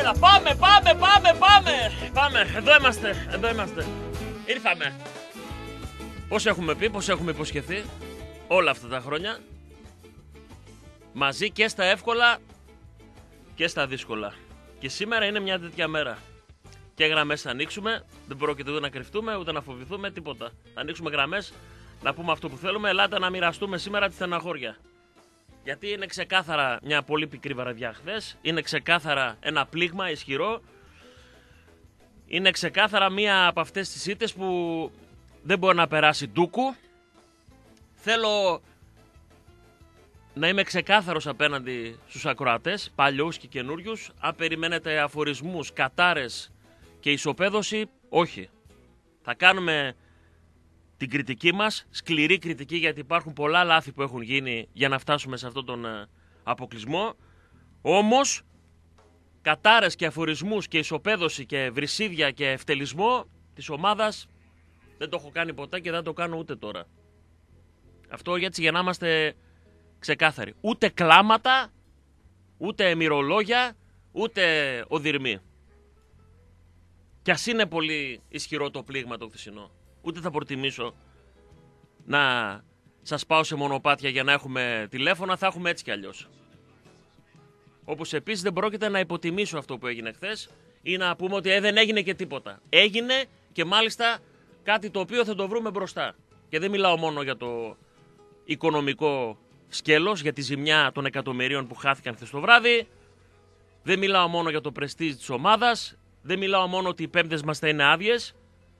Έλα, πάμε. Εδώ είμαστε. Ήρθαμε. Πώς έχουμε πει, πώς έχουμε υποσχεθεί όλα αυτά τα χρόνια. Μαζί και στα εύκολα και στα δύσκολα. Και σήμερα είναι μια τέτοια μέρα. Και γραμμές θα ανοίξουμε. Δεν πρόκειται ούτε να κρυφτούμε, ούτε να φοβηθούμε, τίποτα. Θα ανοίξουμε γραμμές, να πούμε αυτό που θέλουμε. Ελάτε να μοιραστούμε σήμερα τη στεναχώρια. Γιατί είναι ξεκάθαρα μια πολύ πικρή βραδιά χθες. Είναι ξεκάθαρα ένα πλήγμα ισχυρό. Είναι ξεκάθαρα μία από αυτές τις ήττες που δεν μπορεί να περάσει ντούκου. Θέλω να είμαι ξεκάθαρος απέναντι στους ακροατές, παλιούς και καινούριους. Αν περιμένετε αφορισμούς, κατάρες και ισοπαίδωση, όχι. Θα κάνουμε την κριτική μας, σκληρή κριτική, γιατί υπάρχουν πολλά λάθη που έχουν γίνει για να φτάσουμε σε αυτόν τον αποκλεισμό. Όμως, κατάρες και αφορισμούς και ισοπαίδωση και βρυσίδια και ευτελισμό της ομάδας δεν το έχω κάνει ποτέ και δεν το κάνω ούτε τώρα. Αυτό έτσι για να είμαστε ξεκάθαροι. Ούτε κλάματα, ούτε μυρολόγια, ούτε οδυρμοί. Κι ας είναι πολύ ισχυρό το πλήγμα το χθεσινό. Ούτε θα προτιμήσω να σας πάω σε μονοπάτια για να έχουμε τηλέφωνα, θα έχουμε έτσι κι αλλιώς. Όπως επίσης δεν πρόκειται να υποτιμήσω αυτό που έγινε χθες ή να πούμε ότι δεν έγινε και τίποτα. Έγινε και μάλιστα κάτι το οποίο θα το βρούμε μπροστά. Και δεν μιλάω μόνο για το οικονομικό σκέλος, για τη ζημιά των εκατομμυρίων που χάθηκαν χθες το βράδυ. Δεν μιλάω μόνο για το πρεστίζ της ομάδας. Δεν μιλάω μόνο ότι οι πέμπτες μας θα είναι άδειες.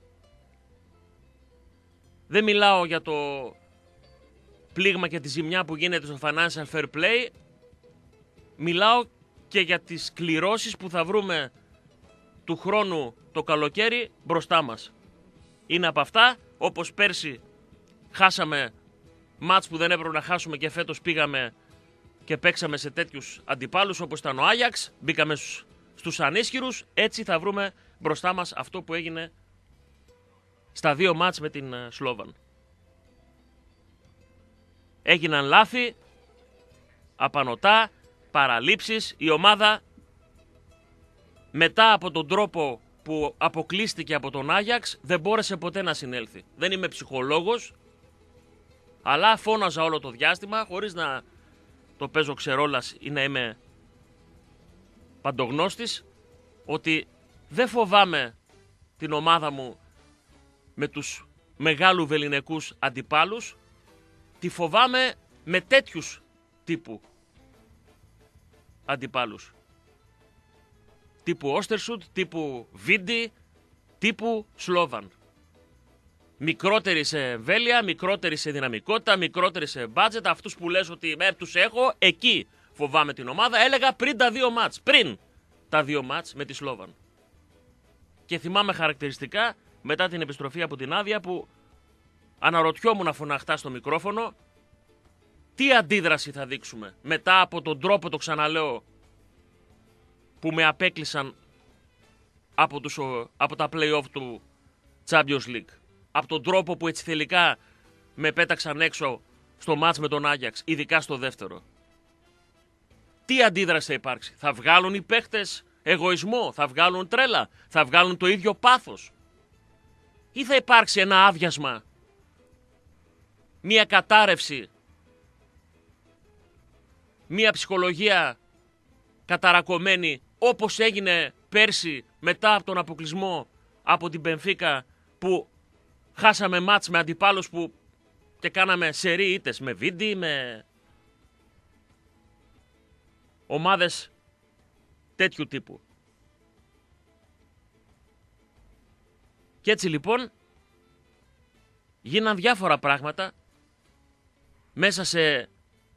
Δεν μιλάω για το πλήγμα και τη ζημιά που γίνεται στο financial fair play. Μιλάω και για τις κληρώσεις που θα βρούμε του χρόνου το καλοκαίρι μπροστά μας. Είναι από αυτά, όπως πέρσι χάσαμε μάτς που δεν έπρεπε να χάσουμε και φέτος πήγαμε και παίξαμε σε τέτοιους αντιπάλους όπως ήταν ο Άγιαξ, μπήκαμε στους ανίσχυρους, έτσι θα βρούμε μπροστά μας αυτό που έγινε στα δύο μάτς με την Σλόβαν. Έγιναν λάθη, απανωτά, παραλήψεις. Η ομάδα μετά από τον τρόπο που αποκλείστηκε από τον Άγιαξ δεν μπόρεσε ποτέ να συνέλθει. Δεν είμαι ψυχολόγος, αλλά φώναζα όλο το διάστημα χωρίς να το παίζω ξερόλας ή να είμαι παντογνώστης, ότι δεν φοβάμαι την ομάδα μου με τους μεγάλου βεληνικούς αντιπάλους, τη φοβάμαι με τέτοιους τύπου αντιπάλους. Τύπου Όστερσουτ, τύπου Βίντι, τύπου Σλόβαν. Μικρότεροι σε εμβέλεια, μικρότεροι σε δυναμικότητα, μικρότεροι σε μπάτζετ. Αυτούς που λες ότι τους έχω, εκεί φοβάμαι την ομάδα. Έλεγα πριν τα δύο μάτς, πριν τα δύο μάτς με τη Σλόβαν. Και θυμάμαι χαρακτηριστικά μετά την επιστροφή από την άδεια που αναρωτιόμουν φωναχτά στο μικρόφωνο τι αντίδραση θα δείξουμε μετά από τον τρόπο, το ξαναλέω, που με απέκλεισαν από τα play-off του Champions League. Από τον τρόπο που έτσι θελικά με πέταξαν έξω στο μάτς με τον Άγιαξ, ειδικά στο δεύτερο. Τι αντίδραση θα υπάρξει? Θα βγάλουν οι παίχτες εγωισμό, θα βγάλουν τρέλα, θα βγάλουν το ίδιο πάθος? Ή θα υπάρξει ένα άδειασμα, μία κατάρρευση, μία ψυχολογία καταρακωμένη, όπως έγινε πέρσι μετά από τον αποκλεισμό από την Μπενφίκα, που χάσαμε μάτς με αντιπάλους που και κάναμε σερί ήττες με Βίντι, με ομάδες τέτοιου τύπου. Και έτσι λοιπόν γίναν διάφορα πράγματα μέσα σε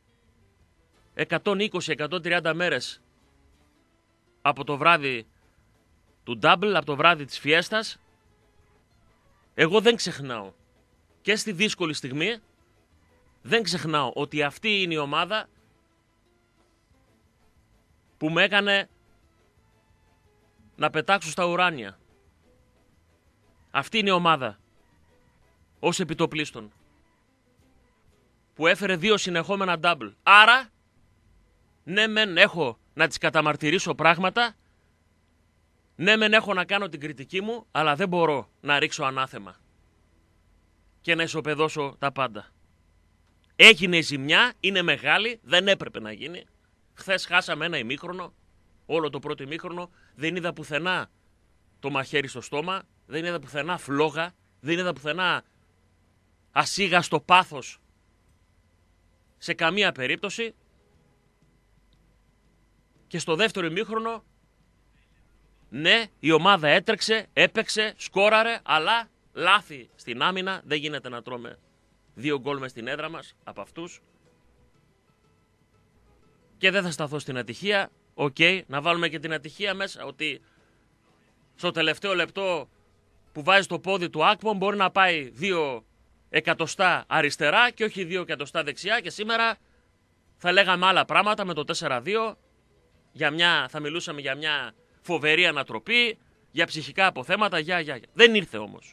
120-130 μέρες από το βράδυ του Double, από το βράδυ της Φιέστας. Εγώ δεν ξεχνάω, και στη δύσκολη στιγμή δεν ξεχνάω ότι αυτή είναι η ομάδα που με έκανε να πετάξω στα ουράνια. Αυτή είναι η ομάδα ως επιτοπλίστων που έφερε 2 συνεχόμενα double. Άρα, ναι μεν έχω να τις καταμαρτυρήσω πράγματα, Ναι, μεν έχω να κάνω την κριτική μου, αλλά δεν μπορώ να ρίξω ανάθεμα και να ισοπεδώσω τα πάντα. Έγινε η ζημιά, είναι μεγάλη, δεν έπρεπε να γίνει. Χθες χάσαμε ένα ημίχρονο, όλο το πρώτο ημίχρονο. Δεν είδα πουθενά το μαχαίρι στο στόμα, δεν είδα πουθενά φλόγα, δεν είδα πουθενά ασίγαστο πάθος σε καμία περίπτωση. Και στο δεύτερο ημίχρονο, ναι, η ομάδα έτρεξε, έπαιξε, σκόραρε, αλλά λάθη στην άμυνα. Δεν γίνεται να τρώμε 2 γκολ μες στην έδρα μας από αυτούς. Και δεν θα σταθώ στην ατυχία. Οκ, να βάλουμε και την ατυχία μέσα, ότι στο τελευταίο λεπτό που βάζει το πόδι του Ακπομ μπορεί να πάει 2 εκατοστά αριστερά και όχι 2 εκατοστά δεξιά, και σήμερα θα λέγαμε άλλα πράγματα με το 4-2. Θα μιλούσαμε για μια φοβερή ανατροπή, για ψυχικά αποθέματα, Δεν ήρθε όμως.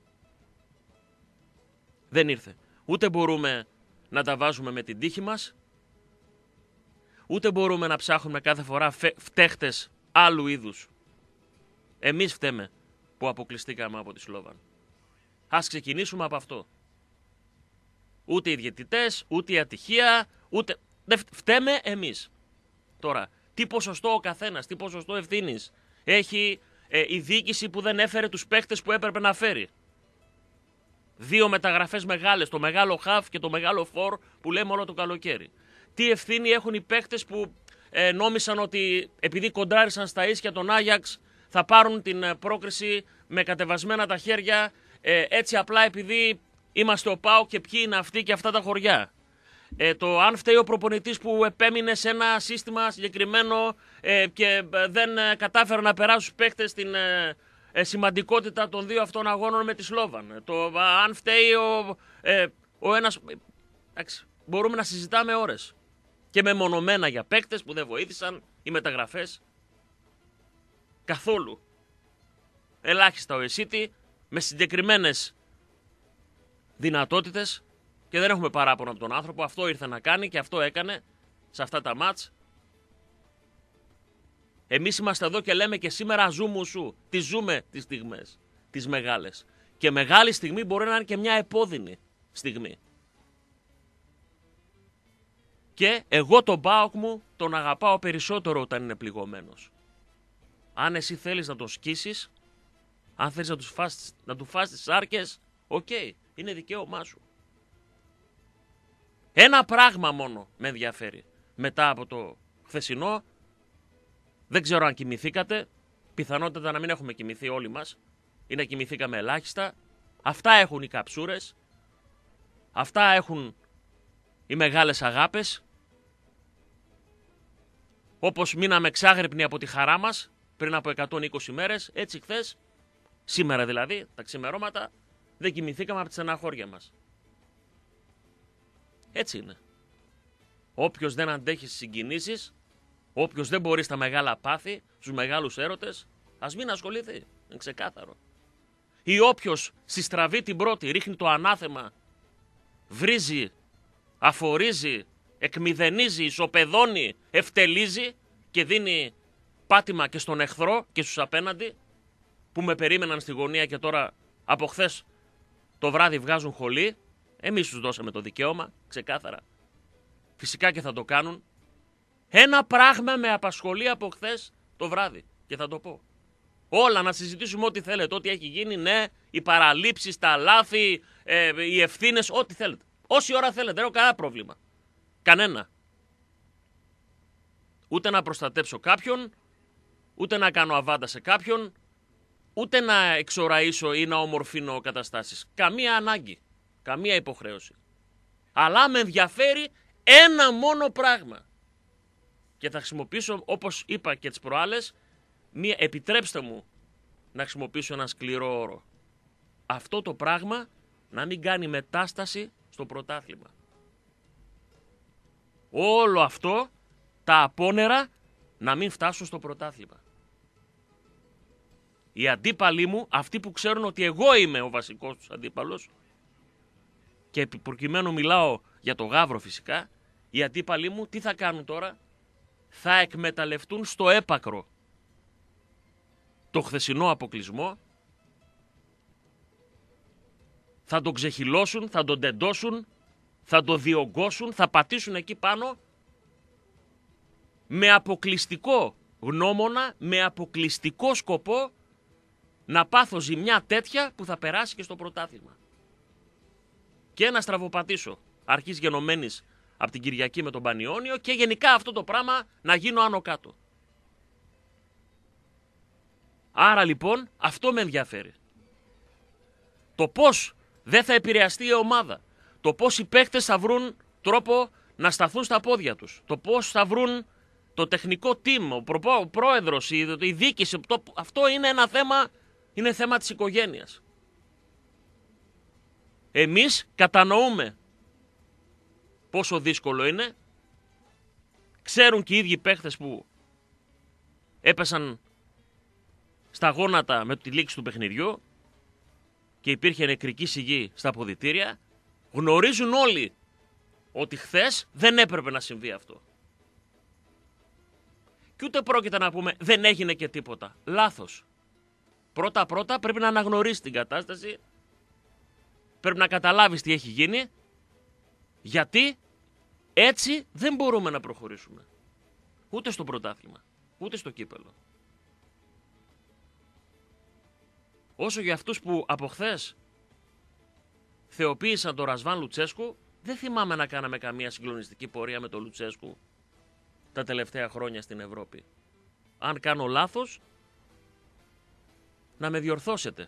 Δεν ήρθε. Ούτε μπορούμε να τα βάζουμε με την τύχη μας, ούτε μπορούμε να ψάχνουμε κάθε φορά φταίχτες άλλου είδους. Εμείς φταίμε που αποκλειστήκαμε από τη Σλόβαν. Ας ξεκινήσουμε από αυτό. Ούτε οι διαιτητές, ούτε η ατυχία, ούτε... Δεν φταίμε εμείς. Τώρα, τι ποσοστό ο καθένας, τι ποσοστό ευθύνης έχει η διοίκηση που δεν έφερε τους παίχτες που έπρεπε να φέρει. 2 μεταγραφές μεγάλες, το μεγάλο χαφ και το μεγάλο φορ που λέμε όλο το καλοκαίρι. Τι ευθύνη έχουν οι παίχτες που νόμισαν ότι επειδή κοντράρισαν στα ίσια τον Άγιαξ θα πάρουν την πρόκριση με κατεβασμένα τα χέρια, έτσι απλά επειδή είμαστε ο ΠΑΟΚ και ποιοι είναι αυτοί και αυτά τα χωριά. Το αν φταίει ο προπονητής που επέμεινε σε ένα σύστημα συγκεκριμένο και δεν κατάφερε να περάσει στους παίχτες την σημαντικότητα των 2 αυτών αγώνων με τη Σλόβαν. Το αν φταίει ο ένας... Μπορούμε να συζητάμε ώρες. Και μεμονωμένα για παίκτες που δεν βοήθησαν, οι μεταγραφές. Καθόλου. Ελάχιστα ο Εσίτη, με συγκεκριμένες δυνατότητες, και δεν έχουμε παράπονο από τον άνθρωπο. Αυτό ήρθε να κάνει και αυτό έκανε σε αυτά τα μάτς. Εμείς είμαστε εδώ και λέμε και σήμερα ζούμε σου. Τι ζούμε τις στιγμές, τις μεγάλες. Και μεγάλη στιγμή μπορεί να είναι και μια επώδυνη στιγμή. Και εγώ τον ΠΑΟΚ μου τον αγαπάω περισσότερο όταν είναι πληγωμένος. Αν εσύ θέλεις να τον σκίσεις, αν θέλεις να του φας τις σάρκες, οκ, είναι δικαίωμά σου. Ένα πράγμα μόνο με ενδιαφέρει μετά από το χθεσινό. Δεν ξέρω αν κοιμηθήκατε. Πιθανότατα να μην έχουμε κοιμηθεί όλοι μας ή να κοιμηθήκαμε ελάχιστα. Αυτά έχουν οι καψούρες. Αυτά έχουν οι μεγάλες αγάπες. Όπως μείναμε εξάγρυπνοι από τη χαρά μας πριν από 120 μέρες, έτσι χθες, σήμερα δηλαδή, τα ξημερώματα, δεν κοιμηθήκαμε από τη στεναχώρια μας. Έτσι είναι. Όποιος δεν αντέχει στις συγκινήσεις, όποιος δεν μπορεί στα μεγάλα πάθη, στους μεγάλους έρωτες, ας μην ασχοληθεί. Είναι ξεκάθαρο. Ή όποιος στη στραβή την πρώτη ρίχνει το ανάθεμα, βρίζει, αφορίζει, εκμηδενίζει, ισοπεδώνει, ευτελίζει και δίνει πάτημα και στον εχθρό και στους απέναντι που με περίμεναν στη γωνία και τώρα από χθες το βράδυ βγάζουν χολή. Εμείς τους δώσαμε το δικαίωμα, ξεκάθαρα. Φυσικά και θα το κάνουν. Ένα πράγμα με απασχολεί από χθες το βράδυ και θα το πω. Όλα να συζητήσουμε ό,τι θέλετε, ό,τι έχει γίνει, ναι, οι παραλήψεις, τα λάθη, οι ευθύνες, ό,τι θέλετε. Όση ώρα θέλετε, δεν έχω κανένα πρόβλημα. Κανένα. Ούτε να προστατέψω κάποιον, ούτε να κάνω αβάντα σε κάποιον, ούτε να εξοραίσω ή να ομορφύνω καταστάσεις. Καμία ανάγκη, καμία υποχρέωση. Αλλά με ενδιαφέρει ένα μόνο πράγμα. Και θα χρησιμοποιήσω, όπως είπα και τις προάλλες, επιτρέψτε μου να χρησιμοποιήσω ένα σκληρό όρο. Αυτό το πράγμα να μην κάνει μετάσταση στο πρωτάθλημα. Όλο αυτό, τα απόνερα, να μην φτάσουν στο πρωτάθλημα. Οι αντίπαλοι μου, αυτοί που ξέρουν ότι εγώ είμαι ο βασικός τους αντίπαλος, και προκειμένου μιλάω για το Γαύρο φυσικά, οι αντίπαλοι μου τι θα κάνουν τώρα? Θα εκμεταλλευτούν στο έπακρο το χθεσινό αποκλεισμό, θα τον ξεχυλώσουν, θα τον τεντώσουν, θα τον διωγγώσουν, θα πατήσουν εκεί πάνω με αποκλειστικό γνώμονα, με αποκλειστικό σκοπό να πάθω ζημιά τέτοια που θα περάσει και στο πρωτάθλημα. Και να στραβοπατήσω αρχής γενομένης από την Κυριακή με τον Πανιόνιο και γενικά αυτό το πράγμα να γίνω άνω κάτω. Άρα λοιπόν αυτό με ενδιαφέρει. Το πώς δεν θα επηρεαστεί η ομάδα. Το πώς οι παίχτες θα βρουν τρόπο να σταθούν στα πόδια τους. Το πώς θα βρουν το τεχνικό team, ο πρόεδρος, η διοίκηση. Αυτό είναι ένα θέμα, είναι θέμα της οικογένειας. Εμείς κατανοούμε πόσο δύσκολο είναι. Ξέρουν και οι ίδιοι παίχτες που έπεσαν στα γόνατα με τη λήξη του παιχνιδιού και υπήρχε νεκρική σιγή στα αποδυτήρια. Γνωρίζουν όλοι ότι χθες δεν έπρεπε να συμβεί αυτό. Και ούτε πρόκειται να πούμε δεν έγινε και τίποτα. Λάθος. Πρώτα πρέπει να αναγνωρίσεις την κατάσταση. Πρέπει να καταλάβεις τι έχει γίνει. Γιατί έτσι δεν μπορούμε να προχωρήσουμε. Ούτε στο πρωτάθλημα, ούτε στο κύπελλο. Όσο για αυτούς που από χθες θεοποίησαν τον Ρασβάν Λουτσέσκου, δεν θυμάμαι να κάναμε καμία συγκλονιστική πορεία με τον Λουτσέσκου τα τελευταία χρόνια στην Ευρώπη. Αν κάνω λάθος, να με διορθώσετε.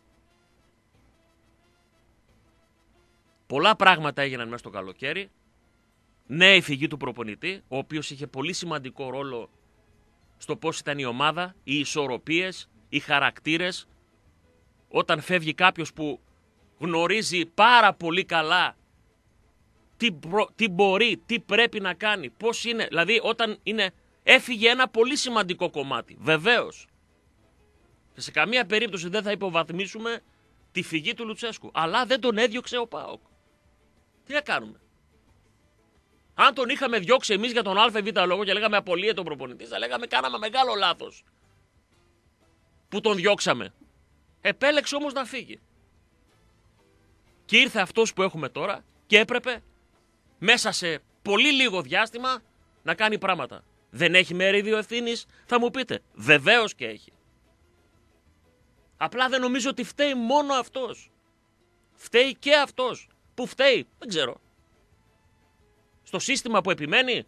Πολλά πράγματα έγιναν μέσα στο καλοκαίρι. Ναι, η φυγή του προπονητή, ο οποίος είχε πολύ σημαντικό ρόλο στο πώς ήταν η ομάδα, οι ισορροπίες, οι χαρακτήρες. Όταν φεύγει κάποιος που γνωρίζει πάρα πολύ καλά τι μπορεί, τι πρέπει να κάνει, πώς είναι. Δηλαδή όταν έφυγε ένα πολύ σημαντικό κομμάτι, βεβαίως. Και σε καμία περίπτωση δεν θα υποβαθμίσουμε τη φυγή του Λουτσέσκου. Αλλά δεν τον έδιωξε ο ΠΑΟΚ. Τι να κάνουμε. Αν τον είχαμε διώξει εμείς για τον ΑΒ λόγο και λέγαμε απολύε τον προπονητή, θα λέγαμε κάναμε μεγάλο λάθος που τον διώξαμε. Επέλεξε όμως να φύγει. Και ήρθε αυτός που έχουμε τώρα και έπρεπε μέσα σε πολύ λίγο διάστημα να κάνει πράγματα. Δεν έχει μερίδιο ευθύνης, θα μου πείτε. Βεβαίως και έχει. Απλά δεν νομίζω ότι φταίει μόνο αυτός. Φταίει και αυτός. Πού φταίει, δεν ξέρω. Στο σύστημα που επιμένει,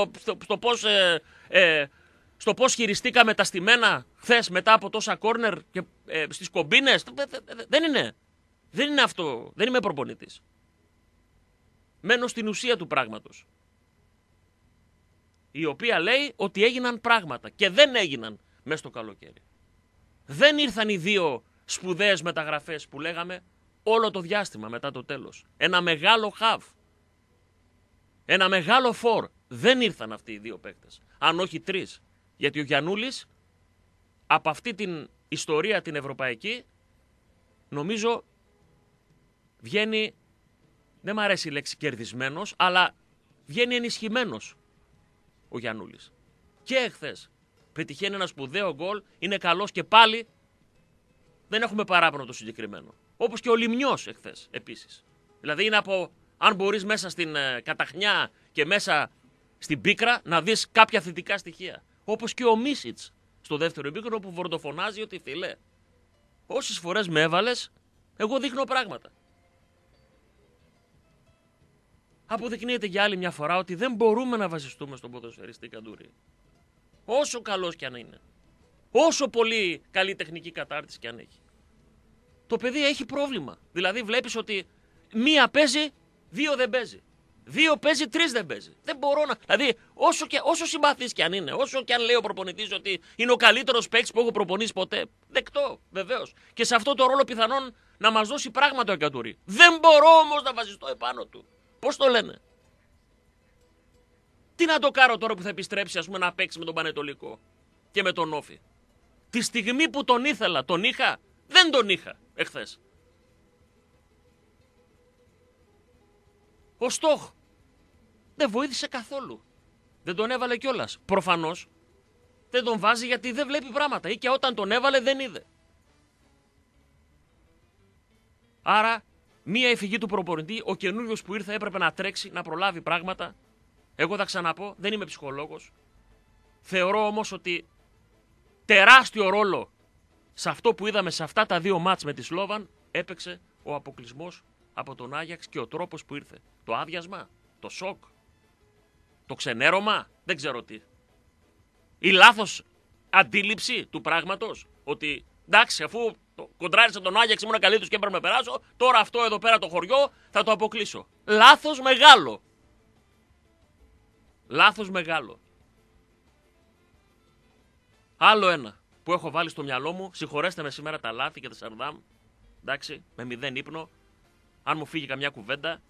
στο πώς χειριστήκαμε τα στημένα χθες μετά από τόσα κόρνερ και στις κομπίνες. Δεν είναι. Δεν είναι αυτό. Δεν είμαι προπονητής. Μένω στην ουσία του πράγματος. Η οποία λέει ότι έγιναν πράγματα και δεν έγιναν μέσα στο καλοκαίρι. Δεν ήρθαν οι δύο σπουδαίες μεταγραφές που λέγαμε όλο το διάστημα μετά το τέλος. Ένα μεγάλο χαβ. Ένα μεγάλο φορ. Δεν ήρθαν αυτοί οι δύο παίκτες. Αν όχι τρεις. Γιατί ο Γιαννούλης από αυτή την ιστορία την ευρωπαϊκή νομίζω βγαίνει, δεν μ' αρέσει η λέξη κερδισμένος, αλλά βγαίνει ενισχυμένος ο Γιαννούλης. Και εχθές πετυχαίνει ένα σπουδαίο γκολ, είναι καλός και πάλι δεν έχουμε παράπονο το συγκεκριμένο. Όπως και ο Λιμνιός εχθές επίσης. Δηλαδή είναι από, αν μπορείς μέσα στην καταχνιά και μέσα στην πίκρα να δεις κάποια θετικά στοιχεία. Όπως και ο Μίσιτς στο δεύτερο ημίχρονο που βορτοφωνάζει ότι φιλέ, όσες φορές με έβαλες, εγώ δείχνω πράγματα. Αποδεικνύεται για άλλη μια φορά ότι δεν μπορούμε να βασιστούμε στον ποδοσφαιριστή Καντουρί. Όσο καλός κι αν είναι. Όσο πολύ καλή τεχνική κατάρτιση κι αν έχει. Το παιδί έχει πρόβλημα. Δηλαδή βλέπεις ότι μία παίζει, δύο δεν παίζει. Δύο παίζει, τρεις δεν παίζει. Δεν μπορώ να. Δηλαδή, όσο συμπαθής κι αν είναι, όσο κι αν λέει ο προπονητής ότι είναι ο καλύτερος παίκτης που έχω προπονήσει ποτέ. Δεκτό, βεβαίως. Και σε αυτό το ρόλο πιθανόν να μας δώσει πράγματα ο Καντουρί. Δεν μπορώ όμως να βασιστώ επάνω του. Πώς το λένε. Τι να το κάνω τώρα που θα επιστρέψει, ας πούμε, να παίξει με τον Πανετολικό και με τον Όφη. Τη στιγμή που τον ήθελα, τον είχα. Δεν τον είχα εχθές. Ο Στόχ δεν βοήθησε καθόλου. Δεν τον έβαλε κιόλας. Προφανώς Δεν τον βάζει γιατί δεν βλέπει πράγματα ή και όταν τον έβαλε δεν είδε. Άρα, μία εφηγή του προπονητή, ο καινούριος που ήρθε έπρεπε να τρέξει, να προλάβει πράγματα. Εγώ θα ξαναπώ, δεν είμαι ψυχολόγος. Θεωρώ όμως ότι τεράστιο ρόλο σε αυτό που είδαμε σε αυτά τα δύο μάτς με τη Σλόβαν έπαιξε ο αποκλεισμός από τον Άγιαξ και ο τρόπος που ήρθε. Το άδειασμα, το σοκ, το ξενέρωμα, δεν ξέρω τι. Η λάθος αντίληψη του πράγματος, ότι εντάξει, αφού κοντράρισα τον Άγιαξ, ήμουν καλύτερος και έπρεπε να περάσω, τώρα αυτό εδώ πέρα το χωριό θα το αποκλείσω. Λάθος μεγάλο. Λάθος μεγάλο. Άλλο ένα που έχω βάλει στο μυαλό μου, συγχωρέστε με σήμερα τα λάθη και τα σαρδάμ, εντάξει, με 0 ύπνο, αν μου φύγει καμιά κουβέντα.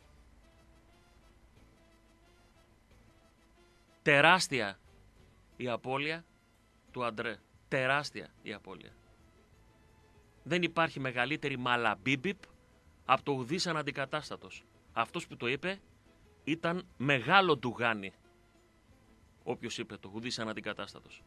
Τεράστια η απώλεια του Αντρέ. Τεράστια η απώλεια. Δεν υπάρχει μεγαλύτερη μαλαμπίμπιπ από το ουδής αναντικατάστατος. Αυτός που το είπε ήταν μεγάλο ντουγάνι. Όποιος είπε το ουδής αναντικατάστατος.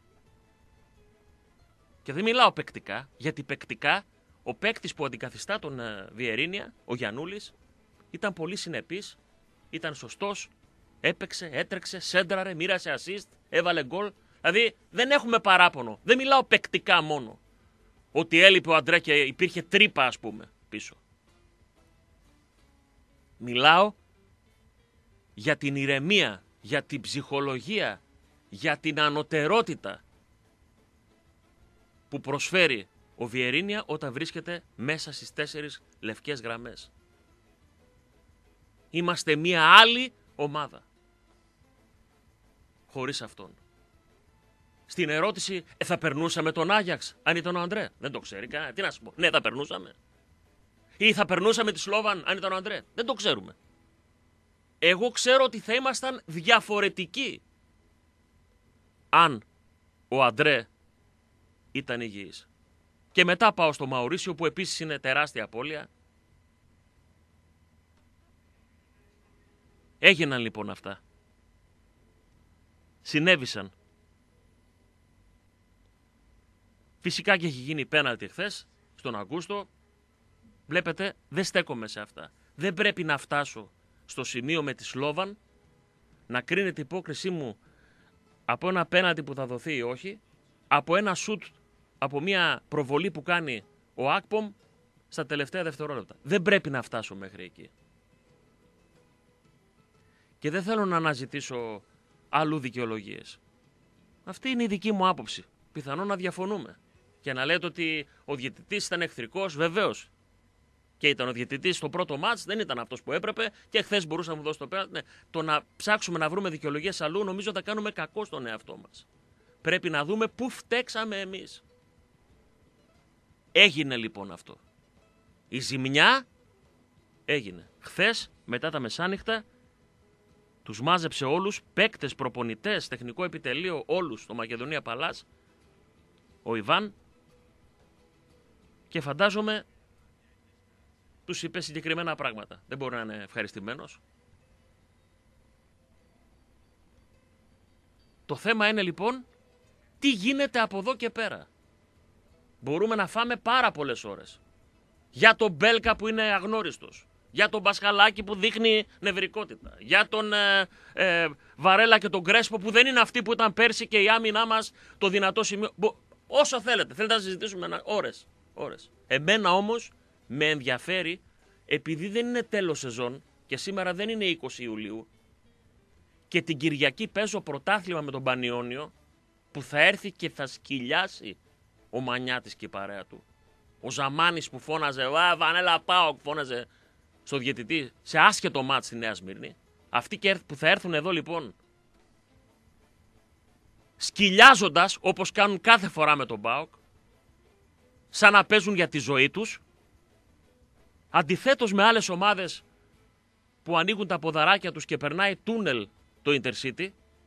Και δεν μιλάω παικτικά, γιατί παικτικά ο παίκτης που αντικαθιστά τον Βιερίνια, ο Γιαννούλης, ήταν πολύ συνεπής, ήταν σωστός, έπαιξε, έτρεξε, σέντραρε, μοίρασε assist, έβαλε γκολ. Δηλαδή δεν έχουμε παράπονο. Δεν μιλάω παικτικά μόνο. Ότι έλειπε ο Αντρέ και υπήρχε τρύπα, ας πούμε, πίσω. Μιλάω για την ηρεμία, για την ψυχολογία, για την ανωτερότητα που προσφέρει ο Βιερίνια όταν βρίσκεται μέσα στις 4 λευκές γραμμές. Είμαστε μία άλλη ομάδα. Χωρίς αυτόν. Στην ερώτηση, θα περνούσαμε τον Άγιαξ αν ήταν ο Αντρέ? Δεν το ξέρει κανένα. Τι να σου πω. Ναι, θα περνούσαμε. Ή θα περνούσαμε τη Σλόβαν αν ήταν ο Αντρέ? Δεν το ξέρουμε. Εγώ ξέρω ότι θα ήμασταν διαφορετικοί αν ο Αντρέ ήταν υγιής. Και μετά πάω στο Μαουρίσιο που επίσης είναι τεράστια απώλεια. Έγιναν λοιπόν αυτά. Συνέβησαν. Φυσικά και έχει γίνει πέναλτι χθες, στον Αγκούστο. Βλέπετε, δεν στέκομαι σε αυτά. Δεν πρέπει να φτάσω στο σημείο με τη Σλόβαν να κρίνεται η υπόκρισή μου από ένα πέναλτι που θα δοθεί ή όχι, από ένα σουτ, από μια προβολή που κάνει ο Ακπομ στα τελευταία δευτερόλεπτα. Δεν πρέπει να φτάσω μέχρι εκεί. Και δεν θέλω να αναζητήσω αλλού δικαιολογίες. Αυτή είναι η δική μου άποψη. Πιθανόν να διαφωνούμε. Και να λέτε ότι ο διαιτητής ήταν εχθρικός, βεβαίως. Και ήταν ο διαιτητής στο πρώτο μάτς, δεν ήταν αυτός που έπρεπε και χθες μπορούσε να μου δώσει το πέναλτι. Ναι. Το να ψάξουμε να βρούμε δικαιολογίες αλλού, νομίζω θα κάνουμε κακό στον εαυτό μας. Πρέπει να δούμε πού φταίξαμε εμείς. Έγινε λοιπόν αυτό. Η ζημιά έγινε. Χθες, μετά τα μεσάνυχτα, τους μάζεψε όλους, παίκτες, προπονητές, τεχνικό επιτελείο, όλους στο Μακεδονία Παλάς, ο Ιβάν, και φαντάζομαι τους είπε συγκεκριμένα πράγματα. Δεν μπορεί να είναι ευχαριστημένος. Το θέμα είναι λοιπόν τι γίνεται από εδώ και πέρα. Μπορούμε να φάμε πάρα πολλές ώρες. Για τον Μπέλκα που είναι αγνώριστος. Για τον Πασχαλάκη που δείχνει νευρικότητα. Για τον Βαρέλα και τον Κρέσπο που δεν είναι αυτοί που ήταν πέρσι και η άμυνά μας το δυνατό σημείο. Όσο θέλετε. Θέλετε να συζητήσουμε ώρες. Εμένα όμως με ενδιαφέρει, επειδή δεν είναι τέλος σεζόν και σήμερα δεν είναι 20 Ιουλίου και την Κυριακή παίζω πρωτάθλημα με τον Πανιόνιο που θα έρθει και θα σκυλιάσει ο Μανιάτης και η παρέα του. Ο Ζαμάνης που φώναζε Βανέλα Πάοκ, φώναζε στο διαιτητή σε άσχετο μάτς στη Νέα Σμύρνη. Αυτοί που θα έρθουν εδώ λοιπόν σκυλιάζοντας όπως κάνουν κάθε φορά με τον ΠΑΟΚ, σαν να παίζουν για τη ζωή τους, αντιθέτως με άλλες ομάδες που ανοίγουν τα ποδαράκια τους και περνάει τούνελ το Intercity,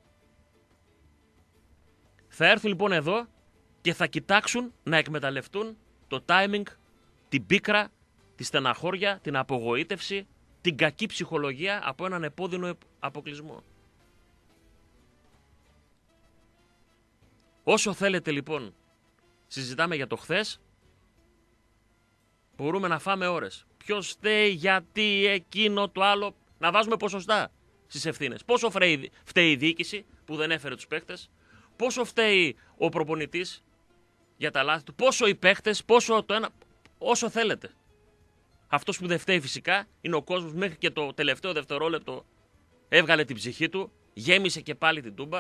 θα έρθουν λοιπόν εδώ και θα κοιτάξουν να εκμεταλλευτούν το timing, την πίκρα, τη στεναχώρια, την απογοήτευση, την κακή ψυχολογία από έναν επώδυνο αποκλεισμό. Όσο θέλετε λοιπόν συζητάμε για το χθες, μπορούμε να φάμε ώρες. Ποιος φταίει, γιατί, εκείνο, το άλλο. Να βάζουμε ποσοστά στις ευθύνες. Πόσο φταίει η διοίκηση που δεν έφερε τους παίχτες, πόσο φταίει ο προπονητής για τα λάθη του, πόσο οι παίχτες, πόσο το ένα. Όσο θέλετε. Αυτός που δεν φταίει φυσικά είναι ο κόσμος, μέχρι και το τελευταίο δευτερόλεπτο έβγαλε την ψυχή του, γέμισε και πάλι την τούμπα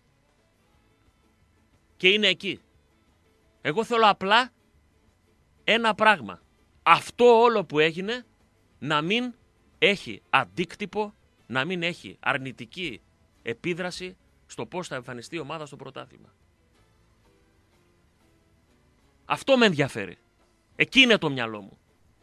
και είναι εκεί. Εγώ θέλω απλά ένα πράγμα. Αυτό όλο που έγινε να μην έχει αντίκτυπο, να μην έχει αρνητική επίδραση στο πώς θα εμφανιστεί η ομάδα στο πρωτάθλημα. Αυτό με ενδιαφέρει. Εκεί είναι το μυαλό μου.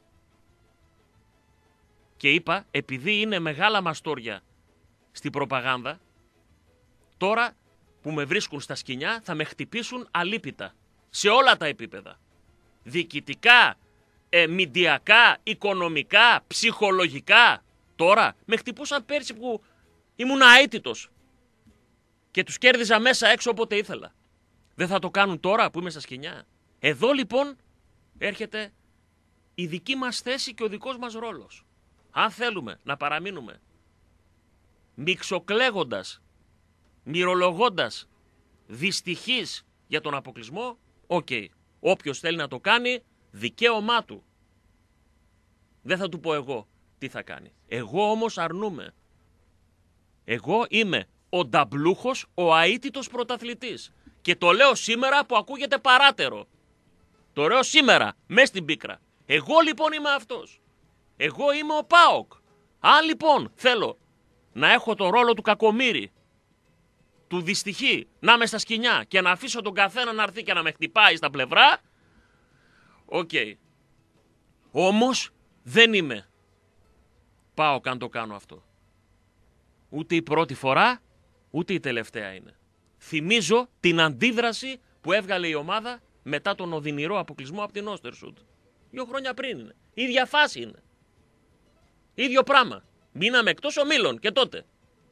Και είπα, επειδή είναι μεγάλα μαστόρια στην προπαγάνδα, τώρα που με βρίσκουν στα σκοινιά θα με χτυπήσουν αλίπητα. Σε όλα τα επίπεδα. Διοικητικά, μηντιακά, οικονομικά, ψυχολογικά. Τώρα με χτυπούσαν πέρσι που ήμουν αίτητος και τους κέρδιζα μέσα έξω όποτε ήθελα. Δεν θα το κάνουν τώρα που είμαι στα σκοινιά. Εδώ λοιπόν έρχεται η δική μας θέση και ο δικός μας ρόλος. Αν θέλουμε να παραμείνουμε μιξοκλαίγοντας, μυρολογώντας, δυστυχής για τον αποκλεισμό, οκ. Όποιος θέλει να το κάνει, δικαίωμά του. Δεν θα του πω εγώ τι θα κάνει. Εγώ όμως αρνούμαι. Εγώ είμαι ο νταμπλούχος, ο αίτητος πρωταθλητής. Και το λέω σήμερα που ακούγεται παράτερο. Το λέω σήμερα, μες στην πίκρα. Εγώ λοιπόν είμαι αυτός. Εγώ είμαι ο ΠΑΟΚ. Αν λοιπόν θέλω να έχω το ρόλο του κακομοίρη, του δυστυχή, να είμαι στα σκοινιά και να αφήσω τον καθένα να έρθει και να με χτυπάει στα πλευρά, οκ. Όμως δεν είμαι ΠΑΟΚ αν το κάνω αυτό. Ούτε η πρώτη φορά, ούτε η τελευταία είναι. Θυμίζω την αντίδραση που έβγαλε η ομάδα μετά τον οδυνηρό αποκλεισμό από την Όστερσουντ. 2 χρόνια πριν είναι. Η ίδια φάση είναι. Ίδιο πράγμα. Μείναμε εκτός ομίλων και τότε.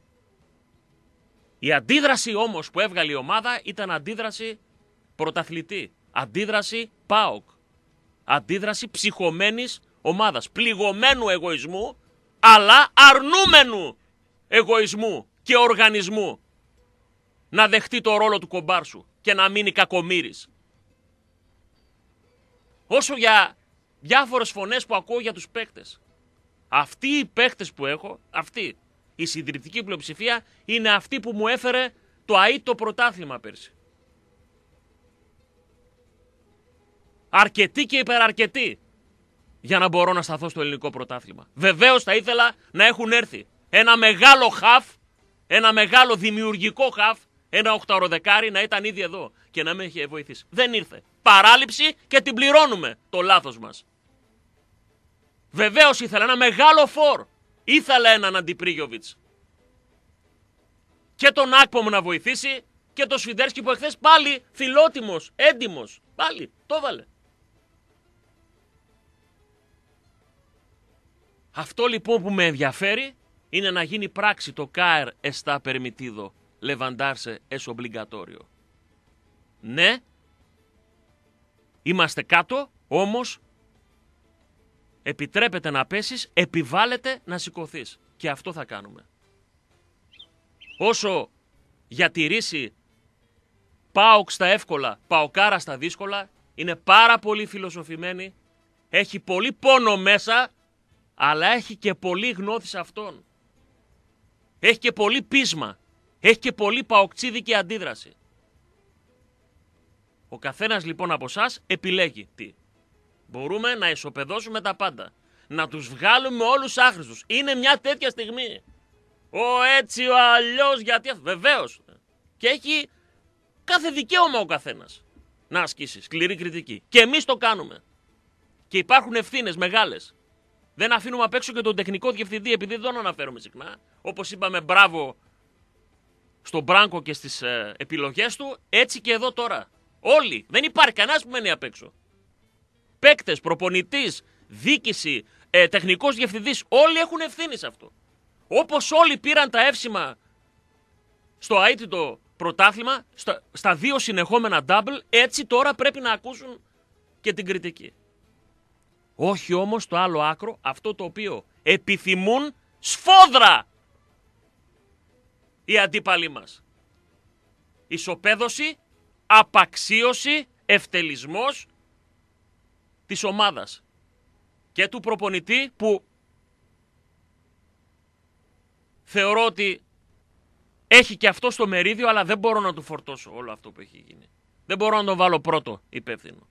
Η αντίδραση όμως που έβγαλε η ομάδα ήταν αντίδραση πρωταθλητή. Αντίδραση ΠΑΟΚ. Αντίδραση ψυχωμένης ομάδας. Πληγωμένου εγωισμού, αλλά αρνούμενου εγωισμού και οργανισμού. Να δεχτεί το ρόλο του κομπάρσου και να μείνει κακομοίρης. Όσο για διάφορες φωνές που ακούω για τους παίκτες. Αυτοί οι παίκτες που έχω, αυτή η συντριπτική πλειοψηφία, είναι αυτή που μου έφερε το αίτητο πρωτάθλημα πέρσι. Αρκετοί και υπεραρκετοί για να μπορώ να σταθώ στο ελληνικό πρωτάθλημα. Βεβαίως θα ήθελα να έχουν έρθει ένα μεγάλο χαφ, ένα μεγάλο δημιουργικό χαφ, ένα οχταροδεκάρι να ήταν ήδη εδώ και να με είχε βοηθήσει. Δεν ήρθε. Παράληψη και την πληρώνουμε το λάθος μας. Βεβαίως ήθελα ένα μεγάλο φορ. Ήθελα έναν Αντιπρίγιοβιτς. Και τον Άκπομ να βοηθήσει και τον Σφιντέρσκι που εχθές πάλι φιλότιμος, έντιμος. Πάλι το έβαλε. Αυτό λοιπόν που με ενδιαφέρει είναι να γίνει πράξη το CAER está permitido levantarse es obligatorio. Ναι, είμαστε κάτω, όμως επιτρέπεται να πέσεις, επιβάλλεται να σηκωθείς. Και αυτό θα κάνουμε. Όσο για τη ρίση ΠΑΟΚ στα εύκολα, ΠΑΟΚάρα στα δύσκολα, είναι πάρα πολύ φιλοσοφημένη, έχει πολύ πόνο μέσα, αλλά έχει και πολύ γνώθι σε αυτόν. Έχει και πολύ πείσμα, έχει και πολύ παοκτσίδικη αντίδραση. Ο καθένας λοιπόν από εσάς επιλέγει τι. Μπορούμε να ισοπεδώσουμε τα πάντα. Να τους βγάλουμε όλους άχρηστους. Είναι μια τέτοια στιγμή. Ο έτσι, ο αλλιώς, γιατί... Βεβαίως. Και έχει κάθε δικαίωμα ο καθένας να ασκήσει σκληρή κριτική. Και εμείς το κάνουμε. Και υπάρχουν ευθύνες μεγάλες. Δεν αφήνουμε απ' έξω και τον τεχνικό διευθυντή, επειδή δεν τον αναφέρομαι συχνά. Όπως είπαμε, μπράβο στον Μπράνκο και στις επιλογές του. Έτσι και εδώ τώρα. Όλοι. Δεν υπάρχει κανένας που μένει απ' έξω. Παίκτες, προπονητής, διοίκηση, τεχνικός διευθυντής, όλοι έχουν ευθύνη σε αυτό. Όπως όλοι πήραν τα εύσημα στο αίτητο πρωτάθλημα στα 2 συνεχόμενα double, έτσι τώρα πρέπει να ακούσουν και την κριτική. Όχι όμως το άλλο άκρο, αυτό το οποίο επιθυμούν σφόδρα οι αντίπαλοι μας. Ισοπαίδωση, απαξίωση, ευτελισμός της ομάδας και του προπονητή, που θεωρώ ότι έχει και αυτό στο μερίδιο, αλλά δεν μπορώ να του φορτώσω όλο αυτό που έχει γίνει. Δεν μπορώ να τον βάλω πρώτο υπεύθυνο.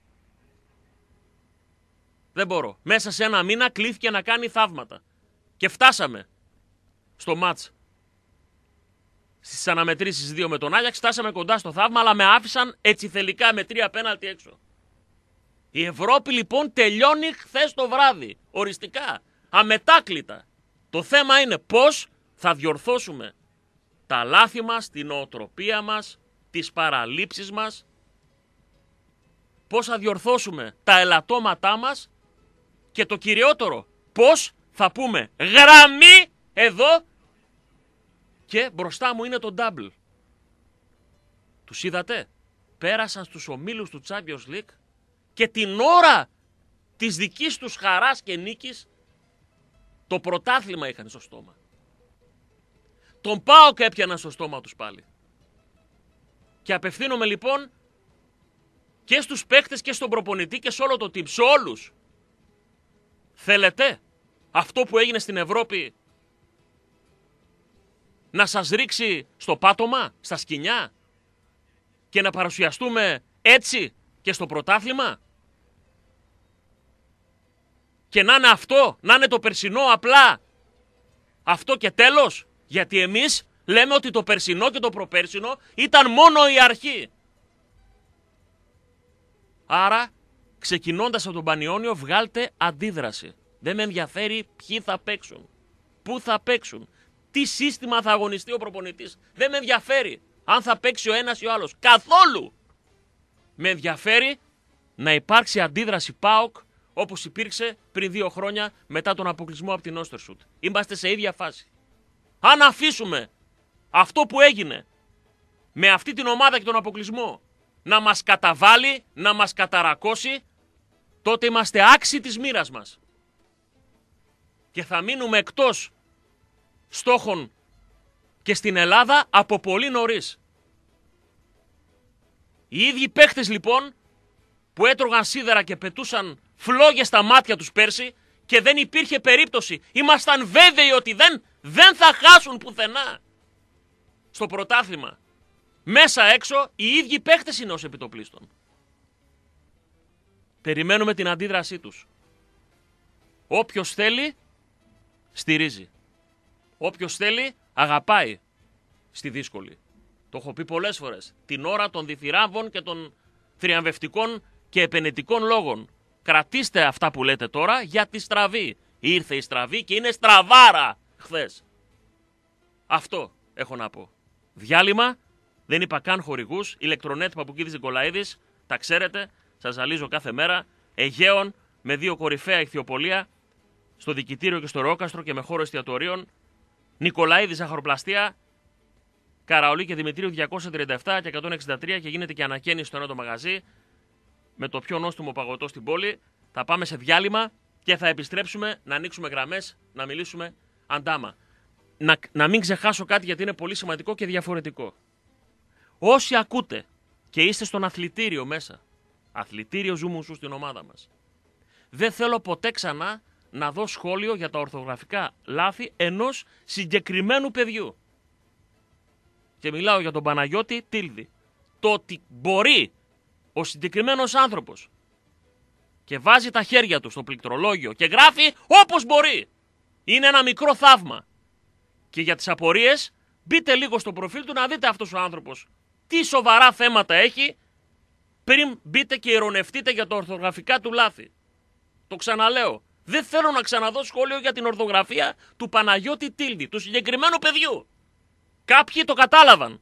Δεν μπορώ. Μέσα σε ένα μήνα κλήθηκε να κάνει θαύματα. Και φτάσαμε στο μάτς. Στις αναμετρήσεις 2 με τον Άγιαξ φτάσαμε κοντά στο θαύμα, αλλά με άφησαν έτσι θελικά με 3 πέναλτι έξω. Η Ευρώπη λοιπόν τελειώνει χθες το βράδυ. Οριστικά. Αμετάκλητα. Το θέμα είναι πώς θα διορθώσουμε τα λάθη μας, την νοοτροπία μας, τις παραλήψεις μας. Πώς θα διορθώσουμε τα ελαττώματά μας. Και το κυριότερο, πώς θα πούμε γραμμή εδώ, και μπροστά μου είναι το double. Τους είδατε, πέρασαν στους ομίλους του Champions League και την ώρα της δικής τους χαράς και νίκης το πρωτάθλημα είχαν στο στόμα. Τον ΠΑΟΚ έπιαναν στο στόμα τους πάλι. Και απευθύνομαι λοιπόν και στους παίκτες και στον προπονητή και σε όλο το team, σε όλους. Θέλετε αυτό που έγινε στην Ευρώπη να σας ρίξει στο πάτωμα, στα σκοινιά, και να παρουσιαστούμε έτσι και στο πρωτάθλημα? Και να είναι αυτό, να είναι το περσινό απλά αυτό και τέλος? Γιατί εμείς λέμε ότι το περσινό και το προπέρσινο ήταν μόνο η αρχή. Άρα, ξεκινώντας από τον Πανιόνιο, βγάλτε αντίδραση. Δεν με ενδιαφέρει ποιοι θα παίξουν, πού θα παίξουν, τι σύστημα θα αγωνιστεί ο προπονητής. Δεν με ενδιαφέρει αν θα παίξει ο ένας ή ο άλλος. Καθόλου! Με ενδιαφέρει να υπάρξει αντίδραση ΠΑΟΚ, όπως υπήρξε πριν 2 χρόνια μετά τον αποκλεισμό από την Όστερσουτ. Είμαστε σε ίδια φάση. Αν αφήσουμε αυτό που έγινε με αυτή την ομάδα και τον αποκλεισμό να μας καταβάλει, να μας καταρακώσει, τότε είμαστε άξιοι της μοίρας μας. Και θα μείνουμε εκτός στόχων και στην Ελλάδα από πολύ νωρίς. Οι ίδιοι παίχτες λοιπόν που έτρωγαν σίδερα και πετούσαν φλόγες στα μάτια τους πέρσι και δεν υπήρχε περίπτωση, ήμασταν βέβαιοι ότι δεν θα χάσουν πουθενά στο πρωτάθλημα. Μέσα έξω οι ίδιοι παίχτες είναι ως επιτοπλίστων. Περιμένουμε την αντίδρασή τους. Όποιος θέλει στηρίζει. Όποιος θέλει αγαπάει στη δύσκολη. Το έχω πει πολλές φορές. Την ώρα των διθυράμβων και των θριαμβευτικών και επενετικών λόγων. Κρατήστε αυτά που λέτε τώρα για τη στραβή. Ήρθε η στραβή και είναι στραβάρα χθες. Αυτό έχω να πω. Διάλειμμα, δεν είπα καν χορηγούς. Ηλεκτρονέτ Παπουκίδης Νικολαίδης, τα ξέρετε, σας ζαλίζω κάθε μέρα. Αιγαίων με 2 κορυφαία ηχθειοπολία στο Δικητήριο και στο Ρόκαστρο και με χώρο εστιατορίων. Νικολαίδη Ζαχαροπλαστεία, Καραολί και Δημητρίου 237 και 163, και γίνεται και ανακαίνιση στο ένα το μαγαζί με το πιο νόστιμο παγωτό στην πόλη. Θα πάμε σε διάλειμμα και θα επιστρέψουμε να ανοίξουμε γραμμές, να μιλήσουμε αντάμα. Να μην ξεχάσω κάτι, γιατί είναι πολύ σημαντικό και διαφορετικό. Όσοι ακούτε και είστε στον αθλητήριο μέσα, αθλητήριο Ζουμουσού στην ομάδα μας, δεν θέλω ποτέ ξανά να δω σχόλιο για τα ορθογραφικά λάθη ενός συγκεκριμένου παιδιού. Και μιλάω για τον Παναγιώτη Τίλδη. Το ότι μπορεί ο συγκεκριμένος άνθρωπος και βάζει τα χέρια του στο πληκτρολόγιο και γράφει όπως μπορεί, είναι ένα μικρό θαύμα. Και για τις απορίες, μπείτε λίγο στο προφίλ του να δείτε αυτός ο άνθρωπος τι σοβαρά θέματα έχει, πριν μπείτε και ειρωνευτείτε για τα ορθογραφικά του λάθη. Το ξαναλέω. Δεν θέλω να ξαναδώ σχόλιο για την ορθογραφία του Παναγιώτη Τίλδη, του συγκεκριμένου παιδιού. Κάποιοι το κατάλαβαν.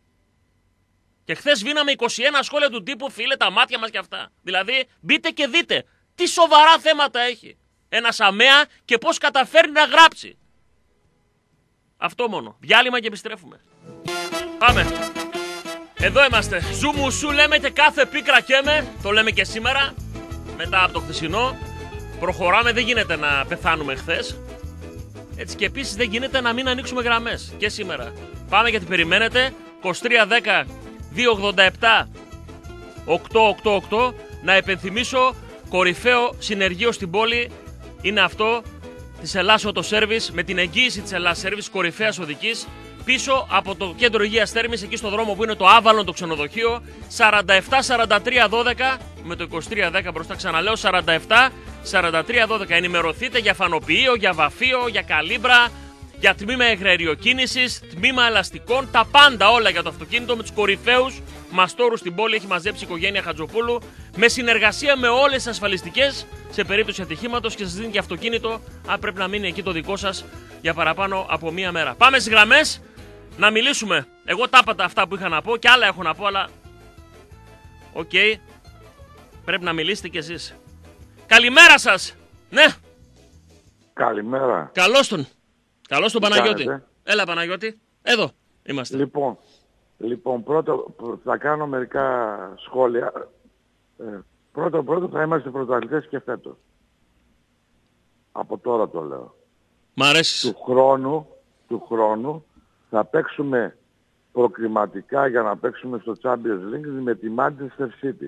Και χθες βίναμε 21 σχόλια του τύπου «Φίλε, τα μάτια μας» και αυτά. Δηλαδή, μπείτε και δείτε τι σοβαρά θέματα έχει ένας αμαία και πώς καταφέρνει να γράψει. Αυτό μόνο. Διάλειμμα και επιστρέφουμε. Πάμε. Εδώ είμαστε. Σου μου σου λέμε και κάθε πίκρα καίμε. Το λέμε και σήμερα. Μετά από το χθεσινό. Προχωράμε, δεν γίνεται να πεθάνουμε χθες. Έτσι και επίσης δεν γίνεται να μην ανοίξουμε γραμμές. Και σήμερα. Πάμε γιατί περιμένετε. 2310 287 888. Να επενθυμίσω, κορυφαίο συνεργείο στην πόλη είναι αυτό της Ελλάς Auto Service, με την εγγύηση της Ελλάς Service, κορυφαίας οδικής, πίσω από το κέντρο υγείας Θέρμης, εκεί στο δρόμο που είναι το Άβαλον, το ξενοδοχείο, 47-43-12, με το 2310 μπροστά, ξαναλέω, 47-43-12. Ενημερωθείτε για φανοποιείο, για βαφείο, για καλύμπρα, για τμήμα εγχειριοκίνησης, τμήμα ελαστικών, τα πάντα όλα για το αυτοκίνητο, με τους κορυφαίους μαστόρους στην πόλη. Έχει μαζέψει η οικογένεια Χατζοπούλου, με συνεργασία με όλες τις ασφαλιστικές σε περίπτωση ατυχήματος, και σας δίνει και αυτοκίνητο αν πρέπει να μείνει εκεί το δικό σας για παραπάνω από μία μέρα. Πάμε στις γραμμές να μιλήσουμε. Εγώ τα είπα αυτά που είχα να πω και άλλα έχω να πω, αλλά οκ, πρέπει να μιλήσετε κι εσείς. Καλημέρα σας. Ναι. Καλημέρα. Καλώς τον Παναγιώτη. Κάνετε? Έλα Παναγιώτη. Εδώ είμαστε. Λοιπόν, πρώτα θα κάνω μερικά σχόλια. Πρώτο θα είμαστε πρωταθλητές και φέτος. Από τώρα το λέω. Μ' αρέσεις. Του χρόνου θα παίξουμε προκριματικά για να παίξουμε στο Champions League με τη Manchester City.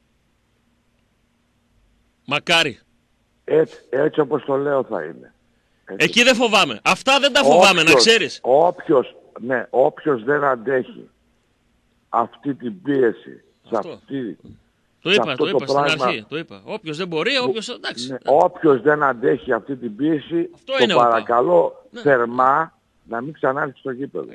Μακάρι. Έτσι όπως το λέω θα είναι. Έτσι. Εκεί δεν φοβάμαι. Αυτά δεν τα φοβάμαι, να ξέρεις. Όποιος δεν αντέχει αυτή την πίεση, Το είπα στην αρχή. Το είπα. Όποιος δεν μπορεί, εντάξει. Ναι, όποιος δεν αντέχει αυτή την πίεση, το παρακαλώ θερμά να μην ξανάρθει στο γήπεδο.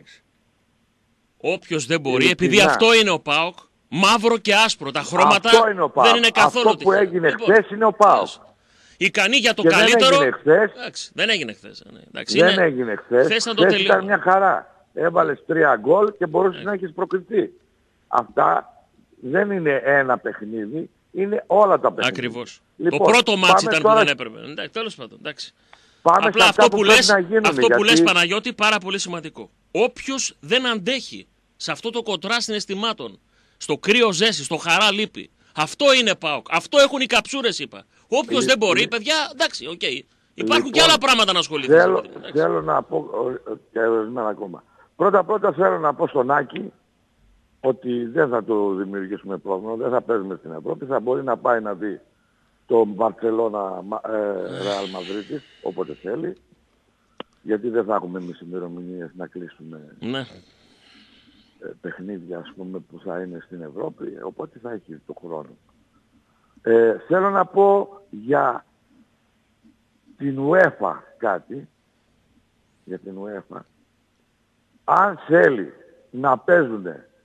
Όποιος δεν μπορεί, επειδή αυτό είναι ο ΠΑΟΚ, μαύρο και άσπρο, τα χρώματα δεν είναι καθόλου. Αυτό που έγινε χθες είναι ο ΠΑΟΚ. Ικανή για το καλύτερο. Δεν έγινε χθες. Δεν έγινε χθες. Χθες ήταν μια χαρά. Έβαλες 3 γκολ και μπορούσες να έχεις προκριθεί. Αυτά δεν είναι ένα παιχνίδι, είναι όλα τα παιχνίδια. Ακριβώς. Λοιπόν, το πρώτο μάτς ήταν που δεν έπρεπε. Εντάξει, τέλος πάντων. Εντάξει. Απλά αυτό που λες, αυτό που λες Παναγιώτη, πάρα πολύ σημαντικό. Όποιος δεν αντέχει σε αυτό το κοντράστ συναισθημάτων, στο κρύο ζέση, στο χαρά λύπη, αυτό είναι ΠΑΟΚ. Αυτό έχουν οι καψούρες, είπα. Όποιος δεν μπορεί, παιδιά, εντάξει, οκ. Υπάρχουν και άλλα πράγματα να ασχοληθείς. Θέλω να πω και ορισμένα ακόμα. Πρώτα θέλω να πω στον Άκη ότι δεν θα του δημιουργήσουμε πρόβλημα, δεν θα παίζουμε στην Ευρώπη, θα μπορεί να πάει να δει το Μπαρτσελώνα Ρεάλ Μαδρίτης όποτε θέλει, γιατί δεν θα έχουμε εμείς ημερομηνίες να κλείσουμε παιχνίδια, ας πούμε, που θα είναι στην Ευρώπη, οπότε θα έχει το χρόνο. Θέλω να πω για την UEFA κάτι, για την UEFA. Αν θέλει να παίζουν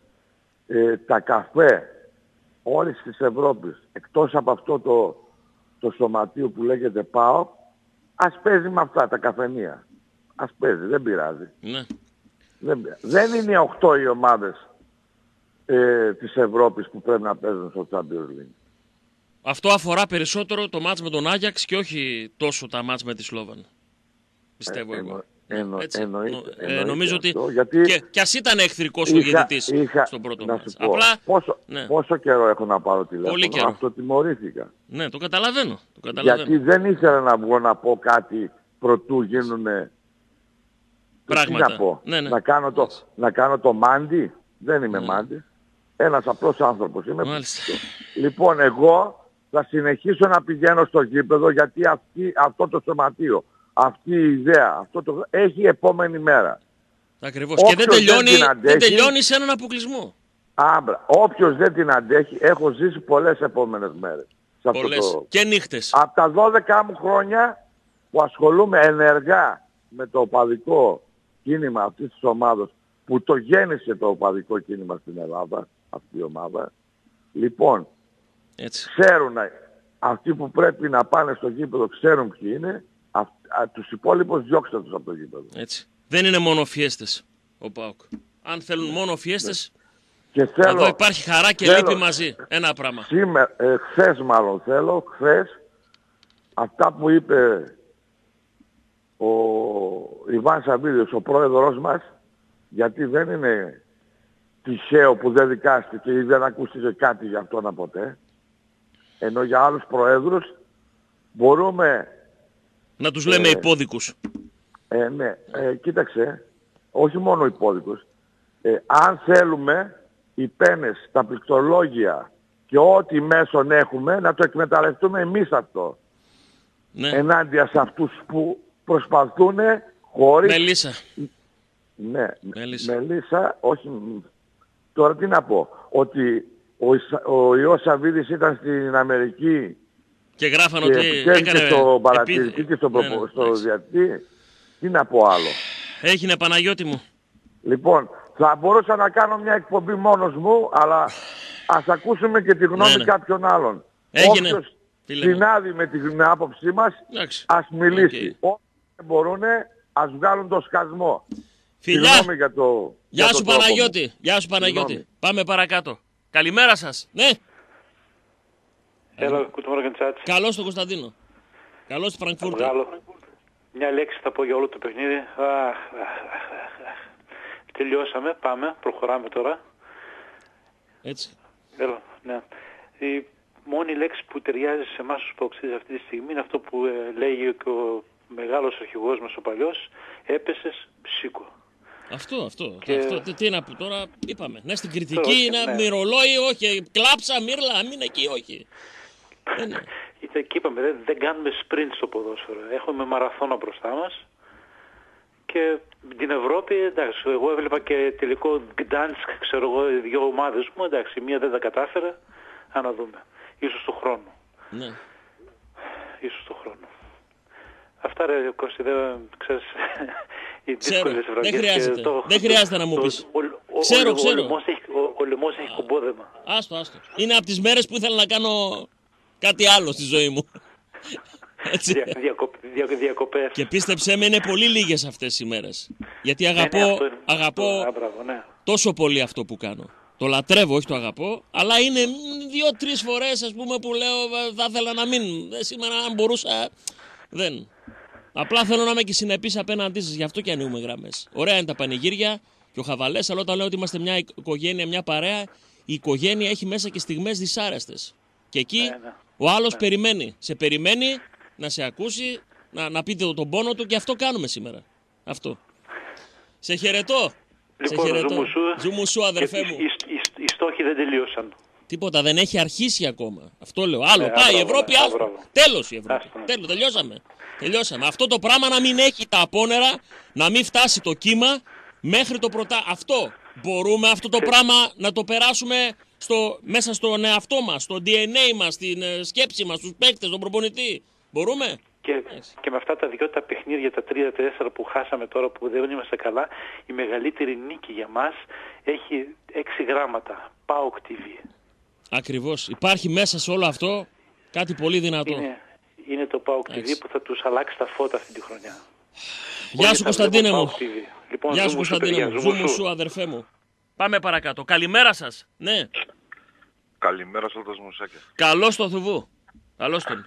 τα καφέ όλης της Ευρώπης, εκτός από αυτό το σωματείο που λέγεται ΠΑΟ, ας παίζει με αυτά τα καφενεία. Ας παίζει, δεν πειράζει. Ναι. Δεν είναι 8 οι ομάδες της Ευρώπης που πρέπει να παίζουν στο Champions League. Αυτό αφορά περισσότερο το μάτς με τον Άγιαξ και όχι τόσο τα μάτς με τη Σλόβαν. Πιστεύω εγώ. Νομίζω ότι και ας ήταν εχθρικός ο διαιτητής στον πρώτο μάτς. Απλά πόσο καιρό έχω να πάρω τηλέφωνο, αυτοτιμωρήθηκα. Ναι, το καταλαβαίνω. Γιατί δεν ήθελα να βγω να πω κάτι προτού γίνουνε πράγματα. Τι να πω, να κάνω το μάντι, δεν είμαι μάντι. Ένας απλός άνθρωπος είμαι. Λοιπόν, εγώ θα συνεχίσω να πηγαίνω στο γήπεδο, γιατί αυτό το σωματείο, αυτή η ιδέα, έχει επόμενη μέρα. Ακριβώς. Και δεν τελειώνει σε έναν αποκλεισμό. Άμπρα. Όποιος δεν την αντέχει, έχω ζήσει πολλές επόμενες μέρες. Πολλές. Και νύχτες. Από τα 12 μου χρόνια που ασχολούμαι ενεργά με το οπαδικό κίνημα αυτής της ομάδας, που το γέννησε το οπαδικό κίνημα στην Ελλάδα, αυτή η ομάδα. Λοιπόν, ξέρουν αυτοί που πρέπει να πάνε στο γήπεδο, ξέρουν ποιοι είναι. Τους υπόλοιπους διώξτε τους από το γήπεδο. Έτσι. Δεν είναι μόνο φιέστες ο ΠΑΟΚ. Αν θέλουν μόνο φιέστες, εδώ υπάρχει χαρά και λύπη μαζί. Ένα πράγμα. Χθες, αυτά που είπε ο Ιβάν Σαββίδης, ο πρόεδρος μας, γιατί δεν είναι τυχαίο που δεν δικάστηκε ή δεν ακούστηκε κάτι για αυτόν ποτέ. Ενώ για άλλους προέδρους μπορούμε... Να τους λέμε υπόδικους. Ναι, κοίταξε, όχι μόνο υπόδικους. Αν θέλουμε οι πένες, τα πληκτρολόγια και ό,τι μέσον έχουμε, να το εκμεταλλευτούμε εμείς αυτό. Ναι. Ενάντια σε αυτούς που προσπαθούν χωρίς... Μελίσσα. Ναι, Μελίσσα, όχι... Τώρα τι να πω, ότι ο Ιώς Σαββίδης ήταν στην Αμερική και γράφανε και ότι έκανε στον παρατηρητή και στο διατητή. Τι να πω άλλο. Έγινε, Παναγιώτη μου. Λοιπόν, θα μπορούσα να κάνω μια εκπομπή μόνος μου, αλλά ας ακούσουμε και τη γνώμη κάποιων άλλων. Έγινε. Όποιος συνάδει με την άποψή μας, ας μιλήσει. Όσοι δεν μπορούν, ας βγάλουν το σκασμό. Φιλιά. Γεια σου Παναγιώτη. Γεια σου Παναγιώτη. Πάμε παρακάτω. Καλημέρα σας. Ναι. Έλα, good morning, chat. Καλώς τον Κωνσταντίνο. Καλώς στη Φραγκφούρτη. Μια λέξη θα πω για όλο το παιχνίδι. Τελειώσαμε, πάμε, προχωράμε τώρα. Έτσι. Έλα, ναι. Η μόνη λέξη που ταιριάζει σε εμάς τους παοξίδες αυτή τη στιγμή είναι αυτό που λέγει και ο μεγάλος αρχηγός μας ο παλιός, έπεσες, σήκω. Αυτό. Τι να πω τώρα, είπαμε. Ναι, στην κριτική είναι μυρολόι, όχι. Κλάψα, μύρλα, μην εκεί, όχι. Και είπαμε, δεν κάνουμε sprint στο ποδόσφαιρο. Έχουμε μαραθώνα μπροστά μας. Και την Ευρώπη, εντάξει, εγώ έβλεπα και τελικό Gdansk, ξέρω εγώ, 2 ομάδες μου, εντάξει, μία δεν τα κατάφερα. Να δούμε. Ίσως του χρόνου. Ναι. Ίσως του χρόνου. Αυτά ρε Κώστη, δεν ξέρεις, οι δύσκολες βραγές. Δεν χρειάζεται να μου πεις. Ξέρω. Ο λαιμός έχει κομπόδεμα. Άστο. Είναι από τις μέρες που ήθελα να κάνω κάτι άλλο στη ζωή μου. Διακοπές. Και πίστεψέ με, είναι πολύ λίγες αυτές οι μέρες. Γιατί αγαπώ τόσο πολύ αυτό που κάνω. Το λατρεύω, όχι το αγαπώ, αλλά είναι 2-3 φορές, ας πούμε, που λέω θα ήθελα να μην. Σήμερα αν μπορούσα, δεν. Απλά θέλω να είμαι και συνεπής απέναντί σας, γι' αυτό και ανοίγουμε γραμμές. Ωραία είναι τα πανηγύρια και ο χαβαλές, αλλά όταν λέω ότι είμαστε μια οικογένεια, μια παρέα, η οικογένεια έχει μέσα και στιγμές δυσάρεστες. Και εκεί ο άλλος περιμένει. Σε περιμένει να σε ακούσει, να πείτε τον πόνο του και αυτό κάνουμε σήμερα. Αυτό. Σε χαιρετώ. Λοιπόν, Ζουμουσού, αδερφέ μου. Οι στόχοι δεν τελείωσαν. Τίποτα, δεν έχει αρχίσει ακόμα. Αυτό λέω. Άλλο πάει η Ευρώπη, τέλος η Ευρώπη. Τέλος, τελειώσαμε. Αυτό το πράγμα να μην έχει τα απόνερα, να μην φτάσει το κύμα μέχρι το Αυτό. Μπορούμε αυτό το πράγμα να το περάσουμε μέσα στον εαυτό μας, στο DNA μας, στην σκέψη μας, στους παίκτες, τον προπονητή. Μπορούμε. Και με αυτά τα 2 παιχνίδια, τα 3-4 που χάσαμε τώρα που δεν είμαστε καλά, η μεγαλύτερη νίκη για μας έχει 6 γράμματα. PAOK TV. Ακριβώς. Υπάρχει μέσα σε όλο αυτό κάτι πολύ δυνατό. Είναι το PAOK TV που θα τους αλλάξει τα φώτα αυτή τη χρονιά. Γεια σου Κωνσταντίνε μου. Λοιπόν, γεια σου Κωνσταντίνε μου. Ζουμουσού αδερφέ μου. Πάμε παρακάτω. Καλημέρα σας. Ναι. Καλημέρα σε όλους τους μουσάκια. Καλώς το Θουβού. Καλώς τον.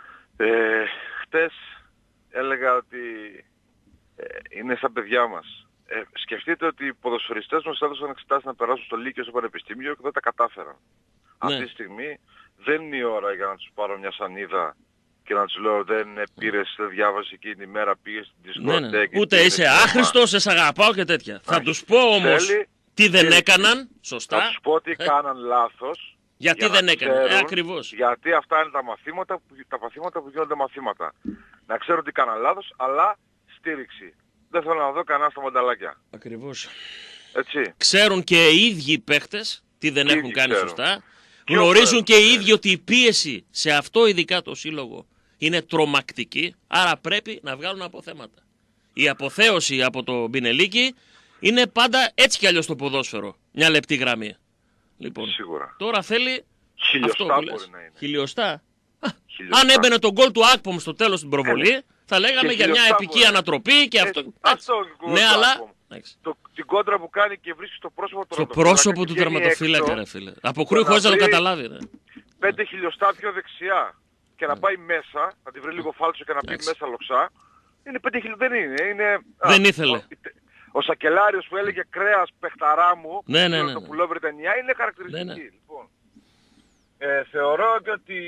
Χτες έλεγα ότι είναι στα παιδιά μας. Σκεφτείτε ότι οι ποδοσφαιριστές μας έδωσαν εξετάσεις να περάσουν στο Λύκειο στο Πανεπιστήμιο και δεν τα κατάφεραν. Ναι. Αυτή τη στιγμή δεν είναι η ώρα για να τους πάρω μια σανίδα και να τους λέω δεν πήρες, δεν διάβασες εκείνη τη μέρα, πήγες στην δισκοτέκη. Ούτε είσαι άχρηστος, σε αγαπάω και τέτοια. Θα τους πω όμως τι δεν έκαναν, σωστά. Θα τους πω τι κάναν λάθος. Γιατί δεν έκαναν, ακριβώς. Γιατί αυτά είναι τα παθήματα που γίνονται μαθήματα. Να ξέρουν τι κάναν λάθος, αλλά στήριξη. Δεν θέλω να δω κανένα στα μονταλάκια. Ακριβώς. Έτσι. Ξέρουν και οι ίδιοι οι παίχτες τι δεν έχουν κάνει σωστά. Γνωρίζουν και οι ίδιοι ότι η πίεση σε αυτό ειδικά το σύλλογο είναι τρομακτική, άρα πρέπει να βγάλουν αποθέματα. Η αποθέωση από το Μπινελίκι είναι πάντα έτσι κι αλλιώς το ποδόσφαιρο. Μια λεπτή γραμμή. Λοιπόν, σίγουρα. Τώρα θέλει χιλιοστά αυτό που μπορεί λες. να είναι. Χιλιοστά. Αν έμπαινε τον γκολ του Ακπομ στο τέλος στην προβολή, θα λέγαμε για μια επική ανατροπή και αυτό. Ναι, αλλά την κόντρα που κάνει και βρίσκει στο πρόσωπο του τερματοφύλακα. Στο πρόσωπο του τερματοφύλακα, ρε φίλε. Αποκρούει χωρίς να το καταλάβει. 5 χιλιοστά πιο δεξιά και να πάει μέσα, να τη βρει λίγο φάλτσο και να πει μέσα λοξά. Είναι 5 χιλιοστά, δεν είναι. Δεν ήθελε. Ο Σακελάριος που έλεγε κρέας παιχταρά μου, ναι. το πουλό Βρετανιά, είναι χαρακτηριστική. Ναι. Λοιπόν, θεωρώ ότι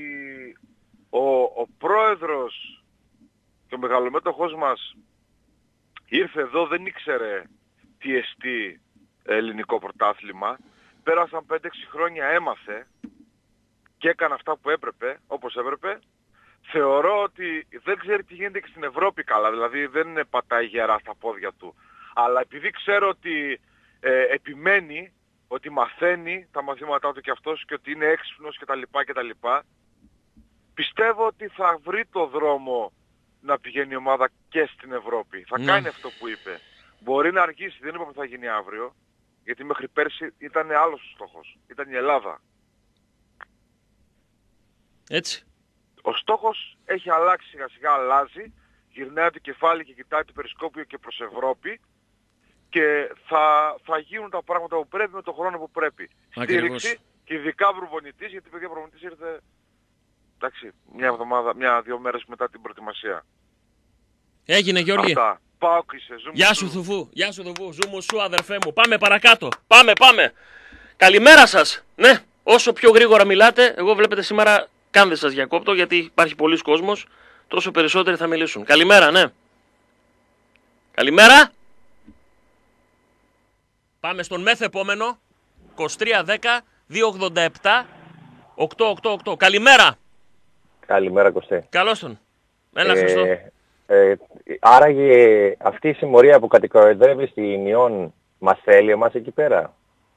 ο πρόεδρος και ο μεγαλομέτωχός μας ήρθε εδώ, δεν ήξερε τι εστί ελληνικό πρωτάθλημα. Πέρασαν 5-6 χρόνια, έμαθε και έκανε αυτά που έπρεπε, όπως έπρεπε. Θεωρώ ότι δεν ξέρει τι γίνεται και στην Ευρώπη καλά, δηλαδή δεν πατάει γερά στα πόδια του. Αλλά επειδή ξέρω ότι επιμένει, ότι μαθαίνει τα μαθήματά του και αυτός και ότι είναι έξυπνος κτλ. Πιστεύω ότι θα βρει το δρόμο να πηγαίνει η ομάδα και στην Ευρώπη. Θα κάνει αυτό που είπε. Μπορεί να αργήσει, δεν είπαμε ότι θα γίνει αύριο, γιατί μέχρι πέρσι ήταν άλλος ο στόχος. Ήταν η Ελλάδα. Έτσι. Ο στόχος έχει αλλάξει, σιγά σιγά αλλάζει, γυρνάει το κεφάλι και κοιτάει το περισκόπιο και προς Ευρώπη και θα γίνουν τα πράγματα που πρέπει με τον χρόνο που πρέπει. Ακριβώς. Στήριξη και ειδικά προπονητής, γιατί παιδιά προπονητής ήρθε, εντάξει, μια εβδομάδα, μια-δύο μέρες μετά την προετοιμασία. Έγινε, Γιώργη. Αυτά. Πάω κλείσε. Γεια σου Θουφού, γεια σου Θουφού, ζούμου σου αδερφέ μου. Πάμε παρακάτω, πάμε. Καλημέρα σας. Ναι, όσο πιο γρήγορα μιλάτε, εγώ βλέπετε σήμερα καν δεν σας διακόπτω γιατί υπάρχει πολλής κόσμος, τόσο περισσότεροι θα μιλήσουν. Καλημέρα, ναι. Καλημέρα. Πάμε στον μεθεπόμενο, 2310-287-888. Καλημέρα. Καλημέρα Κωστή. Καλώς τον. Έλα, Χριστό. Άραγε αυτή η συμμορία που κατοικοεδρεύει στην Ιόν μας θέλει εμάς εκεί πέρα?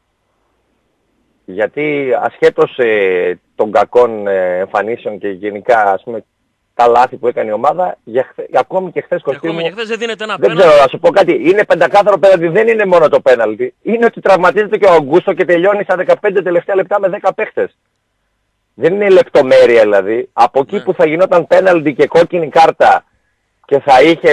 Γιατί ασχέτως των κακών εμφανίσεων και γενικά ας πούμε τα λάθη που έκανε η ομάδα, ακόμη και χθες Κωστή μου, δεν δίνεται ένα δεν ξέρω, να σου πω κάτι, είναι πεντακάθαρο πέναλτι, δεν είναι μόνο το πέναλτι, είναι ότι τραυματίζεται και ο Αγκούστο και τελειώνει στα 15 τελευταία λεπτά με 10 παίχτες. Δεν είναι λεπτομέρεια δηλαδή, από εκεί που θα γινόταν πέναλτι και κόκκινη κάρτα και θα είχες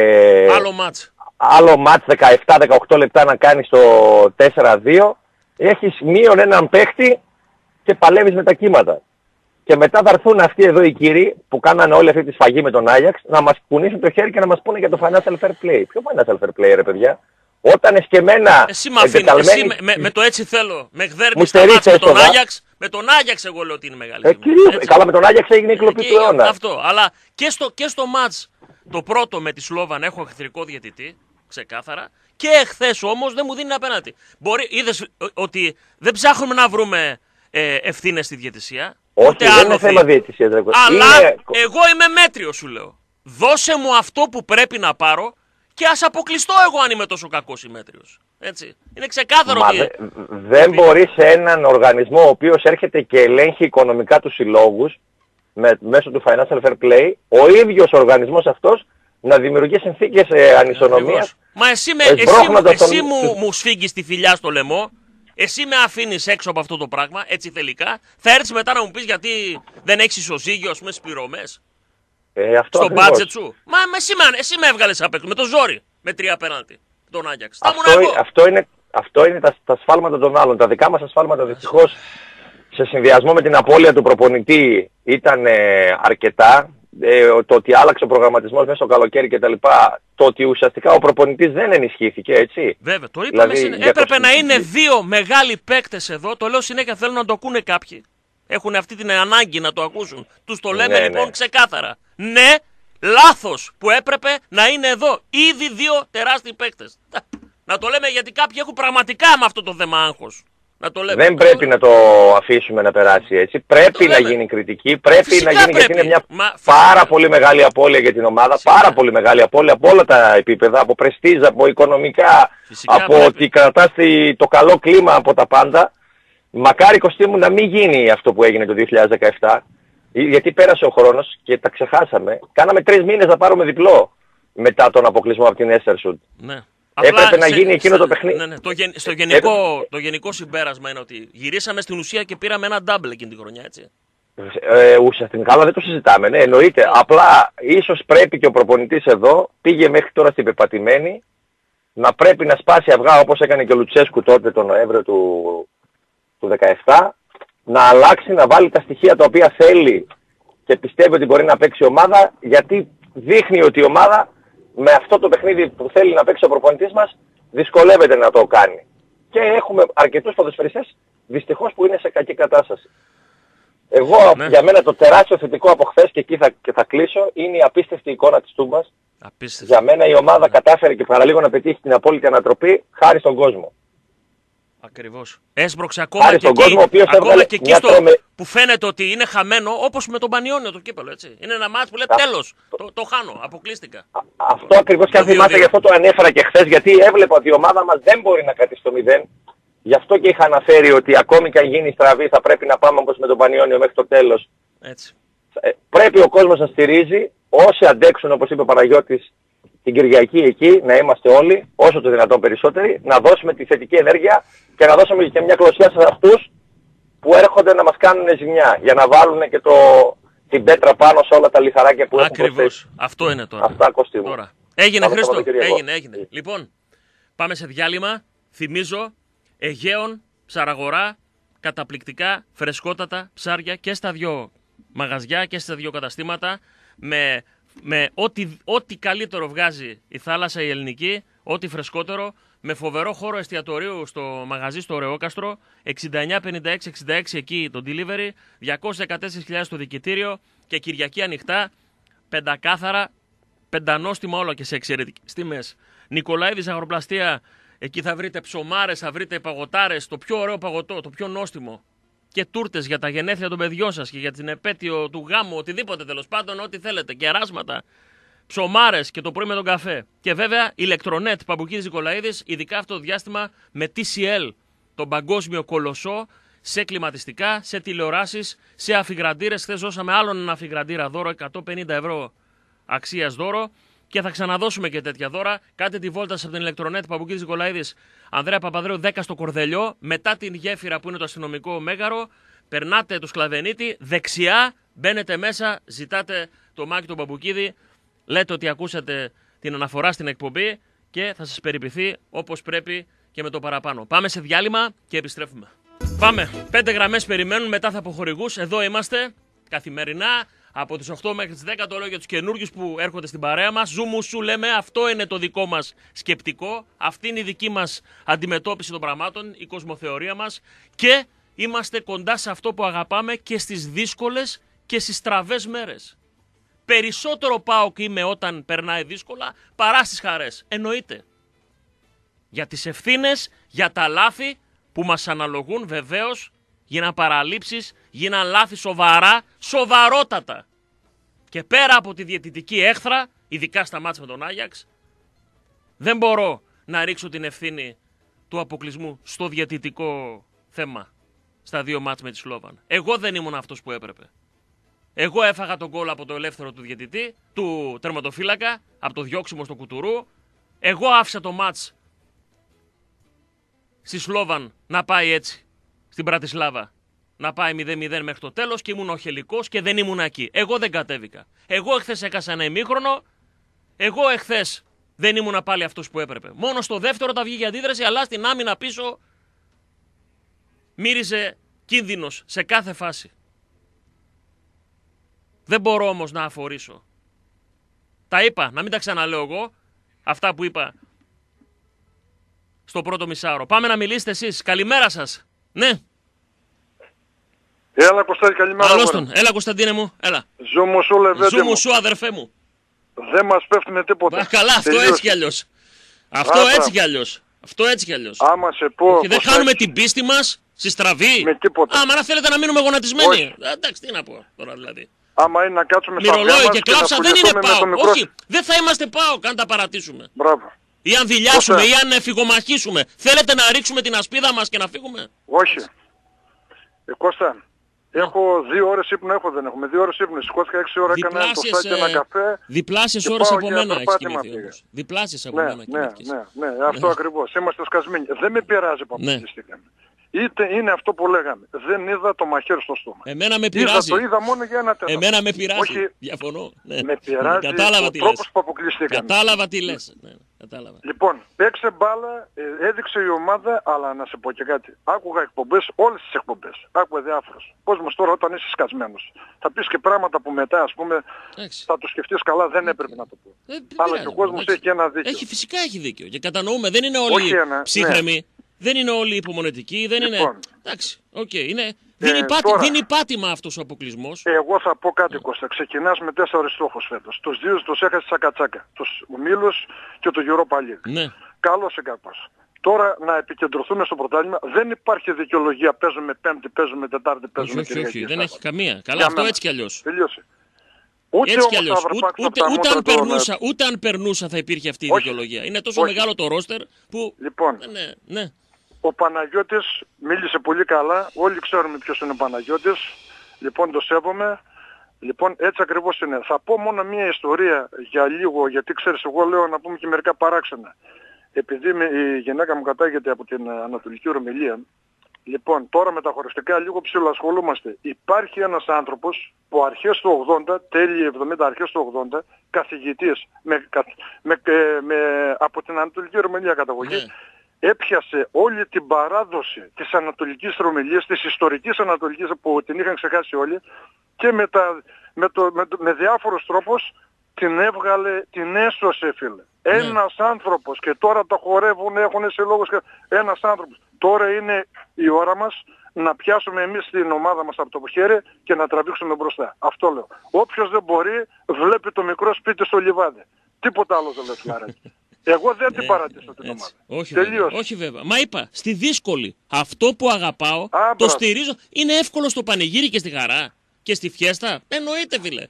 άλλο μάτς 17-18 λεπτά να κάνεις το 4-2, έχεις μείον έναν παίχτη και παλεύεις με τα κύματα. Και μετά θα έρθουν αυτοί εδώ οι κύριοι που κάνανε όλη αυτή τη σφαγή με τον Άγιαξ να μας κουνήσουν το χέρι και να μας πούνε για το financial fair play. Ποιο financial fair play ρε παιδιά? Όταν εσκεμμένα εσύ με αφήνεις, εσύ με το έτσι θέλω, με γδέρνεις τα μάτς με τον Άγιαξ, με τον Άγιαξ εγώ λέω ότι είναι μεγάλη. Καλά, με τον Άγιαξ έγινε η κλοπή του αιώνα. Αυτό, αλλά και στο μάτς το πρώτο με τη Σλόβαν έχω εχθρικό διαιτητή, ξεκάθαρα, και εχθές όμως δεν μου δίνει απέναντι. Είδες ότι δεν ψάχνουμε να βρούμε ευθύνες στη διαιτησία. Όχι, δεν είναι θέμα διαιτησίας. Αλλά εγώ είμαι μέτριο σου λέω. Δώσε μου αυτό που πρέπει να πάρω και ας αποκλειστώ εγώ αν είμαι τόσο κακός ή μέτριος. Έτσι. Είναι ξεκάθαρο ότι... Δεν μπορεί σε έναν οργανισμό ο οποίος έρχεται και ελέγχει οικονομικά τους συλλόγους μέσω του financial fair play, ο ίδιος ο οργανισμός αυτός να δημιουργεί συνθήκες ανισονομίας. Μα εσύ μου σφίγγεις τη φιλιά στο λαιμό, εσύ με αφήνεις έξω από αυτό το πράγμα, έτσι τελικά, θα έρθεις μετά να μου πεις γιατί δεν έχεις ισοζύγιο, ας πούμε, στις πληρωμές. Στο μπάτζετ σου. Μα εσύ με έβγαλες απ' έξω, με το ζόρι, με 3 πέναλτι, τον Άγιαξ. Αυτό είναι τα σφάλματα των άλλων. Τα δικά μας ασφάλματα δυστυχώς σε συνδυασμό με την απώλεια του προπονητή ήταν αρκετά. Το ότι άλλαξε ο προγραμματισμός μέσα στο καλοκαίρι κτλ. Το ότι ουσιαστικά ο προπονητής δεν ενισχύθηκε, έτσι. Βέβαια, το είπαμε. Δηλαδή, έπρεπε να είναι δύο μεγάλοι παίκτες εδώ. Το λέω συνέχεια, θέλουν να το ακούνε κάποιοι. Έχουν αυτή την ανάγκη να το ακούσουν. Τους το λέμε λοιπόν ξεκάθαρα. Ναι, λάθος που έπρεπε να είναι εδώ. Ήδη δύο τεράστιοι παίκτες. Να το λέμε γιατί κάποιοι έχουν πραγματικά με αυτό το θέμα άγχος. Δεν πρέπει να το αφήσουμε να περάσει έτσι. Πρέπει να γίνει κριτική. Πρέπει να γίνει γιατί είναι μια πάρα πολύ μεγάλη απώλεια για την ομάδα. Πάρα πολύ μεγάλη απώλεια από όλα τα επίπεδα. Από πρεστίζ, από οικονομικά, από ότι κρατάς το καλό κλίμα από τα πάντα. Μακάρι Κωστή μου να μην γίνει αυτό που έγινε το 2017. Γιατί πέρασε ο χρόνος και τα ξεχάσαμε. Κάναμε 3 μήνες να πάρουμε διπλό μετά τον αποκλεισμό από την Έστερσουντ. Ναι. Έπρεπε να γίνει εκείνο το παιχνίδι. Ναι. Το γενικό συμπέρασμα είναι ότι γυρίσαμε στην ουσία και πήραμε ένα double εκείνη τη χρονιά, έτσι. Ουσιαστικά αλλά δεν το συζητάμε, ναι, εννοείται. Απλά ίσως πρέπει και ο προπονητής εδώ πήγε μέχρι τώρα στην πεπατημένη να πρέπει να σπάσει αυγά όπως έκανε και ο Λουτσέσκου τότε τον Νοέμβριο του 17, να αλλάξει, να βάλει τα στοιχεία τα οποία θέλει και πιστεύει ότι μπορεί να παίξει η ομάδα, γιατί δείχνει ότι η ομάδα με αυτό το παιχνίδι που θέλει να παίξει ο προπονητής μας, δυσκολεύεται να το κάνει. Και έχουμε αρκετούς ποδοσφαιριστές, δυστυχώς, που είναι σε κακή κατάσταση. Εγώ, για μένα το τεράστιο θετικό από χθες, και εκεί θα κλείσω, είναι η απίστευτη εικόνα της Τούμπας. Για μένα η ομάδα κατάφερε και παραλίγο να πετύχει την απόλυτη ανατροπή χάρη στον κόσμο. Ακριβώς. Έσπρωξε ακόμα και εκεί που φαίνεται ότι είναι χαμένο, όπως με τον Πανιόνιο το κύπελο, έτσι. Είναι ένα μάτς που λέει τέλος, το χάνω, αποκλείστηκα. Αυτό ακριβώς, και αν θυμάστε, γι' αυτό το ανέφερα και χθες, γιατί έβλεπα ότι η ομάδα μας δεν μπορεί να κρατήσει το 0. Γι' αυτό και είχα αναφέρει ότι ακόμη και αν γίνει στραβή θα πρέπει να πάμε όπως με τον Πανιόνιο μέχρι το τέλος. Έτσι. Πρέπει ο κόσμος να στηρίζει, όσοι αντέξουν, όπως είπε ο Παναγιώτης, την Κυριακή εκεί, να είμαστε όλοι, όσο το δυνατόν περισσότεροι, να δώσουμε τη θετική ενέργεια και να δώσουμε και μια κλωσιά σε αυτούς που έρχονται να μας κάνουν ζημιά, για να βάλουν και την πέτρα πάνω σε όλα τα λιθαράκια που έχουν προσθέσει. Ακριβώς. Αυτό είναι τώρα. Αυτά, Κωστή μου. Τώρα. Έγινε, Χρήστο. Έγινε. Λοιπόν, πάμε σε διάλειμμα. Θυμίζω, Αιγαίων, ψαραγορά, καταπληκτικά, φρεσκότατα ψάρια και στα δυο μαγαζιά και στα δυο καταστήματα, με ό,τι καλύτερο βγάζει η θάλασσα η ελληνική, ό,τι φρεσκότερο, με φοβερό χώρο εστιατορίου στο μαγαζί στο Ρεόκαστρο, 6956-66 εκεί το delivery, 214.000 το δικητήριο και Κυριακή ανοιχτά, πεντακάθαρα, πεντανόστιμα όλα και σε εξαιρετικές τιμές. Νικολαίδης Αγροπλαστεία, εκεί θα βρείτε ψωμάρες, θα βρείτε παγωτάρες, το πιο ωραίο παγωτό, το πιο νόστιμο. Και τούρτες για τα γενέθλια των παιδιών σας και για την επέτειο του γάμου, οτιδήποτε τέλος πάντων, ό,τι θέλετε. Κεράσματα, ψωμάρες και το πρωί με τον καφέ. Και βέβαια ηλεκτρονέτ Παμπουκίδης Νικολαίδης, ειδικά αυτό το διάστημα με TCL, τον παγκόσμιο κολοσσό, σε κλιματιστικά, σε τηλεοράσεις, σε αφιγραντήρες. Χθες δώσαμε άλλον ένα αφιγραντήρα δώρο, 150 ευρώ αξίας δώρο. Και θα ξαναδώσουμε και τέτοια δώρα. Κάντε τη βόλτα σας από την ηλεκτρονέτ Παμπουκίδης Νικολαίδης, Ανδρέα Παπαδρέου 10 στο Κορδελιό, μετά την γέφυρα που είναι το αστυνομικό μέγαρο, περνάτε το Σκλαβενίτη, δεξιά, μπαίνετε μέσα, ζητάτε το Μάκη τον Παμπουκίδη, λέτε ότι ακούσατε την αναφορά στην εκπομπή και θα σας περιποιηθεί όπως πρέπει και με το παραπάνω. Πάμε σε διάλειμμα και επιστρέφουμε. Πάμε. 5 γραμμές περιμένουν, μετά θα αποχορηγούς. Εδώ είμαστε καθημερινά. Από τις 8 μέχρι τις 10 το λέω για τους καινούργιους που έρχονται στην παρέα μας. Ζούμου σου λέμε, αυτό είναι το δικό μας σκεπτικό. Αυτή είναι η δική μας αντιμετώπιση των πραγμάτων, η κοσμοθεωρία μας. Και είμαστε κοντά σε αυτό που αγαπάμε και στις δύσκολες και στις στραβές μέρες. Περισσότερο ΠΑΟΚ είμαι όταν περνάει δύσκολα παρά στις χαρές. Εννοείται. Για τις ευθύνες, για τα λάθη που μας αναλογούν βεβαίως. Γίναν παραλήψεις, γίναν λάθη σοβαρά, σοβαρότατα. Και πέρα από τη διαιτητική έχθρα, ειδικά στα μάτς με τον Άγιαξ, δεν μπορώ να ρίξω την ευθύνη του αποκλεισμού στο διαιτητικό θέμα στα 2 μάτς με τη Σλόβαν. Εγώ δεν ήμουν αυτός που έπρεπε. Εγώ έφαγα τον γκολ από το ελεύθερο του διαιτητή, του τερματοφύλακα, από το διώξιμο στο Κουτουρού. Εγώ άφησα το μάτς στη Σλόβαν να πάει έτσι. Στην Πρατισλάβα να πάει 0-0 μέχρι το τέλος και ήμουν ο χελικός και δεν ήμουν εκεί. Εγώ δεν κατέβηκα. Εγώ εχθές έκασα ένα ημίχρονο. Εγώ εχθές δεν ήμουν πάλι αυτός που έπρεπε. Μόνο στο δεύτερο τα βγήκε αντίδραση, αλλά στην άμυνα πίσω μύριζε κίνδυνος σε κάθε φάση. Δεν μπορώ όμως να αφορήσω. Τα είπα, να μην τα ξαναλέω εγώ, αυτά που είπα στο πρώτο μισάωρο. Πάμε να μιλήσετε εσείς. Καλημέρα σας. Ναι. Έλα Κωστάκη, καλημέρα. Καλώς τον. Έλα Κωνσταντίνε μου, έλα. Ζούμου σου λεβέντε Ζούμου σου αδερφέ μου. Δεν μας πέφτουνε τίποτα. Καλά, αυτό έτσι κι αλλιώς. Αυτό έτσι κι αλλιώς. Αυτό έτσι κι αλλιώς. Άμα σε πω... Και δεν χάνουμε την πίστη μας στη στραβή. Με τίποτα. Άμα να θέλετε να μείνουμε γονατισμένοι. Εντάξει, τι να πω τώρα δηλαδή. Άμα είναι να κάτσουμε στα μυρολόι και κλάψα δεν είναι ΠΑΟΚ. Όχι, δεν θα είμαστε ΠΑΟΚ αν τα παρατήσουμε. Μπράβο. Ή αν δειλιάσουμε ή αν φυγομαχήσουμε. Θέλετε να ρίξουμε την ασπίδα μας και να φύγουμε. Όχι. Κώστα, έχω 2 ώρες ύπνο, δεν έχουμε 2 ώρες ύπνο. Σηκώθηκα 6 ώρα, έκανα ένα τοστάκι, ένα καφέ. Διπλάσιες ώρες από μένα έχεις κοιμηθεί όμως. Διπλάσιες από μένα κοιμηθείς. Ναι, αυτό ακριβώς. Είμαστε σκασμένοι. Δεν με πειράζει που αποκλειστήκαμε. Είτε είναι αυτό που λέγαμε. Δεν είδα το μαχαίρι στο στόμα. Εμένα με πειράζει. Το είδα μόνο για ένα τέταρτο. Εμένα με πειράζει. Όχι, διαφωνώ. Ναι. Με πειράζει ο τρόπος που αποκλειστήκαμε. Κατάλαβα τι λες. Κατάλαβα. Λοιπόν, παίξε μπάλα, έδειξε η ομάδα, αλλά να σε πω και κάτι. Άκουγα εκπομπές, όλες τις εκπομπές. Άκουγα διάφορες. Κόσμος τώρα όταν είσαι σκασμένος. Θα πεις και πράγματα που μετά, ας πούμε, θα το σκεφτείς καλά, δεν έπρεπε να το πω. Αλλά και ο κόσμος έχει και ένα δίκιο. Φυσικά έχει δίκιο. Και κατανοούμε, δεν είναι όλοι ψύχρεμοι, ναι. Δεν είναι όλοι υπομονετικοί, δεν είναι... Εντάξει, είναι... Δίνει πάτημα αυτός ο αποκλεισμός. Εγώ θα πω κάτι, Κώστα. Ξεκινάς με 4 στόχους φέτος. Τους 2 τους έχασες τσακα-τσακα. Τους ομίλους και το Europa League. Ναι. Καλώς ή κακώς. Τώρα να επικεντρωθούμε στο πρωτάθλημα. Δεν υπάρχει δικαιολογία. Παίζουμε Πέμπτη, παίζουμε Τετάρτη, παίζουμε Κυριακή. Όχι, δεν έχει καμία. Καλά, αυτό έτσι κι αλλιώς. Τελείωσε. Ούτε αν περνούσα θα υπήρχε αυτή η δικαιολογία. Είναι τόσο μεγάλο το ρόστερ που... Λοιπόν, ναι. Ο Παναγιώτης μίλησε πολύ καλά. Όλοι ξέρουμε ποιος είναι ο Παναγιώτης. Λοιπόν, το σέβομαι. Λοιπόν, έτσι ακριβώς είναι. Θα πω μόνο μία ιστορία για λίγο, γιατί ξέρεις, εγώ λέω να πούμε και μερικά παράξενα. Επειδή η γυναίκα μου κατάγεται από την Ανατολική Ρωμιλία, λοιπόν, τώρα με τα χωριστικά λίγο ψηλοασχολούμαστε. Υπάρχει ένας άνθρωπος που αρχές του 80, τέλη 70, αρχές του 80, καθηγητής από την Ανατολική Ρωμιλία καταγωγή, έπιασε όλη την παράδοση της Ανατολικής Ρωμιλίας, της ιστορικής Ανατολικής που την είχαν ξεχάσει όλοι και με διάφορους τρόπους την έβγαλε, την έσωσε, φίλε. Ένας άνθρωπος, και τώρα τα χορεύουν, έχουν συλλόγους, ένας άνθρωπος. Τώρα είναι η ώρα μας να πιάσουμε εμείς την ομάδα μας από το χέρι και να τραβήξουμε μπροστά. Αυτό λέω. Όποιος δεν μπορεί βλέπει το μικρό σπίτι στο λιβάδι. Τίποτα άλλο δεν λέω. Εγώ δεν την παρατήσω την ομάδα. Όχι βέβαια. Μα είπα, στη δύσκολη. Αυτό που αγαπάω, το στηρίζω. Είναι εύκολο στο πανηγύρι και στη χαρά και στη φιέστα. Εννοείται, φίλε.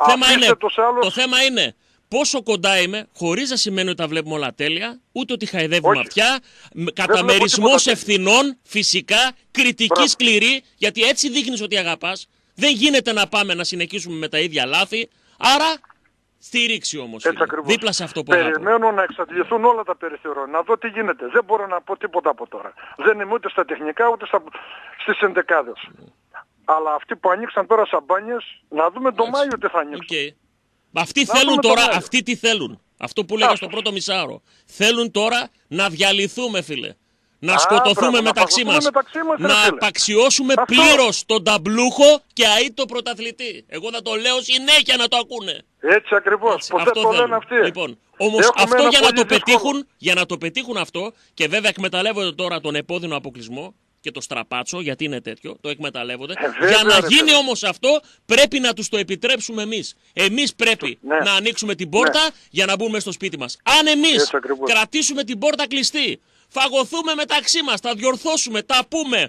Το θέμα είναι πόσο κοντά είμαι, χωρίς να σημαίνει ότι τα βλέπουμε όλα τέλεια, ούτε ότι χαϊδεύουμε αυτιά, καταμερισμός ευθυνών, φυσικά, κριτική σκληρή, γιατί έτσι δείχνεις ότι αγαπάς. Δεν γίνεται να πάμε να συνεχίσουμε με τα ίδια λάθη. Άρα, στήριξη όμως. Δίπλα σε αυτό που περιμένω να εξαντληθούν όλα τα περιθώρια, να δω τι γίνεται. Δεν μπορώ να πω τίποτα από τώρα. Δεν είμαι ούτε στα τεχνικά, ούτε στις ενδεκάδες. Αλλά αυτοί που ανοίξαν τώρα σαμπάνιες, να δούμε το Μάιο τι θα ανοίξουν. Αυτοί θέλουν τώρα, αυτοί τι θέλουν. Αυτό που λέγα στο πρώτο μισάωρο. Θέλουν τώρα να διαλυθούμε, φίλε. Να σκοτωθούμε μεταξύ μας. Να απαξιώσουμε πλήρως τον ταμπλούχο και αήττο πρωταθλητή. Εγώ θα το λέω συνέχεια να το ακούνε. Έτσι ακριβώς. Ποτέ το λένε αυτοί. Λοιπόν, όμως αυτό για να το πετύχουν αυτό, και βέβαια εκμεταλλεύονται τώρα τον επώδυνο αποκλεισμό και το στραπάτσο, γιατί είναι τέτοιο, το εκμεταλλεύονται. Για να γίνει όμως αυτό, πρέπει να τους το επιτρέψουμε εμείς. Εμείς πρέπει να ανοίξουμε την πόρτα για να μπούμε στο σπίτι μας. Αν εμείς κρατήσουμε την πόρτα κλειστή, φαγωθούμε μεταξύ μας, τα διορθώσουμε, τα πούμε.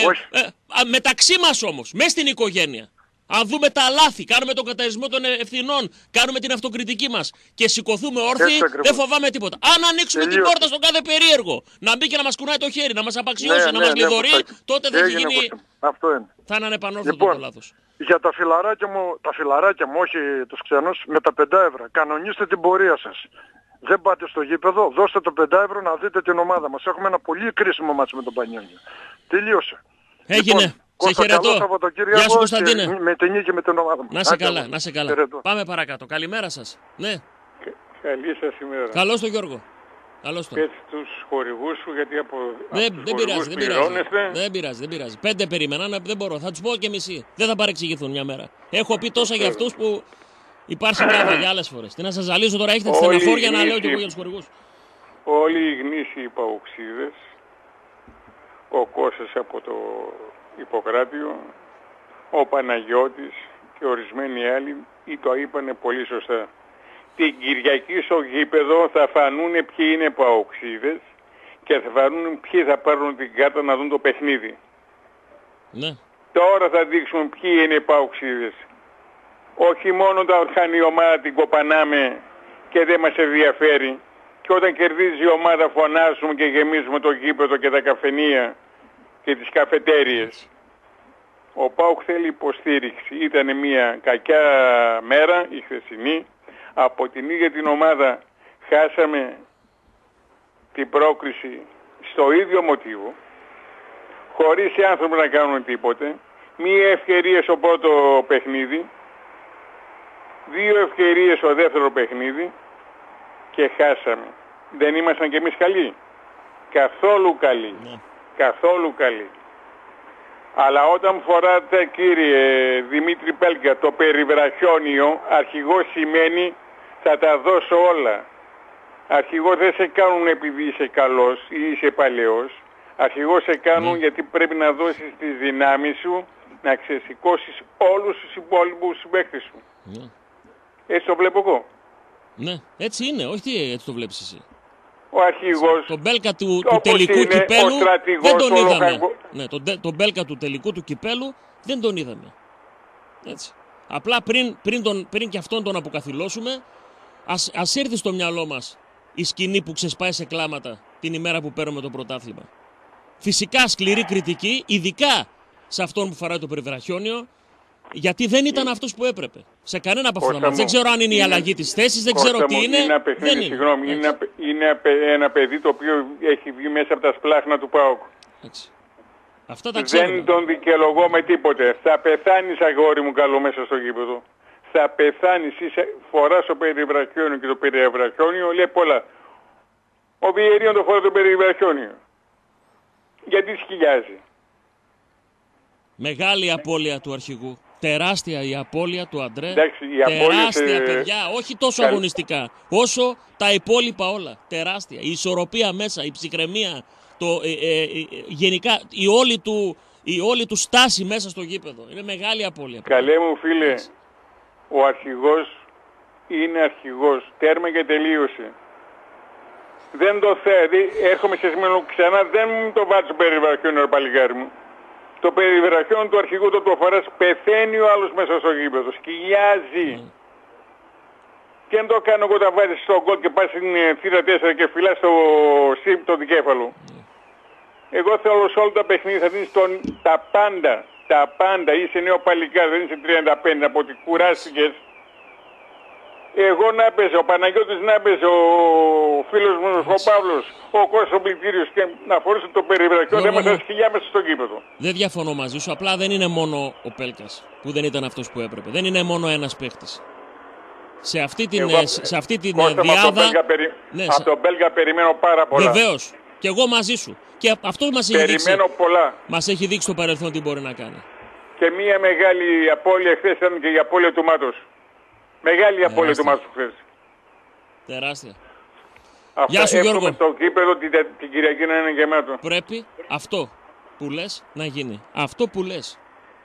Μεταξύ μας όμως, μες στην οικογένεια. Αν δούμε τα λάθη, κάνουμε τον καταρισμό των ευθυνών, κάνουμε την αυτοκριτική μας και σηκωθούμε όρθιοι, δεν φοβάμαι τίποτα. Αν ανοίξουμε την πόρτα στον κάθε περίεργο, να μπει και να μας κουνάει το χέρι, να μας απαξιώσει, να μας λιδωρεί, τότε δεν έχει γίνει. Αυτό είναι. Θα είναι ανεπανόρθωτο το λάθος. Για τα φιλαράκια μου, όχι τους ξένους, με τα 5 ευρώ, κανονίστε την πορεία σας. Δεν πάτε στο γήπεδο, δώστε το 5 ευρώ να δείτε την ομάδα μας. Έχουμε ένα πολύ κρίσιμο μάτσο με τον Πανιόνιο. Τελείωσε. Έγινε. Λοιπόν, σε χαιρετώ. Γεια σου, Κωνσταντίνε. Με την νίκη με την ομάδα μου. Να σε καλά, να σε καλά. Χαιρετώ. Πάμε παρακάτω. Καλημέρα σας. Ναι. Καλή σας ημέρα. Καλώς τον Γιώργο. Καλώς τον. Πες τους χορηγούς σου, γιατί από δεν πειράζει, δεν πειράζει. 5 περίμεναν, δεν μπορώ. Θα τους πω και μισή. Δεν θα παρεξηγηθούν μια μέρα. Έχω πει τόσα για αυτούς που υπάρχει πράγμα για άλλες φορές. Τι να σας ζαλίζω τώρα, έχετε τη στεναχώρια να λέω και εγώ για τους χορηγούς. Όλοι οι γνήσιοι παοξίδες, ο Κώστας από το Ιπποκράτιο, ο Παναγιώτης και ορισμένοι άλλοι το είπανε πολύ σωστά. Την Κυριακή στο γήπεδο θα φανούν ποιοι είναι παοξίδες και θα φανούν ποιοι θα πάρουν την κάρτα να δουν το παιχνίδι. Ναι. Τώρα θα δείξουμε ποιοι είναι οι παοξίδες. Όχι μόνο όταν χάνει η ομάδα την κοπανάμε και δεν μας ενδιαφέρει, και όταν κερδίζει η ομάδα φωνάζουμε και γεμίζουμε το γήπεδο και τα καφενεία και τις καφετέριες. Ο ΠΑΟΚ θέλει υποστήριξη. Ήταν μια κακιά μέρα η χθεσινή. Από την ίδια την ομάδα χάσαμε την πρόκριση στο ίδιο μοτίβο, χωρίς οι άνθρωποι να κάνουν τίποτε. Μία ευκαιρία στο πρώτο παιχνίδι, 2 ευκαιρίες στο δεύτερο παιχνίδι και χάσαμε. Δεν ήμασταν κι εμείς καλοί. Καθόλου καλοί. Ναι. Καθόλου καλοί. Αλλά όταν φοράτε, κύριε Δημήτρη Πέλκα, το περιβραχιόνιο, αρχηγός σημαίνει θα τα δώσω όλα. Αρχηγό δεν σε κάνουν επειδή είσαι καλός ή είσαι παλαιός. Αρχηγό σε κάνουν γιατί πρέπει να δώσεις τις δυνάμεις σου να ξεσηκώσεις όλους τους υπόλοιπους παίκτες σου. Ναι. Έτσι το βλέπω εγώ. Ναι, έτσι είναι, όχι τι έτσι το βλέπεις εσύ. Ο αρχηγός, τον Μπέλκα του τελικού κυπέλου δεν τον είδαμε. Ναι, τον Μπέλκα του τελικού του κυπέλου δεν τον είδαμε. Έτσι. Απλά πριν και αυτόν τον αποκαθιλώσουμε, ας έρθει στο μυαλό μας η σκηνή που ξεσπάει σε κλάματα την ημέρα που παίρνουμε το πρωτάθλημα. Φυσικά σκληρή κριτική, ειδικά σε αυτόν που φοράει το περιβραχιόνιο, γιατί δεν ήταν αυτός που έπρεπε. Σε κανένα από αυτά τα μάτια. Δεν ξέρω αν είναι η αλλαγή της θέσης, δεν ξέρω τι είναι. Είναι ένα παιδί το οποίο έχει βγει μέσα από τα σπλάχνα του ΠΑΟΚ. Αυτά τα ξέρουμε. Δεν τον δικαιολογώ με τίποτε. Θα πεθάνεις, αγόρι μου καλό, μέσα στο γήπεδο. Θα πεθάνεις, φοράς το περιβραχιόνιο και το περιβραχιόνιο λέει πολλά. Ο Βιερίον το φορά το περιβραχιόνιο. Γιατί σκυλιάζει. Μεγάλη απώλεια του αρχηγού. Τεράστια η απώλεια του Αντρέ. Εντάξει, τεράστια παιδιά, όχι τόσο αγωνιστικά, όσο τα υπόλοιπα όλα. Τεράστια. Η ισορροπία μέσα, η ψυχραιμία, γενικά η όλη του στάση μέσα στο γήπεδο. Είναι μεγάλη απώλεια. Καλέ μου φίλε, ο αρχηγός είναι αρχηγός. Τέρμα και τελείωσε. Δεν το θέλει, έρχομαι σε σημείο ξανά, δεν μου το βάζει το περιβραχιόνιο, ρε παλικάρι μου. Το περιβραχιόνιο του αρχηγού το φοράς, πεθαίνει ο άλλος μέσα στο γήπεδο, σκυλιάζει. Και δεν το κάνω εγώ, τα βάζεις στο γκολ και πας στην θύρα 4 και φυλάς το δικέφαλο. Εγώ θέλω σε όλα τα παιχνίδια θα δίνεις τα πάντα, είσαι νέο παλικάρι, δεν είσαι 35, από ότι κουράστηκες. Εγώ να έπαιζε, ο Παναγιώτης να έπαιζε, ο φίλος μου ο Παύλος, ο Κώστας ο Πληκτήριος και να φορούσε το περιβραχιό, δεν ήμασταν σκυλιά μέσα στο γήπεδο. Δεν διαφωνώ μαζί σου, απλά δεν είναι μόνο ο Πέλκας που δεν ήταν αυτός που έπρεπε. Δεν είναι μόνο ένας παίχτης. Σε αυτή την διάδα... Από τον Πέλκα περιμένω πάρα πολλά. Βεβαίως. Και εγώ μαζί σου. Και αυτό μας έχει δείξει. Πολλά. Μας έχει δείξει το παρελθόν τι μπορεί να κάνει. Και μία μεγάλη απώλεια χθες ήταν και η απώλεια του Μάτος. Μεγάλη απώλεια του Μάτους χθες. Τεράστια. Γεια σου Γιώργο. Το κήπεδο την Κυριακή να είναι γεμάτο. Πρέπει αυτό που λες να γίνει. Αυτό που λες.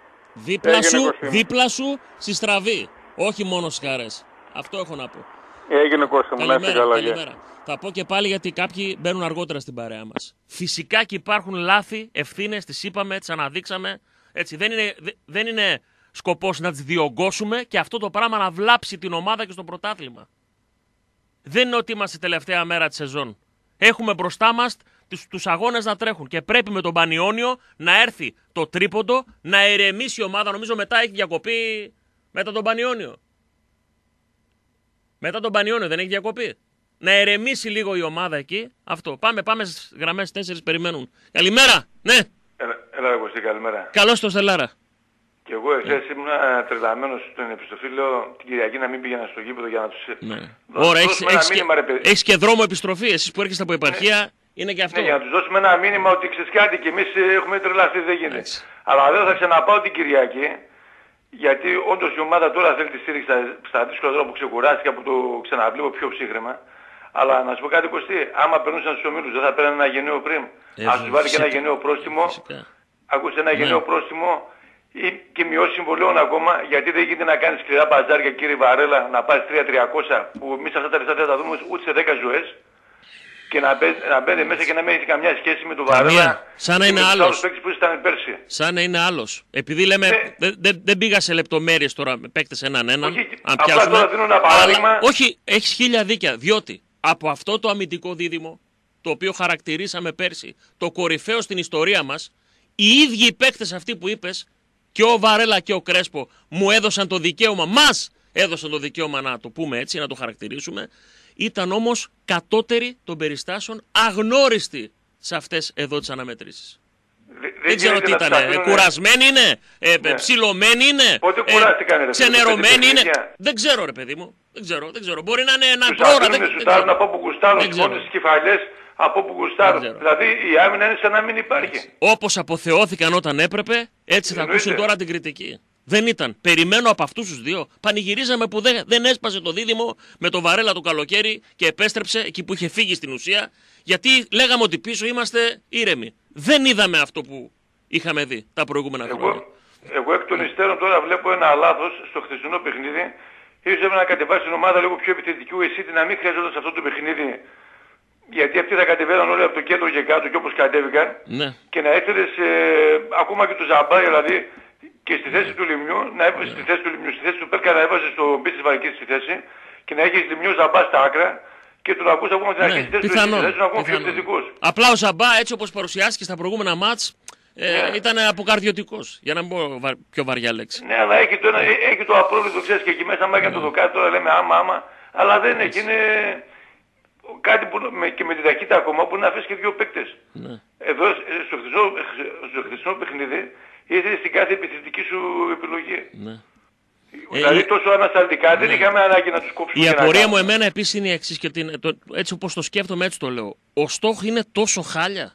Δίπλα σου στη στραβή. Όχι μόνο στις χαρές. Αυτό έχω να πω. Έγινε Κώστα μου, να είσαι καλά. Καλημέρα. Θα πω και πάλι γιατί κάποιοι μπαίνουν αργότερα στην παρέα μας. Φυσικά και υπάρχουν λάθη, ευθύνες, τις είπαμε, τις αναδείξαμε. Έτσι, δεν είναι σκοπός να τις διωγγώσουμε και αυτό το πράγμα να βλάψει την ομάδα και στο πρωτάθλημα. Δεν είναι ότι είμαστε τελευταία μέρα της σεζόν. Έχουμε μπροστά μας τους αγώνες να τρέχουν και πρέπει με τον Πανιόνιο να έρθει το τρίποντο, να ηρεμήσει η ομάδα. Νομίζω μετά έχει διακοπή μετά τον Πανιόνιο. Μετά τον Πανιόνιο δεν έχει διακοπή. Να ηρεμήσει λίγο η ομάδα εκεί. Αυτό. Πάμε στις γραμμές 4, περιμένουν. Καλημέρα, ναι. Έλα, Κωστή, καλημέρα. Καλώς το Στελάρα. Και εγώ εχθές ήμουν τρελαμένος στον επιστροφή, λέω την Κυριακή να μην πήγαινα στο γήπεδο για να τους... Ναι. Ωραία, έχεις και δρόμο επιστροφή, εσείς που έρχεστε από επαρχία, είναι και αυτό. Ναι, για να τους δώσουμε ένα μήνυμα ότι ξέρεις κάτι και εμείς έχουμε τρελαθεί, δεν γίνεται. Αλλά δεν θα ξαναπάω την Κυριακή, γιατί όντως η ομάδα τώρα θέλει τη στήριξη στα δύσκολα δρόμο που ξεκουράστηκε, που το ξαναβλέπω πιο ψύχρεμα. Αλλά να σου πω κάτι, Κωστή, άμα περνούσαν στους ομίλους δεν θα παίρνουν ένα γενναίο πριν. Αν τους βάλει και ένα γενναίο πρόστιμο, ακούσε ένα γενναίο πρόστιμο ή και μειώσει συμβολέων ακόμα, γιατί δεν γίνεται να κάνεις σκληρά μπαζάρια, κύριε Βαρέλα, να πάρεις 3.300 που εμείς αυτά τα λεφτά δεν θα τα δούμε ούτε σε 10 ζωές και να μπαίνει μέσα και να μην έχει καμιά σχέση με τον Βαρέλα. Σαν να είναι άλλος. Σαν να είναι άλλος. Επειδή λέμε, δεν πήγα σε λεπτομέρειες τώρα με παίκτες έναν. Απλά τώρα δίνω ένα παράδειγμα. Όχι, έχεις 1000 δίκια, διότι από αυτό το αμυντικό δίδυμο, το οποίο χαρακτηρίσαμε πέρσι, το κορυφαίο στην ιστορία μας, οι ίδιοι οι παίκτες αυτοί που είπες, και ο Βαρέλα και ο Κρέσπο, μου έδωσαν το δικαίωμα, μας έδωσαν το δικαίωμα να το πούμε έτσι, να το χαρακτηρίσουμε, ήταν όμως κατώτεροι των περιστάσεων, αγνώριστοι σε αυτές εδώ τις αναμετρήσεις. Δεν ξέρω τι ήταν. Κουρασμένοι είναι, ψηλωμένοι είναι, πότε κουράστηκαν, ξενερωμένοι είναι. Δεν ξέρω ρε παιδί μου. Δεν ξέρω. Μπορεί να είναι ένα πρόωρα. Τους σουτάρουν από όπου γουστάρουν, μόνο στις κεφαλιές από όπου γουστάρουν. Δηλαδή η άμυνα είναι σαν να μην υπάρχει. Όπως αποθεώθηκαν όταν έπρεπε, έτσι θα ακούσουν τώρα την κριτική. Δεν ήταν. Περιμένω από αυτούς τους δύο. Πανηγυρίζαμε που δεν έσπασε το δίδυμο με το Βαρέλα το καλοκαίρι και επέστρεψε εκεί που είχε φύγει στην ουσία, γιατί λέγαμε ότι πίσω είμαστε ήρεμοι. Δεν είδαμε αυτό που είχαμε δει τα προηγούμενα χρόνια. Εγώ εκ των υστέρων τώρα βλέπω ένα λάθος στο χθεσινό παιχνίδι. Ίσως έπρεπε να κατεβάσει την ομάδα λίγο πιο επιθετική ο Εσίτη, να μην χρειαζόταν σε αυτό το παιχνίδι. Γιατί αυτοί θα κατεβαίναν όλοι από το κέντρο και κάτω και όπως κατέβηκαν. Ναι. Και να έθελες ακόμα και το Ζαμπά, δηλαδή και στη θέση του Λιμιού, να έβαζε στη θέση του Πέρκα να έβαζε στο μπίτι της Βαρικής στη θέση και να έχεις Λιμιού Ζαμπά στα άκρα και τον ακούς ακόμα την αρχή στη θέση του Εσίτη, να ακούμε πιο επιθετικούς. Απλά ο Ζαμπά έτσι όπως παρουσιάστηκε στα προηγούμενα μάτς, ήταν αποκαρδιωτικός, για να μην πω πιο βαριά λέξη. Ναι, αλλά έχει το απρόβλητο, ξέρεις, και εκεί μέσα μάγια το δοκάρι, τώρα λέμε άμα, αλλά δεν έχει, είναι κάτι που και με την ταχύτητα ακόμα που να αφήσει και δύο παίκτες. Ναι. Εδώ στο χθεσινό παιχνίδι ήρθε στην κάθε επιθετική σου επιλογή. Ναι. Δηλαδή τόσο ανασταλτικά δεν είχαμε ανάγκη να τους κόψουμε. Η απορία μου εμένα επίσης είναι η εξής και έτσι όπως το σκέφτομαι έτσι το λέω. Ο στόχος είναι τόσο χάλια.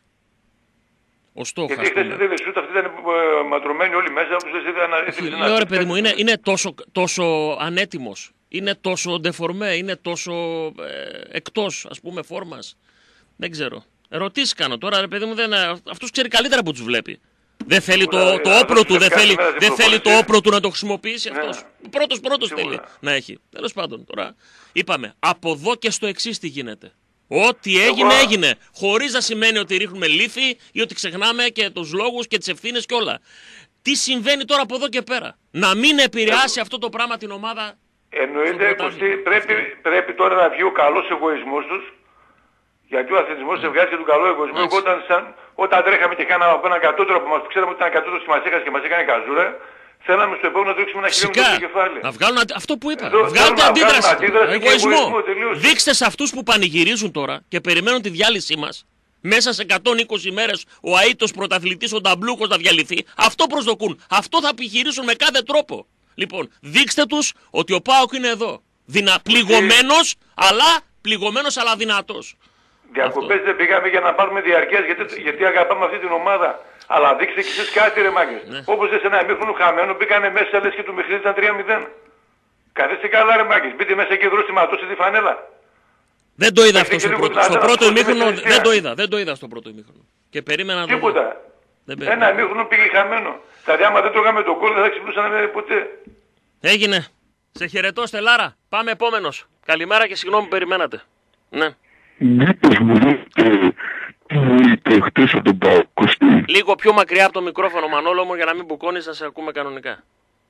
Γιατί χθες δεν σούτ, αυτοί ήταν ματρωμένοι όλοι μέσα. Λέω ρε παιδί μου, είναι τόσο ανέτοιμος. Είναι τόσο ντεφορμέ, είναι τόσο εκτός ας πούμε φόρμας. Δεν ξέρω. Ερωτήσεις κάνω τώρα ρε παιδί μου, αυτός ξέρει καλύτερα που τους βλέπει. Δεν θέλει το όπλο του, δεν θέλει το όπλο του να το χρησιμοποιήσει αυτός. Πρώτος θέλει να έχει. Τέλος πάντων τώρα είπαμε, από εδώ και στο εξής τι γίνεται. Ό,τι έγινε. Χωρίς να σημαίνει ότι ρίχνουμε λύθη ή ότι ξεχνάμε και τους λόγους και τις ευθύνες και όλα. Τι συμβαίνει τώρα από εδώ και πέρα. Να μην επηρεάσει αυτό το πράγμα την ομάδα. Εννοείται, πρέπει τώρα να βγει ο καλός εγωισμός τους. Γιατί ο αθλητισμός σε βγάζει και τον καλό εγωισμό. Εγώ όταν τρέχαμε και κάναμε από έναν κατώτερο που μας ξέραμε ότι ήταν κατώτερος και μας έχασε και μας έκανε καζούρα, θέλαμε στο επόμενο να τρίξουμε ένα χιλιόμετρο στο κεφάλι. Να βγάλουν αυτό που είπα. Βγάλουν αντίδραση. Εγωισμό. Δείξτε σε αυτούς που πανηγυρίζουν τώρα και περιμένουν τη διάλυσή μας. Μέσα σε 120 μέρες ο αήτος πρωταθλητής, ο Νταμπλούκος να διαλυθεί. Αυτό προσδοκούν. Αυτό θα επιχειρήσουν με κάθε τρόπο. Λοιπόν, δείξτε τους ότι ο ΠΑΟΚ είναι εδώ. Πληγωμένος αλλά δυνατός. Διακοπές δεν πήγαμε για να πάρουμε διαρκές γιατί αγαπάμε αυτή την ομάδα. Αλλά δείξτε και εσείς κάτι ρε μάγκες. Ναι. Όπως σε ένα ημίχρονο χαμένο μπήκανε μέσα λες και το παιχνίδι ήταν 3-0. Καθίστε καλά ρε μάγκες. Μπείτε μέσα και δρόστε ματώσει τη φανέλα. Δεν το είδα αυτό στο πρώτο ημίχρονο. Δεν το είδα στο πρώτο ημίχρονο. Και περίμενα να το δω. Τίποτα. Ένα ημίχρονο πήγε χαμένο. Δηλαδή άμα δεν τρώγαμε τον κόλ δεν θα ξυπνούσαμε ποτέ. Έγινε. Σε χαιρετώ Στελάρα. Πάμε επόμενος. Καλημέρα και συγγνώμη που περιμένατε. Ναι. Μήπως μου λέτε τι είπε χτες από τον ΠΑΟΚ, Κωστή. Λίγο πιο μακριά από το μικρόφωνο Μανόλο μου για να μην μπουκώνεις, να σε ακούμε κανονικά.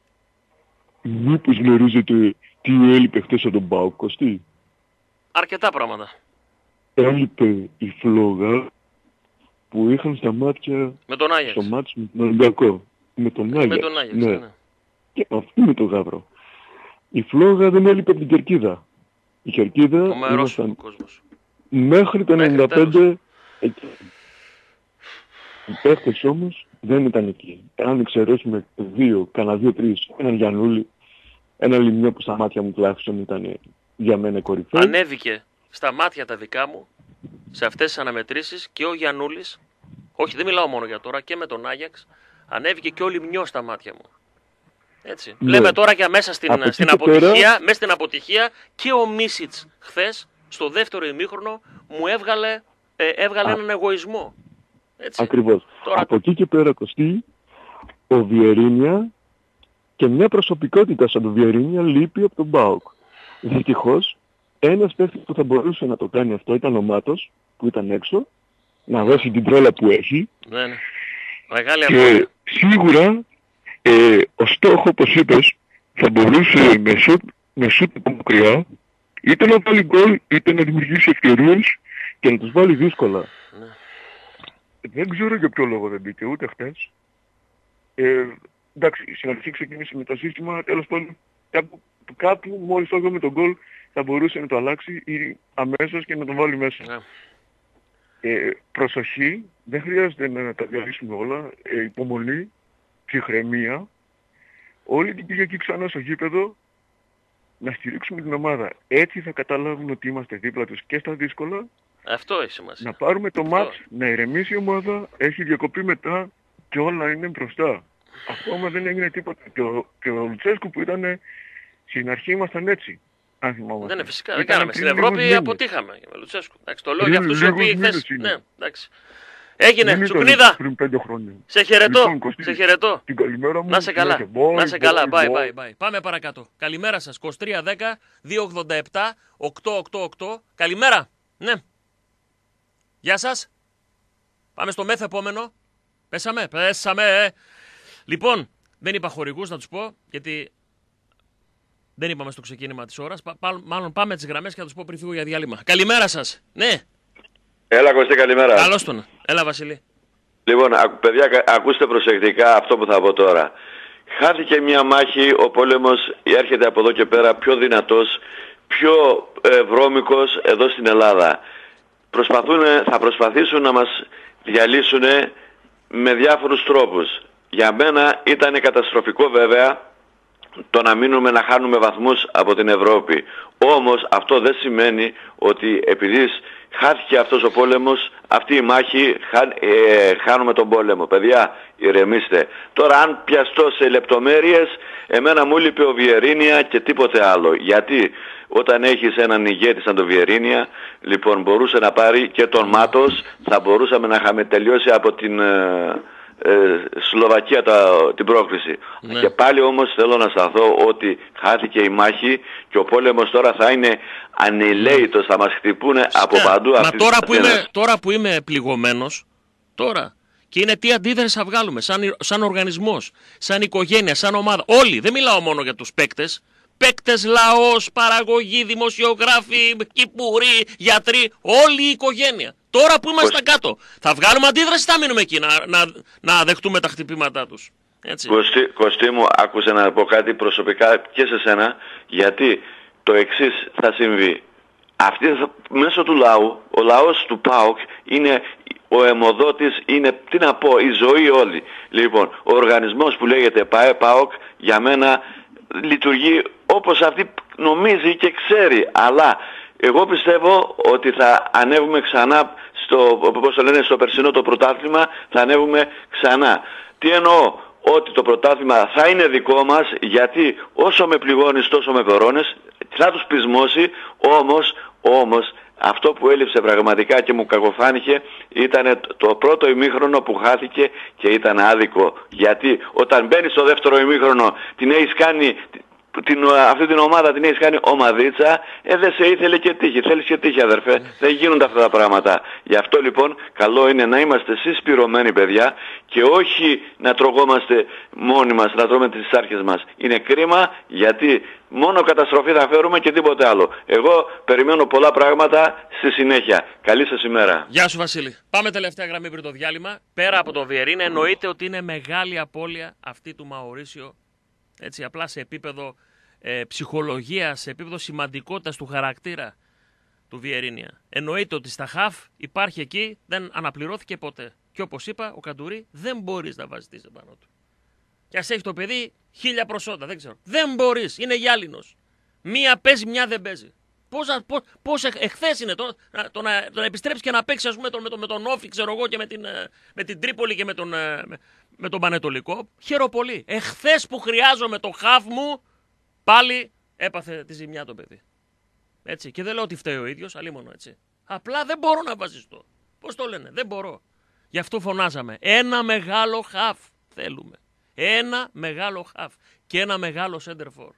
Μήπως γνωρίζετε τι έλειπε χτες από τον ΠΑΟΚ, Κωστή. Αρκετά πράγματα. Έλειπε η φλόγα που είχαν στα μάτια με τον Άγιαξ. Στο μάτς με τον Ολυμπιακό. Με τον Άγιαξ. Ναι. Και αυτό με τον Γαύρο. Η φλόγα δεν έλειπε από την Κερκίδα. Η Κερκίδα ήμασταν μέχρι το 95 εκεί. Οι παίχτες όμως δεν ήταν εκεί. Αν εξαιρέσουμε κανένα 2-3, έναν Γιαννούλη, ένα Λιμιό που στα μάτια μου τουλάχιστον ήταν για μένα κορυφαίο. Ανέβηκε στα μάτια τα δικά μου σε αυτές τις αναμετρήσεις και ο Γιαννούλης, όχι δεν μιλάω μόνο για τώρα, και με τον Άγιαξ, ανέβηκε και ο Λιμιό στα μάτια μου. Έτσι. Ναι. Λέμε τώρα και μέσα στην αποτυχία και ο Μίσιτς χθες στο δεύτερο ημίχρονο μου έβγαλε έναν εγωισμό. Έτσι. Ακριβώς. Τώρα... Από εκεί και πέρα, Κωστή, ο Βιερίνια και μια προσωπικότητα σαν τον Βιερίνια λείπει από τον ΠΑΟΚ. Δυστυχώς, ένας παίκτης που θα μπορούσε να το κάνει αυτό ήταν ο Μάτος, που ήταν έξω, να δώσει την τρέλα που έχει. Ναι. Μεγάλη και σίγουρα ο στόχος, όπως είπες, θα μπορούσε με σούτ από μακριά είτε να βάλει γκολ, είτε να δημιουργήσει ευκαιρίες και να τους βάλει δύσκολα. Ναι. Δεν ξέρω για ποιο λόγο δεν μπήκε ούτε χτες. Εντάξει, στην αρχή ξεκίνησε με το σύστημα, τέλος πάντων κάπου μόλις το με τον γκολ θα μπορούσε να το αλλάξει ή αμέσως και να τον βάλει μέσα. Ναι. Προσοχή, δεν χρειάζεται να τα διαλύσουμε όλα. Υπομονή, ψυχραιμία. Όλη την Κυριακή ξανά στο γήπεδο να στηρίξουμε την ομάδα. Έτσι θα καταλάβουν ότι είμαστε δίπλα τους και στα δύσκολα. Αυτό έχει σημασία. Να πάρουμε το μάτς, να ηρεμήσει η ομάδα, έχει διακοπή μετά και όλα είναι μπροστά. Ακόμα δεν έγινε τίποτα. Και ο Λουτσέσκου που ήταν στην αρχή ήμασταν έτσι. Αν θυμάμαι. Δεν είναι φυσικά. Δεν κάναμε. Στην Ευρώπη αποτύχαμε. Με Λουτσέσκου. Εντάξει, το λέω για αυτούς οι οποίοι χθες. Ναι, εντάξει. Έγινε, Τσουκνίδα. Πριν 5 χρόνια. Σε χαιρετώ. Σε χαιρετώ. Την καλημέρα μου. Να σε καλά. Να σε καλά. Bye. Πάμε παρακάτω. Καλημέρα σας. 2310 287 888. Καλημέρα. Ναι. Γεια σας. Πάμε στο μεθ επόμενο. Πέσαμε. Λοιπόν, δεν είπα χορηγούς να τους πω, γιατί δεν είπαμε στο ξεκίνημα της ώρας. Μάλλον πάμε τις γραμμές και θα τους πω πριν φύγω για διάλειμμα. Καλημέρα σας. Ναι. Έλα Κωστή, καλημέρα. Καλώς τον. Έλα Βασίλη. Λοιπόν, παιδιά, ακούστε προσεκτικά αυτό που θα πω τώρα. Χάθηκε μια μάχη, ο πόλεμος έρχεται από εδώ και πέρα πιο δυνατός, πιο βρώμικος εδώ στην Ελλάδα. Θα προσπαθήσουν να μας διαλύσουν με διάφορους τρόπους. Για μένα ήταν καταστροφικό βέβαια το να μείνουμε να χάνουμε βαθμούς από την Ευρώπη. Όμως αυτό δεν σημαίνει ότι επειδή χάθηκε αυτός ο πόλεμος, αυτή η μάχη, χάνουμε τον πόλεμο. Παιδιά, ηρεμήστε. Τώρα αν πιαστώ σε λεπτομέρειες, εμένα μου λείπει ο Βιερίνια και τίποτε άλλο. Γιατί όταν έχεις έναν ηγέτη σαν τον Βιερίνια, λοιπόν μπορούσε να πάρει και τον Μάτος, θα μπορούσαμε να είχαμε τελειώσει από την Σλοβακία την πρόκριση. Ναι. Και πάλι όμως θέλω να σταθώ ότι χάθηκε η μάχη και ο πόλεμος τώρα θα είναι ανηλαίητος, θα μας χτυπούν από παντού. Μα τώρα που είμαι πληγωμένος, τώρα, και είναι τι αντίδραση θα βγάλουμε σαν οργανισμός, σαν οικογένεια, σαν ομάδα. Όλοι, δεν μιλάω μόνο για τους παίκτες. Παίκτες, λαός, παραγωγή, δημοσιογράφοι, κυπουροί, γιατροί, όλη η οικογένεια. Τώρα που είμαστε κάτω, θα βγάλουμε αντίδραση, θα μείνουμε εκεί να δεχτούμε τα χτυπήματά τους. Έτσι. Κωστή μου, άκουσε να πω κάτι προσωπικά και σε σένα, γιατί το εξής θα συμβεί. Μέσω του λαού, ο λαός του ΠΑΟΚ είναι ο αιμοδότης, είναι, τι να πω, η ζωή όλη. Λοιπόν, ο οργανισμός που λέγεται ΠΑΟΚ για μένα λειτουργεί όπως αυτή νομίζει και ξέρει, αλλά εγώ πιστεύω ότι θα ανέβουμε ξανά στο περσινό το πρωτάθλημα, θα ανέβουμε ξανά. Τι εννοώ? Ότι το πρωτάθλημα θα είναι δικό μας, γιατί όσο με πληγώνεις τόσο με κορώνες, θα τους πεισμώσει. Όμως αυτό που έλειψε πραγματικά και μου κακοφάνηκε ήταν το πρώτο ημίχρονο που χάθηκε και ήταν άδικο. Γιατί όταν μπαίνεις στο δεύτερο ημίχρονο την έχεις κάνει, αυτή την ομάδα την έχεις κάνει ομαδίτσα, δεν σε ήθελε και τύχη. Θέλεις και τύχη, αδερφέ. Δεν γίνονται αυτά τα πράγματα. Γι' αυτό λοιπόν καλό είναι να είμαστε συσπηρωμένοι, παιδιά, και όχι να τρογόμαστε μόνοι μας, να τρώμε τις άρχες μας. Είναι κρίμα, γιατί μόνο καταστροφή θα φέρουμε και τίποτε άλλο. Εγώ περιμένω πολλά πράγματα στη συνέχεια. Καλή σας ημέρα. Γεια σου Βασίλη. Πάμε τελευταία γραμμή πριν το διάλειμμα. Πέρα από το Βιερίνια, εννοείται ότι είναι μεγάλη απώλεια αυτή του Μαουρίσιο. Έτσι, απλά σε επίπεδο ψυχολογίας, σε επίπεδο σημαντικότητας του χαρακτήρα του Βιερίνια. Εννοείται ότι στα χαφ υπάρχει εκεί, δεν αναπληρώθηκε ποτέ. Και όπως είπα, ο Καντουρί δεν μπορείς να βάζεις επάνω του. Και ας έχει το παιδί 1000 προσόντα, δεν ξέρω. Δεν μπορείς, είναι γυάλινος. Μία παίζει, μία δεν παίζει. Πώς εχθές είναι το να επιστρέψει και να παίξει, ας πούμε, με τον Όφη, ξέρω εγώ, και με την Τρίπολη και με τον Πανετολικό. Χαίρομαι πολύ. Εχθές που χρειάζομαι το χαφ μου, πάλι έπαθε τη ζημιά το παιδί. Έτσι. Και δεν λέω ότι φταίει ο ίδιος, αλλήμωνο, έτσι. Απλά δεν μπορώ να βασιστώ. Πώς το λένε, δεν μπορώ. Γι' αυτό φωνάζαμε. Ένα μεγάλο χαφ θέλουμε. Ένα μεγάλο χαφ. Και ένα μεγάλο σέντερφορ.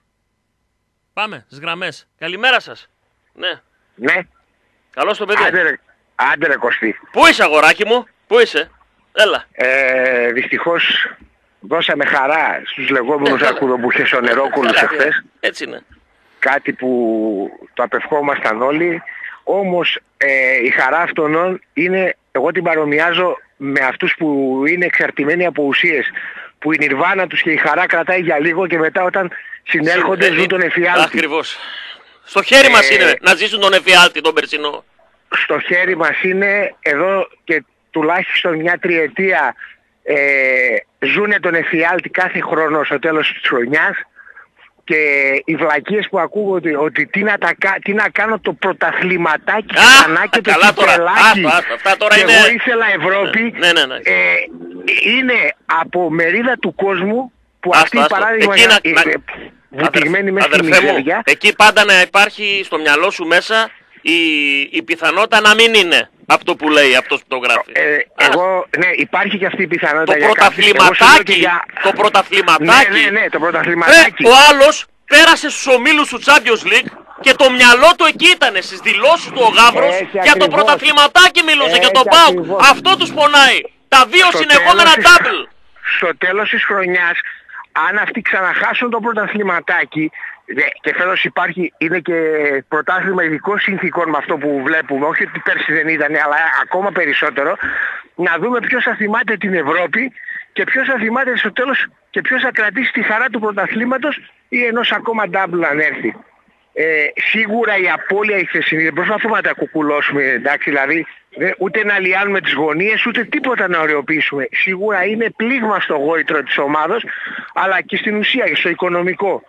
Πάμε στις γραμμές. Καλημέρα σας. Ναι. Ναι. Καλώς το παιδί. Άντε ρε Κωστή. Πού είσαι αγοράκι μου, πού είσαι? Έλα. Δυστυχώς δώσαμε χαρά στους λεγόμενους ακουδομπούχες ονερόκουλους εχθές. Έτσι είναι. Κάτι που το απευχόμασταν όλοι. Όμως η χαρά αυτών είναι, εγώ την παρομοιάζω με αυτούς που είναι εξαρτημένοι από ουσίες. Που η νιρβάνα τους και η χαρά κρατάει για λίγο και μετά όταν συνέρχονται ζουν τον εφιάλτη. Ακριβώς. Στο χέρι μας είναι να ζήσουν τον εφιάλτη τον περσινό. στο χέρι μας είναι εδώ και τουλάχιστον μια τριετία ζούνε τον εφιάλτη κάθε χρόνο στο τέλος της χρονιάς και οι βλακίες που ακούγονται ότι τι να κάνω το πρωταθληματάκι ξανά και το κυπελάκι και εγώ ήθελα Ευρώπη είναι από μερίδα του κόσμου που αυτή παράδειγμα βουτυγμένη μέσα στη μιζέρια. Εκεί πάντα να υπάρχει στο μυαλό σου μέσα η πιθανότητα να μην είναι αυτό που λέει αυτός που το γράφει. Ναι, υπάρχει και αυτή η πιθανότητα. Το πρωταθληματάκι. Το πρωταθληματάκι. Ναι, το πρωταθληματάκι. Ο άλλος πέρασε στους ομίλους του Champions League και το μυαλό του εκεί ήταν στις δηλώσεις του ο Γάβρος για το πρωταθληματάκι μιλούσε, για τον ΠΑΟΚ. Αυτό τους πονάει. Τα δύο συνεχόμενα double. Στο τέλος της χρονιάς, αν αυτοί ξαναχάσουν το πρωταθληματάκι, και φέτος είναι και πρωτάθλημα ειδικών συνθήκων με αυτό που βλέπουμε, όχι ότι πέρσι δεν ήταν, αλλά ακόμα περισσότερο, να δούμε ποιος θα θυμάται την Ευρώπη και ποιος θα θυμάται στο τέλος και ποιος θα κρατήσει τη χαρά του πρωταθλήματος ή ενός ακόμα double αν έρθει. Σίγουρα η απώλεια η χθεσινή, δεν προσπαθούμε να τα κουκουλώσουμε, εντάξει, δηλαδή ούτε να λιάνουμε τις γωνίες ούτε τίποτα να ωρεοποιήσουμε. Σίγουρα είναι πλήγμα στο γόητρο της ομάδος, αλλά και στην ουσία, στο οικονομικό.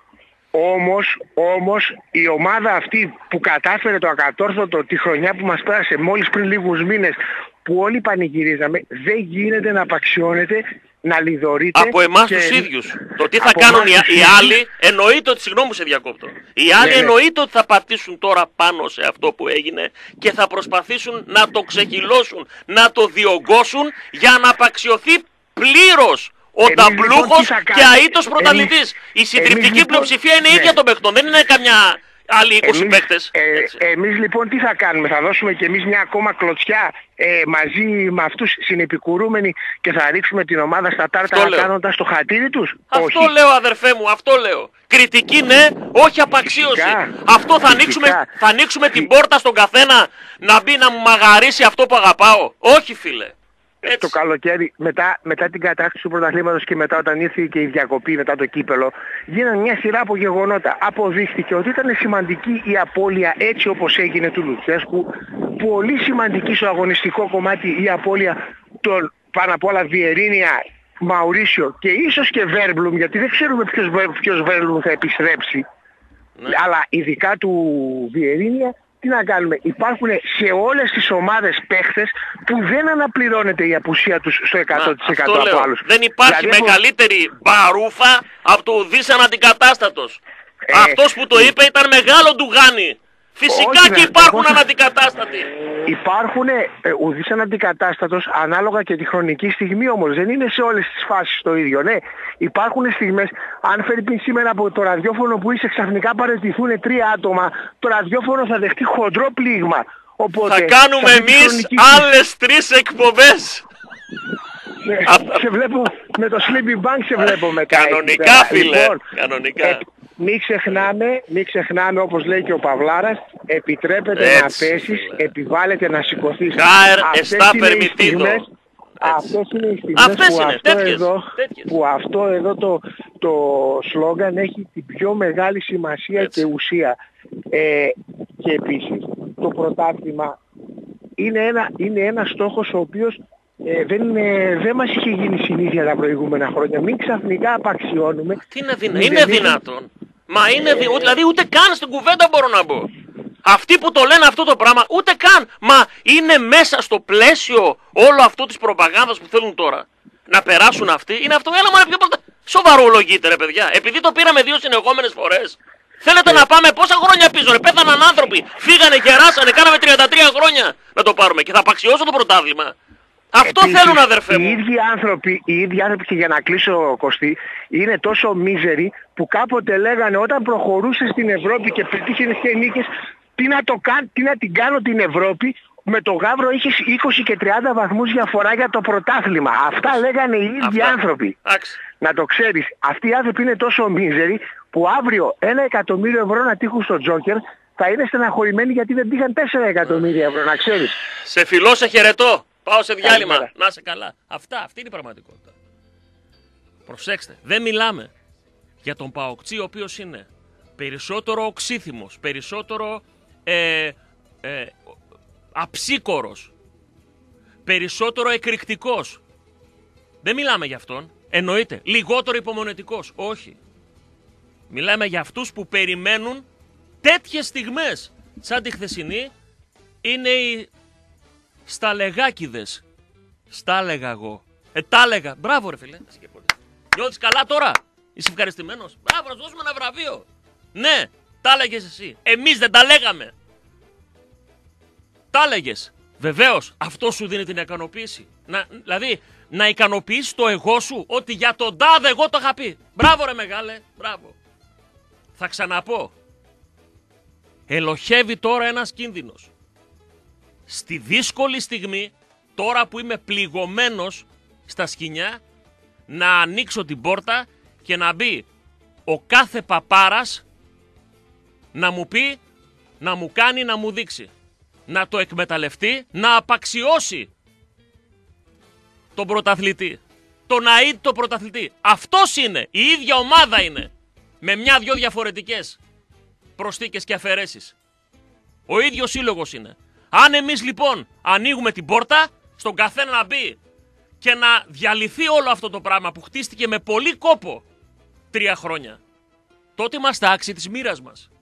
Όμως η ομάδα αυτή που κατάφερε το ακατόρθωτο τη χρονιά που μας πέρασε μόλις πριν λίγους μήνες, που όλοι πανηγυρίζαμε, δεν γίνεται να απαξιώνεται, να λιδωρείται. Από εμάς τους ίδιους. Το τι θα κάνουν οι άλλοι, εννοείται ότι, συγγνώμη σε διακόπτω, οι άλλοι εννοείται ότι θα πατήσουν τώρα πάνω σε αυτό που έγινε και θα προσπαθήσουν να το ξεχυλώσουν, να το διωγγώσουν για να απαξιωθεί πλήρως ο ταμπλούχος και αήτος πρωταθλητής. Η συντριπτική πλειοψηφία είναι ίδια των παιχτών, δεν είναι καμιά άλλοι 20 παίκτες. Εμείς λοιπόν τι θα κάνουμε, θα δώσουμε και εμείς μια ακόμα κλωτσιά μαζί με αυτούς συνεπικουρούμενοι και θα ρίξουμε την ομάδα στα τάρταρα κάνοντας το χατήρι τους? Αυτό λέω αδερφέ μου, αυτό λέω. Κριτική ναι, όχι απαξίωση. Αυτό θα ανοίξουμε την πόρτα στον καθένα να μπει να μου μαγαρίσει αυτό που αγαπάω. Όχι φίλε. Έτσι. Το καλοκαίρι, μετά την κατάκτηση του πρωταθλήματος και μετά όταν ήρθε και η διακοπή μετά το κύπελο, γίνανε μια σειρά από γεγονότα. Αποδείχθηκε ότι ήταν σημαντική η απώλεια έτσι όπως έγινε του Λουτσέσκου, πολύ σημαντική στο αγωνιστικό κομμάτι η απώλεια των πάνω απ' όλα Βιερίνια, Μαουρίσιο και ίσως και Βέρμπλουμ, γιατί δεν ξέρουμε ποιος Βέρμπλουμ θα επιστρέψει, αλλά ειδικά του Βιερίνια. Τι να κάνουμε, υπάρχουν σε όλες τις ομάδες παίχτες που δεν αναπληρώνεται η απουσία τους στο 100% από άλλους. Δεν υπάρχει μεγαλύτερη μπαρούφα από το ουδής αναντικατάστατος. Αυτός που το είπε ήταν μεγάλο ντουγάνι. Φυσικά και υπάρχουν αναντικατάστατοι. Υπάρχουν ουδής αναντικατάστατος ανάλογα και τη χρονική στιγμή όμως. Δεν είναι σε όλες τις φάσεις το ίδιο. Ναι, υπάρχουν στιγμές, αν φέρει σήμερα από το ραδιόφωνο που είσαι ξαφνικά παραιτηθούν 3 άτομα, το ραδιόφωνο θα δεχτεί χοντρό πλήγμα. Οπότε, θα κάνουμε εμείς άλλες 3 εκπομπές. Σε βλέπω με το Sleeping Bank, σε βλέπω μετά. Κανονικά φίλε, λοιπόν, κανονικά. Μην ξεχνάμε όπως λέει και ο Παυλάρας, επιτρέπεται να πέσεις, επιβάλλεται να σηκωθείς. Αυτές είναι οι στιγμές που αυτό εδώ το σλόγγαν έχει την πιο μεγάλη σημασία και ουσία. Και επίσης το πρωτάθλημα είναι ένα στόχος ο οποίος δεν μας είχε γίνει συνήθεια τα προηγούμενα χρόνια. Μην ξαφνικά απαξιώνουμε. Είναι δυνατόν. Μα είναι δηλαδή ούτε καν στην κουβέντα μπορώ να μπω. Αυτοί που το λένε αυτό το πράγμα ούτε καν. Μα είναι μέσα στο πλαίσιο όλο αυτό της προπαγάνδας που θέλουν τώρα να περάσουν αυτοί. Είναι αυτό. Έλα μόνο πιο πρώτα. Σοβαρολογείτε ρε παιδιά. Επειδή το πήραμε 2 συνεχόμενες φορές. Θέλετε να πάμε πόσα χρόνια πίσω ρε. Πέθαναν άνθρωποι. Φύγανε, γεράσανε. Κάναμε 33 χρόνια να το πάρουμε. Και θα απαξιώσω το πρωτάθλημα. Αυτό επίσης, θέλουν αδερφέ μου. Οι ίδιοι άνθρωποι και για να κλείσω Κωστή, είναι τόσο μίζεροι που κάποτε λέγανε όταν προχωρούσε στην Ευρώπη και πετύχαινε και νίκες, τι να την κάνω την Ευρώπη, με το Γαύρο είχες 20 και 30 βαθμούς διαφορά για το πρωτάθλημα. Αυτά λέγανε οι ίδιοι άνθρωποι. Να το ξέρεις, αυτοί οι άνθρωποι είναι τόσο μίζεροι που αύριο 1 εκατομμύριο ευρώ να τύχουν στο Τζόκερ θα είναι στεναχωρημένοι γιατί δεν τύχαν 4 εκατομμύρια ευρώ, να ξέρεις. Σε φιλώ, σε χαιρετώ. Πάω σε διάλειμμα. Να είσαι καλά. Αυτή είναι η πραγματικότητα. Προσέξτε, δεν μιλάμε για τον Παοκτσί ο οποίος είναι περισσότερο οξύθυμος, περισσότερο αψίκορος, περισσότερο εκρηκτικός. Δεν μιλάμε για αυτόν, εννοείται. Λιγότερο υπομονετικός, όχι. Μιλάμε για αυτούς που περιμένουν τέτοιες στιγμές. Σαν τη χθεσινή είναι οι σταλεγάκηδες. Στα έλεγα εγώ. Τα έλεγα. Μπράβο ρε φίλε. Νιώθεις καλά τώρα. Είσαι ευχαριστημένος. Μπράβο, να σου δώσουμε ένα βραβείο. Ναι, τα έλεγες εσύ. Εμείς δεν τα λέγαμε. Τα έλεγες. Βεβαίως, αυτό σου δίνει την ικανοποίηση. Δηλαδή, να ικανοποιήσεις το εγώ σου ότι για τον τάδε εγώ το είχα πει. Μπράβο ρε μεγάλε, μπράβο. Θα ξαναπώ. Ελοχεύει τώρα ένας κίνδυνος. Στη δύσκολη στιγμή, τώρα που είμαι πληγωμένος στα σκοινιά, να ανοίξω την πόρτα και να μπει ο κάθε παπάρας να μου πει, να μου κάνει, να μου δείξει. Να το εκμεταλλευτεί, να απαξιώσει τον πρωταθλητή. Τον αείτο πρωταθλητή. Αυτός είναι, η ίδια ομάδα είναι. Με μια-δυο διαφορετικές προσθήκες και αφαιρέσεις. Ο ίδιος σύλλογος είναι. Αν εμείς λοιπόν ανοίγουμε την πόρτα, στον καθένα να μπει και να διαλυθεί όλο αυτό το πράγμα που χτίστηκε με πολύ κόπο 3 χρόνια, τότε είμαστε άξιοι της μοίρας μας.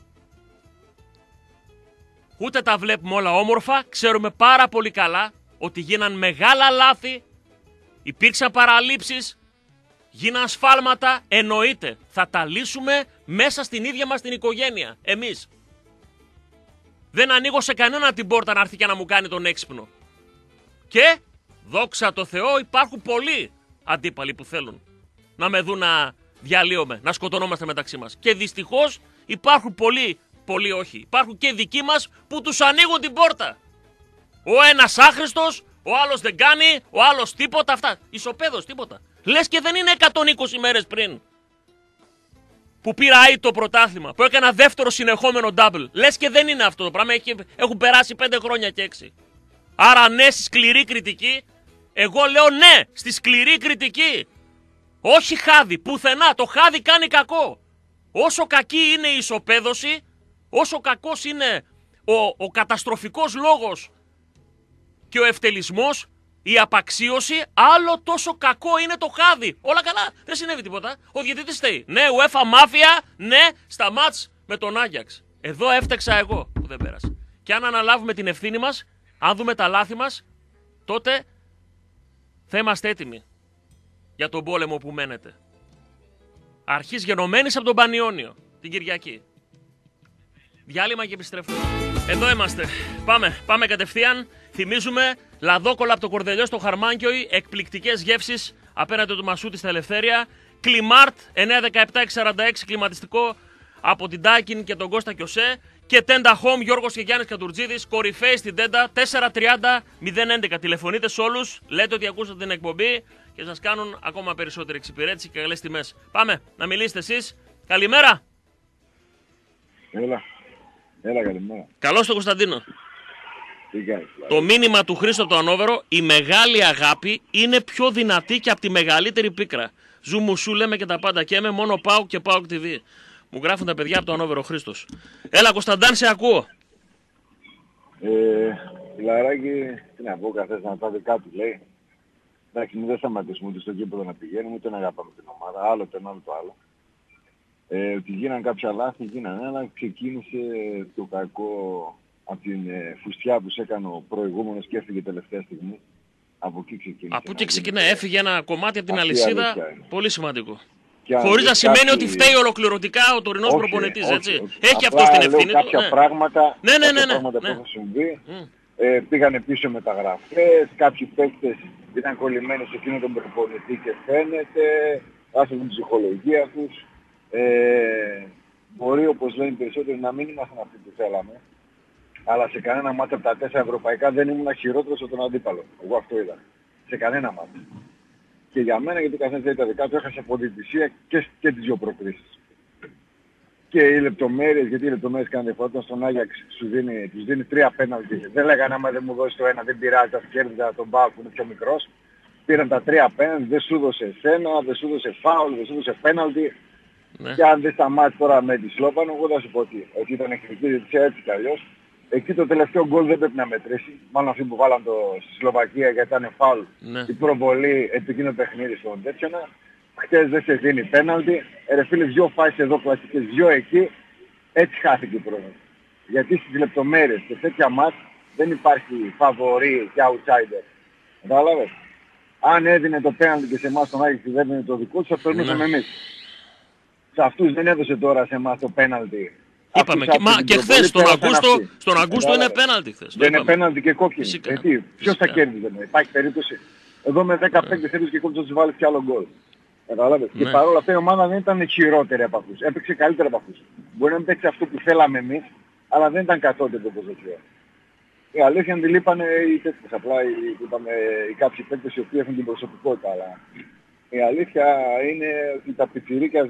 Ούτε τα βλέπουμε όλα όμορφα, ξέρουμε πάρα πολύ καλά ότι γίναν μεγάλα λάθη, υπήρξαν παραλήψεις, γίναν σφάλματα, εννοείται. Θα τα λύσουμε μέσα στην ίδια μας την οικογένεια, εμείς. Δεν ανοίγω σε κανένα την πόρτα να έρθει και να μου κάνει τον έξυπνο. Και, δόξα τω Θεώ, υπάρχουν πολλοί αντίπαλοι που θέλουν να με δουν να διαλύομαι, να σκοτωνόμαστε μεταξύ μας. Και δυστυχώς υπάρχουν πολλοί όχι. Υπάρχουν και δικοί μας που τους ανοίγουν την πόρτα. Ο ένας άχρηστος, ο άλλος δεν κάνει, ο άλλος τίποτα, αυτά. Ισοπαίδος, τίποτα. Λες και δεν είναι 120 μέρες πριν που πήρα το πρωτάθλημα, που έκανα δεύτερο συνεχόμενο double. Λες και δεν είναι αυτό το πράγμα, έχουν περάσει 5 χρόνια και 6. Άρα ναι στη σκληρή κριτική, εγώ λέω ναι στη σκληρή κριτική. Όχι χάδι, πουθενά, το χάδι κάνει κακό. Όσο κακή είναι η ισοπαίδωση, όσο κακός είναι ο καταστροφικός λόγος και ο ευτελισμός, η απαξίωση, άλλο τόσο κακό είναι το χάδι. Όλα καλά, δεν συνέβη τίποτα. Ο διαιτητής στέει. Ναι, UEFA μάφια, ναι, στα μάτς με τον Άγιαξ. Εδώ έφταξα εγώ που δεν πέρασε. Και αν αναλάβουμε την ευθύνη μας, αν δούμε τα λάθη μας, τότε θα είμαστε έτοιμοι για τον πόλεμο που μένεται. Αρχής γενομένης από τον Πανιόνιο, την Κυριακή. Διάλειμμα και επιστρέφουμε. Εδώ είμαστε. Πάμε κατευθείαν. Θυμίζουμε λαδόκολα από το Κορδελιό στο Χαρμάνκιοι, εκπληκτικές γεύσεις απέναντι του Μασούτη στα Ελευθέρια. Κλιμάρτ 917-46 κλιματιστικό από την Τάκιν και τον Κώστα Κιωσέ. Και Τέντα Home, Γιώργος και Γιάννης Κατουρτζίδης, κορυφαίοι στην Τέντα, 430-011. Τηλεφωνείτε σε όλους, λέτε ότι ακούσατε την εκπομπή και σας κάνουν ακόμα περισσότερη εξυπηρέτηση και καλές τιμές. Πάμε, να μιλήσετε εσείς. Καλημέρα. Έλα, καλημέρα. Καλώς τον Κωνσταντίνο. Το μήνυμα του Χρήστο το Ανόβερο, η μεγάλη αγάπη είναι πιο δυνατή και από τη μεγαλύτερη πίκρα. Ζουμουσού λέμε και τα πάντα και είμαι μόνο ΠΑΟΚ και ΠΑΟΚ TV. Μου γράφουν τα παιδιά από το Ανόβερο Χρήστος. Έλα Κωνσταντάν, σε ακούω. Φιλαράκι, τι να πω, καθένας να τα δικά του λέει. Εντάξει, μην δεν σταματήσουμε ούτε στο γήπεδο να πηγαίνουμε, ούτε να αγαπάμε την ομάδα. Άλλο το ένα, άλλο το άλλο. Ότι γίνανε κάποια λάθη, γίνανε, αλλά ξεκίνησε το κακό από την φουστιά που σε έκανε ο προηγούμενος και έφυγε τελευταία στιγμή. Από εκεί ξεκίνησε. Από εκεί ξεκινάει, έφυγε ένα κομμάτι από την αλυσίδα, πολύ σημαντικό. Χωρίς να σημαίνει ότι φταίει ολοκληρωτικά ο τωρινός προπονητής, έτσι. Έχει αυτό την ευθύνη του. Κάποια πράγματα, πράγματα που έχουν συμβεί. Πήγανε πίσω μεταγραφές, κάποιοι παίκτες ήταν κολλημένοι σε εκείνο τον προπονητή και φαίνεται, άσε την ψυχολογία τους. Μπορεί, όπως λένε περισσότεροι, να μην ήμασταν αυτοί που θέλαμε, αλλά σε κανένα μάτι από τα 4 ευρωπαϊκά δεν ήμουν χειρότερος από τον αντίπαλο. Εγώ αυτό είδα. Σε κανένα μάτι. Και για μένα, γιατί ο καθένας λέει τα δικά του, έχασε από διαιτησία και τις δύο προκρίσεις. Και οι λεπτομέρειες, γιατί οι λεπτομέρειες κάνουν διαφορά, όταν στον Άγιαξ τους δίνει 3 πέναλτι. Δεν λέγανε άμα δεν μου δώσει το ένα, δεν πειράζει, τα κέρδιζα τον Πάο που είναι πιο μικρός. Πήραν τα 3 πέναλτι, δεν σου δώσε εσένα, δεν σου δώσε φάουλ, δεν σου δώσε πέναλτι. Ναι. Και αν δεν σταμάτησε τώρα με τη Σλόπανο, εγώ θα σου πω ότι ήταν εκρηκτική διαιτησία έτσι κι αλλιώς. Εκεί το τελευταίο γκολ δεν πρέπει να μετρήσει. Μάλλον αυτοί που βάλαν στη Σλοβακία γιατί ήταν φάουλ. Ναι. Η προβολή επί εκείνο παιχνίδι στον τέτοιονα. Χτες δεν σε δίνει πέναλτι. Ρε φίλε, 2 φάσεις εδώ κλασικές, 2 εκεί. Έτσι χάθηκε η πρόβλημα. Γιατί στις λεπτομέρειες και τέτοια μάτς δεν υπάρχει φαβορί και outsider. Κατάλαβες. Αν έδινε το πέναλτι και σε εμάς τον Άγιο και δεν έδινε το δικό του, θα περνούσαμε εμείς. Σε αυτούς δεν έδωσε τώρα σε εμάς το πέναλτι. Είπαμε και χθες στον Αγκούστο είναι πέναλτι χθες. Δεν είναι πέναλτι και κόκκινη. Γιατί, ποιος θα κέρδιζε, υπάρχει περίπτωση. Εδώ με 10 παίκτες έδωσε και κόκκινος βάλει κι άλλο γκολ. Κατάλαβες. Και παρόλα αυτά η ομάδα δεν ήταν χειρότερη από αυτούς. Έπαιξε καλύτερα από αυτούς. Μπορεί να μην παίξει αυτό που θέλαμε εμείς, αλλά δεν ήταν κατώτερο το ποδοσφαίρο. Η αλήθεια είναι ότι λείπανε οι παίκτες. Απλά οι κάποιοι παίκτες οι οποίοι έχουν την προσωπικότητα. Αλλά η αλήθεια είναι ότι τα πιτσιρίκια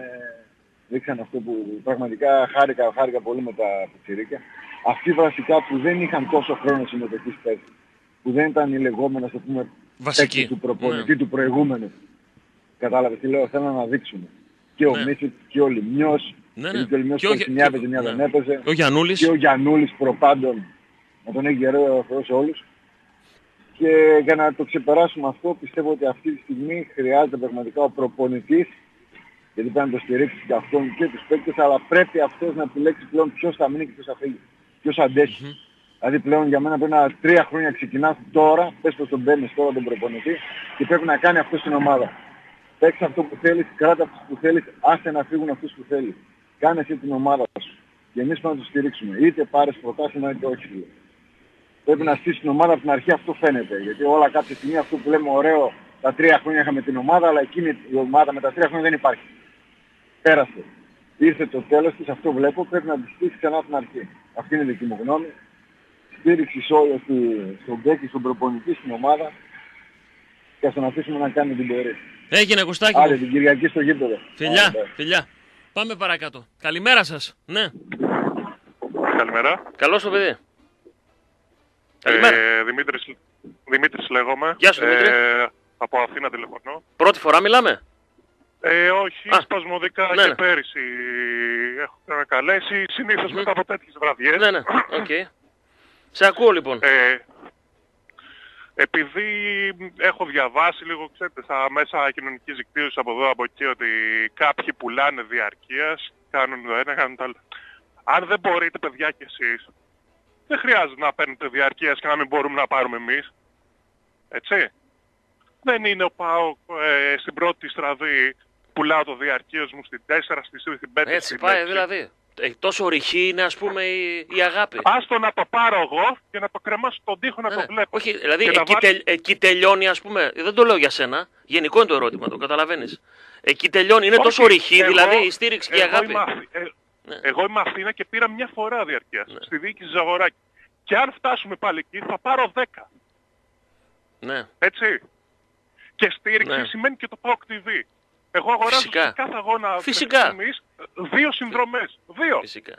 δείξαν αυτό που πραγματικά χάρηκα πολύ με τα πιτσιρίκια. Αυτοί βασικά που δεν είχαν τόσο χρόνο συμμετοχής πέρσι. Που δεν ήταν οι λεγόμενα, ας το πούμε, παίκτες του προπονητή του προηγούμενου. Κατάλαβες τι λέω, θέλω να δείξουμε. Και ο Μίσιτ και ο Λιμιός. Και ο Λιμιός που μια έπαιζε, μια δεν έπαιζε. Και ο Γιαννούλης προπάντων. Να τον έχει γερό ο Θεός όλους. Και για να το ξεπεράσουμε αυτό, πιστεύω ότι αυτή τη στιγμή χρειάζεται πραγματικά ο προπονητής, γιατί πρέπει να το στηρίξει και αυτόν και τους παίκτες, αλλά πρέπει αυτός να επιλέξει πλέον ποιος θα μείνει και ποιος θα φύγει. Ποιος αντέχει. Δηλαδή πλέον για μένα πρέπει να 3 χρόνια ξεκινάς τώρα, πες πως τον παίρνεις τώρα τον προπονητή και πρέπει να κάνει αυτό στην ομάδα. Παίξε αυτό που θέλεις, κράτα αυτούς που θέλεις, άσε να φύγουν αυτούς που θέλεις. Κάνε εσύ την ομάδα σου. Και εμείς πρέπει να τους στηρίξουμε. Είτε πάρεις πρωτάθλημα είτε όχι. Φίλε. Πρέπει να στήσεις την ομάδα από την αρχή, αυτό φαίνεται. Γιατί όλα κάποια στιγμή αυτό που λέμε ωραίο, τα 3 χρόνια είχαμε την ομάδα, αλλά εκείνη η ομάδα με τα 3 χρόνια δεν υπάρχει. Πέρασε. Ήρθε το τέλος της, αυτό βλέπω, πρέπει να τη στήσεις ξανά από την αρχή. Αυτή είναι η δική μου γνώμη. Στήριξη στον παίκτη, στον προπονητή, στην ομάδα και ας τον αφήσουμε να κάνει την πορεία. Έγινε, Κωστάκη. Άντε την Κυριακή στο γήπεδο. Φιλιά, φιλιά. Πάμε παρακάτω. Καλημέρα σας. Ναι. Καλημέρα. Καλώς το παιδί. Καλημέρα. Δημήτρης λέγομαι. Γεια σου, Δημήτρη. Από Αθήνα τηλεφωνώ. Πρώτη φορά μιλάμε. Όχι, σπασμωδικά και πέρυσι έχω καλέσει. Συνήθως μετά από τέτοιες βραδιές. Ναι, οκ. Σε ακούω λοιπόν. Επειδή έχω διαβάσει λίγο, ξέρετε, στα μέσα κοινωνικής δικτύωσης από εδώ από εκεί ότι κάποιοι πουλάνε διαρκείας, κάνουν το ένα, κάνουν το άλλο. Αν δεν μπορείτε παιδιά κι εσείς, δεν χρειάζεται να παίρνετε διαρκείας και να μην μπορούμε να πάρουμε εμείς. Έτσι. Δεν είναι ο ΠΑΟΚ στην πρώτη στραβή, πουλάω το διαρκείος μου στην 4, στην 5, έτσι πάει δηλαδή. Τόσο ρηχή είναι ας πούμε η αγάπη. Άστο να το πάρω εγώ και να το κρεμάσω στον τοίχο να το βλέπω. Όχι, δηλαδή εκεί τελειώνει ας πούμε, δεν το λέω για σένα, γενικό είναι το ερώτημα, το καταλαβαίνεις. Εκεί τελειώνει, είναι τόσο ρηχή δηλαδή η στήριξη και η αγάπη. Εγώ είμαι Αθήνα και πήρα μια φορά διαρκείας στη διοίκηση Ζαγοράκη. Και αν φτάσουμε πάλι εκεί θα πάρω 10. Ναι. Έτσι. Και στήριξη σημαίνει και το ΠΑΟΚ TV. Εγώ αγοράζω σε κάθε αγώνα εμείς 2 συνδρομές. 2. Φυσικά.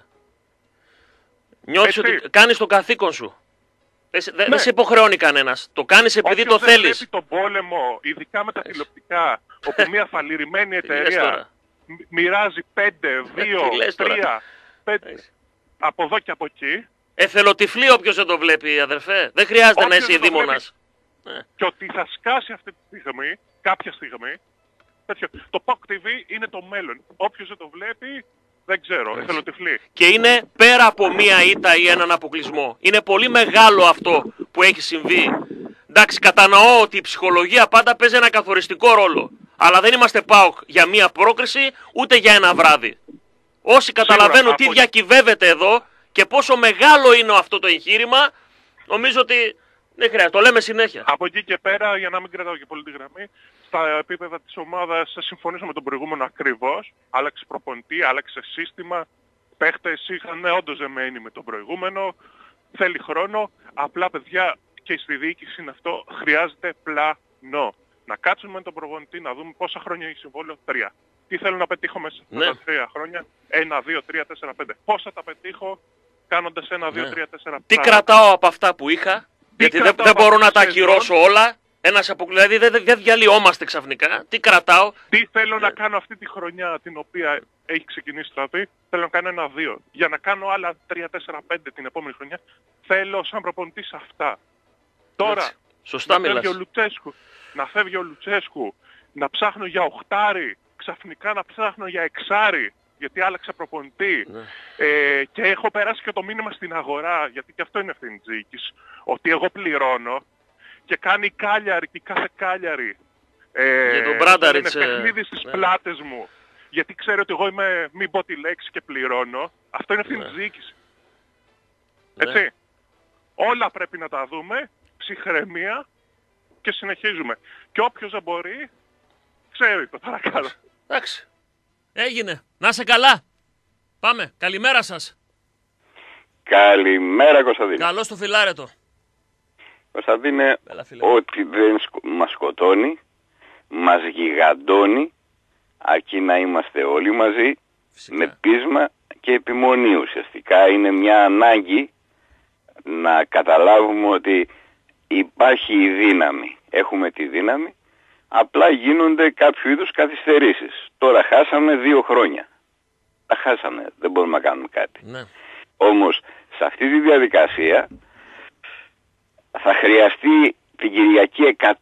Νιώθεις ότι κάνεις το καθήκον σου. Δεν σε υποχρεώνει κανένας. Το κάνεις επειδή το θέλεις. Βλέπει τον πόλεμο, ειδικά με τα τηλεοπτικά, όπου μια φαλιρημένη εταιρεία μοιράζει 5, 2, 3, 5 από εδώ και από εκεί. Εθελοτυφλεί όποιος δεν το βλέπει, αδερφέ. Δεν χρειάζεται να είσαι δήμονας. Και ότι θα σκάσει αυτή τη στιγμή, κάποια στιγμή, το POC TV είναι το μέλλον. Όποιος δεν το βλέπει, δεν ξέρω, εθελοτυφλεί. Και είναι πέρα από μία ήττα ή έναν αποκλεισμό. Είναι πολύ μεγάλο αυτό που έχει συμβεί. Εντάξει, κατανοώ ότι η ψυχολογία πάντα παίζει ένα καθοριστικό ρόλο. Αλλά δεν είμαστε ΠΑΟΚ για μία πρόκριση, ούτε για ένα βράδυ. Όσοι καταλαβαίνουν τι διακυβεύεται εδώ και πόσο μεγάλο είναι αυτό το εγχείρημα, νομίζω ότι δεν χρειάζεται. Το λέμε συνέχεια. Από εκεί και πέρα, για να μην κρατάω και πολύ τη γραμμή, στα επίπεδα της ομάδας συμφωνήσω με τον προηγούμενο ακριβώς. Άλλαξε προπονητή, άλλαξε σύστημα. Παίχτες είχαν όντως δεμένοι με τον προηγούμενο. Θέλει χρόνο. Απλά παιδιά και στη διοίκηση είναι αυτό. Χρειάζεται πλάνο. Να κάτσουμε με τον προπονητή να δούμε πόσα χρόνια έχει συμβόλαιο. 3. Τι θέλω να πετύχω μέσα στα 3 χρόνια. 1, 2, 3, 4, 5. Πώς θα τα πετύχω κάνοντας 1, 2, 3, 4, 5. Τι κρατάω από αυτά που είχα. Γιατί δεν μπορώ να τα ακυρώσω όλα. Δηλαδή δεν διαλυόμαστε ξαφνικά. Τι κρατάω. Τι θέλω να κάνω αυτή τη χρονιά την οποία έχει ξεκινήσει το ΑΠΗ, θέλω να κάνω 1-2. Για να κάνω άλλα 3-4-5 την επόμενη χρονιά, θέλω σαν προπονητής αυτά. Τώρα, σωστά μιλάς. Να φεύγει ο Λουτσέσκου, να ψάχνω για οχτάρι, ξαφνικά να ψάχνω για εξάρι, γιατί άλλαξα προπονητή. Ναι. Και έχω περάσει και το μήνυμα στην αγορά, γιατί και αυτό είναι ευθύνη της διοίκησης, ότι εγώ πληρώνω και κάνει Κάλιαρη και κάθε Κάλιαρη για τον Μπράνταριτς, είναι παιχνίδι στις πλάτες μου, γιατί ξέρει ότι εγώ είμαι, μην πω τη λέξη, και πληρώνω. Αυτό είναι ευθύνη της διοίκησης. Έτσι. Όλα πρέπει να τα δούμε, ψυχραιμία, και συνεχίζουμε. Και όποιος δεν μπορεί, ξέρει το παρακάτω. Εντάξει. Έγινε. Να είσαι καλά. Πάμε. Καλημέρα σας. Καλημέρα, Κωνσταντίνε. Καλώς το φιλάρετο. Κωνσταντίνε, ό,τι δεν μας σκοτώνει, μας γιγαντώνει, αρκεί να είμαστε όλοι μαζί, φυσικά, με πείσμα και επιμονή. Ουσιαστικά είναι μια ανάγκη να καταλάβουμε ότι υπάρχει η δύναμη. Έχουμε τη δύναμη, απλά γίνονται κάποιο είδους καθυστερήσεις. Τώρα χάσαμε 2 χρόνια. Τα χάσαμε, δεν μπορούμε να κάνουμε κάτι. Ναι. Όμως, σε αυτή τη διαδικασία θα χρειαστεί την Κυριακή 100.000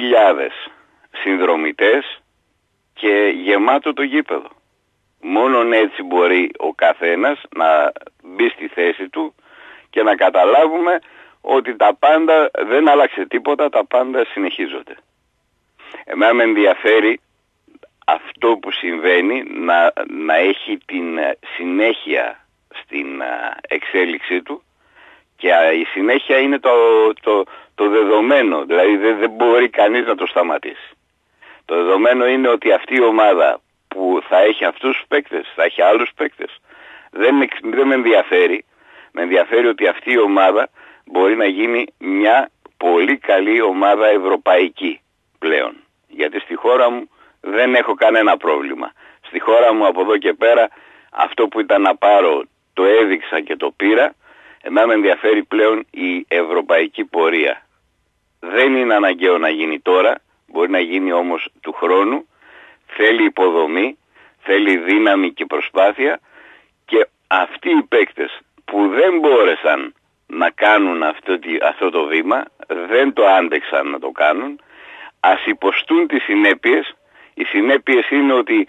συνδρομητές και γεμάτο το γήπεδο. Μόνον έτσι μπορεί ο καθένας να μπει στη θέση του και να καταλάβουμε ότι τα πάντα δεν άλλαξε τίποτα, τα πάντα συνεχίζονται. Εμένα με ενδιαφέρει αυτό που συμβαίνει να έχει την συνέχεια στην εξέλιξή του, και η συνέχεια είναι το δεδομένο, δηλαδή δεν μπορεί κανείς να το σταματήσει. Το δεδομένο είναι ότι αυτή η ομάδα που θα έχει αυτούς τους παίκτες, θα έχει άλλους παίκτες, δεν με ενδιαφέρει. Με ενδιαφέρει ότι αυτή η ομάδα μπορεί να γίνει μια πολύ καλή ομάδα ευρωπαϊκή πλέον. Γιατί στη χώρα μου δεν έχω κανένα πρόβλημα. Στη χώρα μου από εδώ και πέρα αυτό που ήταν να πάρω το έδειξα και το πήρα. Εμένα με ενδιαφέρει πλέον η ευρωπαϊκή πορεία. Δεν είναι αναγκαίο να γίνει τώρα, μπορεί να γίνει όμως του χρόνου. Θέλει υποδομή, θέλει δύναμη και προσπάθεια, και αυτοί οι παίκτες που δεν μπόρεσαν να κάνουν αυτό το βήμα, δεν το άντεξαν να το κάνουν, ας υποστούν τις συνέπειες. Οι συνέπειες είναι ότι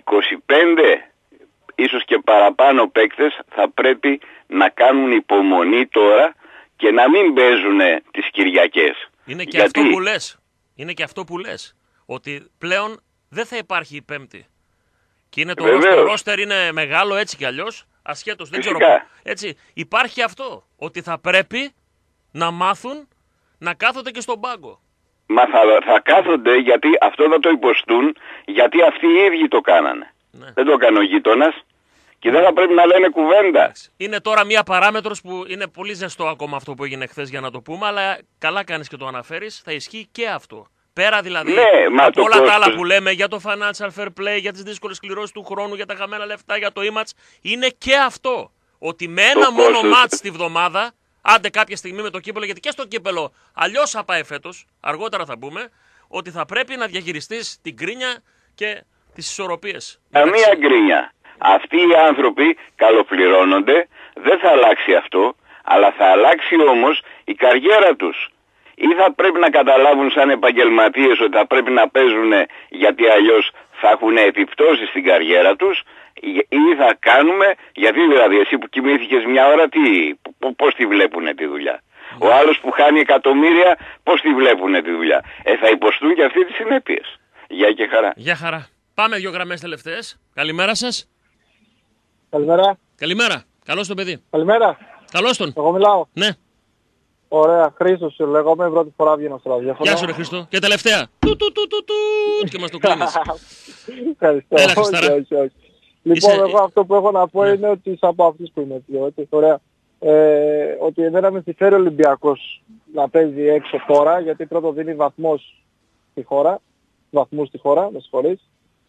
25 ίσως και παραπάνω παίκτες θα πρέπει να κάνουν υπομονή τώρα και να μην παίζουν τις Κυριακές. Είναι και αυτό που λες. Είναι και αυτό που λες. Ότι πλέον δεν θα υπάρχει η Πέμπτη. Και είναι το ρόστερ είναι μεγάλο έτσι κι αλλιώς. Ασχέτως, δεν ξέρω. Έτσι, υπάρχει αυτό. Ότι θα πρέπει να μάθουν να κάθονται και στον πάγκο. Μα θα κάθονται, γιατί αυτό θα το υποστούν, γιατί αυτοί οι ίδιοι το κάνανε. Ναι. Δεν το έκανε ο γείτονας και δεν θα πρέπει να λένε κουβέντα. Είναι τώρα μία παράμετρος που είναι πολύ ζεστό ακόμα αυτό που έγινε χθες, για να το πούμε, αλλά καλά κάνεις και το αναφέρεις, θα ισχύει και αυτό. Πέρα δηλαδή από όλα τα άλλα που λέμε για το financial fair play, για τις δύσκολες κληρώσεις του χρόνου, για τα χαμένα λεφτά, για το e-match, είναι και αυτό. Ότι με ένα μόνο μάτς τη βδομάδα, άντε κάποια στιγμή με το κύπελο, γιατί και στο κύπελο αλλιώς θα πάει φέτος, αργότερα θα πούμε, ότι θα πρέπει να διαχειριστείς την γκρίνια και τις ισορροπίες. Καμία γκρίνια. Αυτοί οι άνθρωποι καλοπληρώνονται, δεν θα αλλάξει αυτό, αλλά θα αλλάξει όμως η καριέρα τους. Ή θα πρέπει να καταλάβουν σαν επαγγελματίες ότι θα πρέπει να παίζουν, γιατί αλλιώς θα έχουν επιπτώσεις στην καριέρα τους, ή θα κάνουμε, γιατί δηλαδή εσύ που κοιμήθηκες μια ώρα, πώς τη βλέπουνε τη δουλειά. Ο άλλος που χάνει εκατομμύρια, πώς τη βλέπουνε τη δουλειά. Θα υποστούν και αυτοί τις συνέπειες. Γεια και χαρά. Γεια χαρά. Πάμε 2 γραμμές τελευταίες. Καλημέρα σας. Καλημέρα. Καλημέρα. Καλώς το παιδί. Καλημέρα. Καλώς τον. Εγώ μιλάω. Ναι. Ωραία, Χρήστος σου λέγομαι, πρώτη φορά βγαίνω στο ραδιόφωνο. Γεια σου ρε Χριστό. Και τελευταία. Και μας το κλείνεις. Ευχαριστώ. Έλα Χριστάρα. Όχι. Λοιπόν, εγώ αυτό που έχω να πω είναι ότι είσαι από αυτούς που είναι πιο, έτσι, ωραία. Ότι εμένα με ενδιαφέρει ο Ολυμπιακός να παίζει έξω τώρα, γιατί πρώτο δίνει βαθμούς στη χώρα, με συγχωρείς.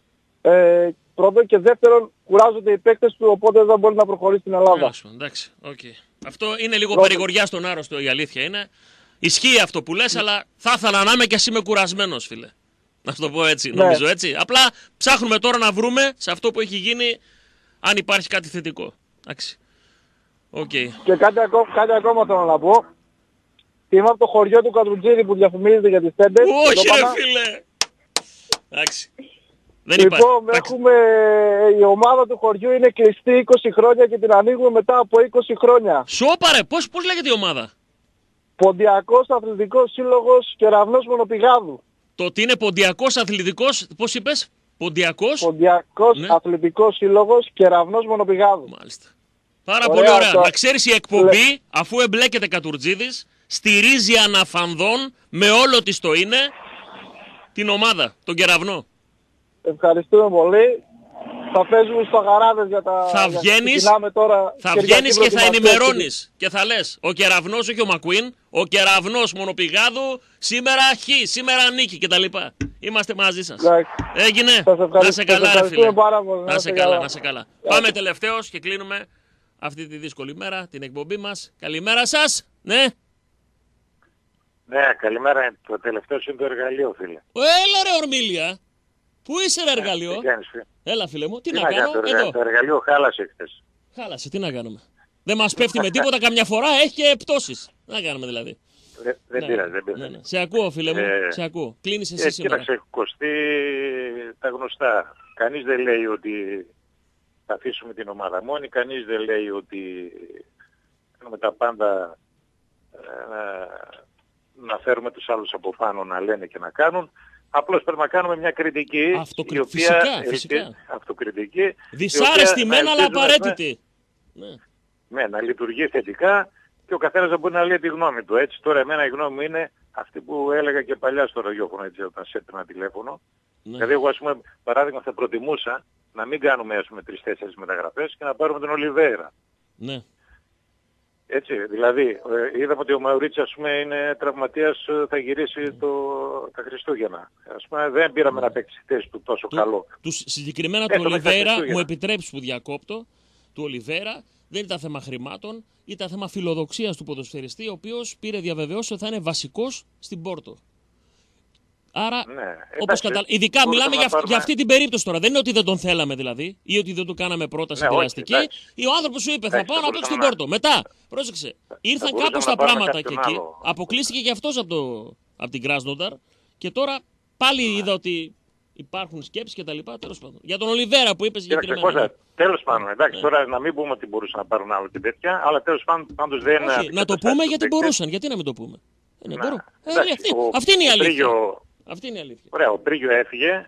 Πρώτον, και δεύτερον, κουράζονται οι παίκτες του, οπότε δεν μπορεί να προχωρήσει στην Ελλάδα. Εντάξει, okay. Αυτό είναι λίγο παρηγοριά στον άρρωστο, η αλήθεια είναι. Ισχύει αυτό που λες, αλλά θα ήθελα να είμαι κι ας είμαι κουρασμένος, φίλε. Να σου το πω έτσι, νομίζω έτσι. Απλά ψάχνουμε τώρα να βρούμε σε αυτό που έχει γίνει αν υπάρχει κάτι θετικό. Εντάξει. Okay. Και κάτι ακόμα θέλω να πω. Είμαι από το χωριό του Κατρουτζίδη που διαφημίζεται για τις τέντες. Όχι ρε φίλε. Εντάξει. Λοιπόν, η ομάδα του χωριού είναι κλειστή 20 χρόνια και την ανοίγουμε μετά από 20 χρόνια. Σώπα ρε, πώς λέγεται η ομάδα? Ποντιακός Αθλητικός Σύλλογος Κεραυνός Μονοπηγάδου. Το ότι είναι Ποντιακός Αθλητικός, πώς είπες? Ποντιακός Αθλητικός Σύλλογος Κεραυνός Μονοπηγάδου. Μάλιστα. Πάρα πολύ ωραία. Να ξέρεις, η εκπομπή, αφού εμπλέκεται Κατουρτζίδης, στηρίζει αναφανδόν με όλο της το είναι την ομάδα, τον Κεραυνό. Ευχαριστούμε πολύ. Θα παίζουμε στο Αγαράδες για τα... Θα βγαίνεις και θα ενημερώνεις και θα λες ο Κεραυνός, όχι ο Μακουίν, ο Κεραυνός Μονοπηγάδου σήμερα σήμερα νίκη κτλ. Είμαστε μαζί σας. Έγινε. Να σε καλά ρε φίλε. Να σε καλά. Πάμε τελευταίος και κλείνουμε αυτή τη δύσκολη μέρα, την εκπομπή μας. Καλημέρα σας. Ναι. Ναι, καλημέρα. Το τελευταίο είναι το εργαλείο, φίλε. Έλα ρε Ορμίλια. Πού είσαι ρε εργαλείο? Έλα φίλε μου, τι να κάνω? Το εργαλείο χάλασε χθες. Χάλασε, τι να κάνουμε? Δεν μας πέφτει με τίποτα, καμιά φορά έχει και πτώσεις. Τι να κάνουμε δηλαδή? Δεν πειράζει. Ναι. Σε ακούω φίλε μου, σε ακούω. Κλείνεις εσύ σήμερα. Κοίταξε, Κωστή, τα γνωστά. Κανείς δεν λέει ότι θα αφήσουμε την ομάδα μόνη, κανείς δεν λέει ότι κάνουμε τα πάντα να φέρουμε τους άλλους από πάνω να λένε και να κάνουν. Απλώς πρέπει να κάνουμε μια κριτική, η οποία αυτοκριτική, δυσάρεστη μεν αλλά απαραίτητη. Ναι, να λειτουργεί θετικά και ο καθένας να μπορεί να λέει τη γνώμη του. Έτσι τώρα εμένα η γνώμη μου είναι αυτή που έλεγα και παλιά στο ραδιόφωνο, έτσι, όταν σε έπαιρνα τηλέφωνο. Ναι. Δηλαδή εγώ, ας πούμε, παράδειγμα, θα προτιμούσα να μην κάνουμε, ας πούμε, 3-4 μεταγραφές και να πάρουμε τον Ολιβέρα. Ναι. Έτσι, δηλαδή, είδαμε ότι ο Μαουρίτσας, ας πούμε, είναι τραυματίας, θα γυρίσει τα Χριστούγεννα. Ας πούμε, δεν πήραμε να παίξει τη θέση του τόσο καλό. Συγκεκριμένα του Ολιβέρα, μου επιτρέψει που διακόπτω, του Ολιβέρα δεν ήταν θέμα χρημάτων, ήταν θέμα φιλοδοξίας του ποδοσφαιριστή, ο οποίος πήρε διαβεβαιώσεις ότι θα είναι βασικός στην Πόρτο. Άρα, όπως ειδικά μιλάμε για αυτή την περίπτωση τώρα. Δεν είναι ότι δεν τον θέλαμε δηλαδή, ή ότι δεν του κάναμε πρόταση δραστική. Ο άνθρωπος σου είπε θα πάω να παίξω στην Πόρτο. Μετά, πρόσεξε, ήρθαν κάπως τα πράγματα και εκεί. Αποκλείστηκε και αυτός από την Κράσνονταρ και τώρα πάλι είδα ότι υπάρχουν σκέψεις και τα λοιπά. Τέλος πάντων. Για τον Ολιβέρα που είπες συγκεκριμένα. Τέλος πάντων, εντάξει, τώρα να μην πούμε ότι μπορούσαν να πάρουν άλλο την τέτοια, αλλά τέλος πάντων δεν. Να το πούμε γιατί μπορούσαν. Γιατί να μην το πούμε? Αυτή είναι η αλήθεια. Αυτή είναι η αλήθεια. Ωραία, ο Πρίγιο έφυγε.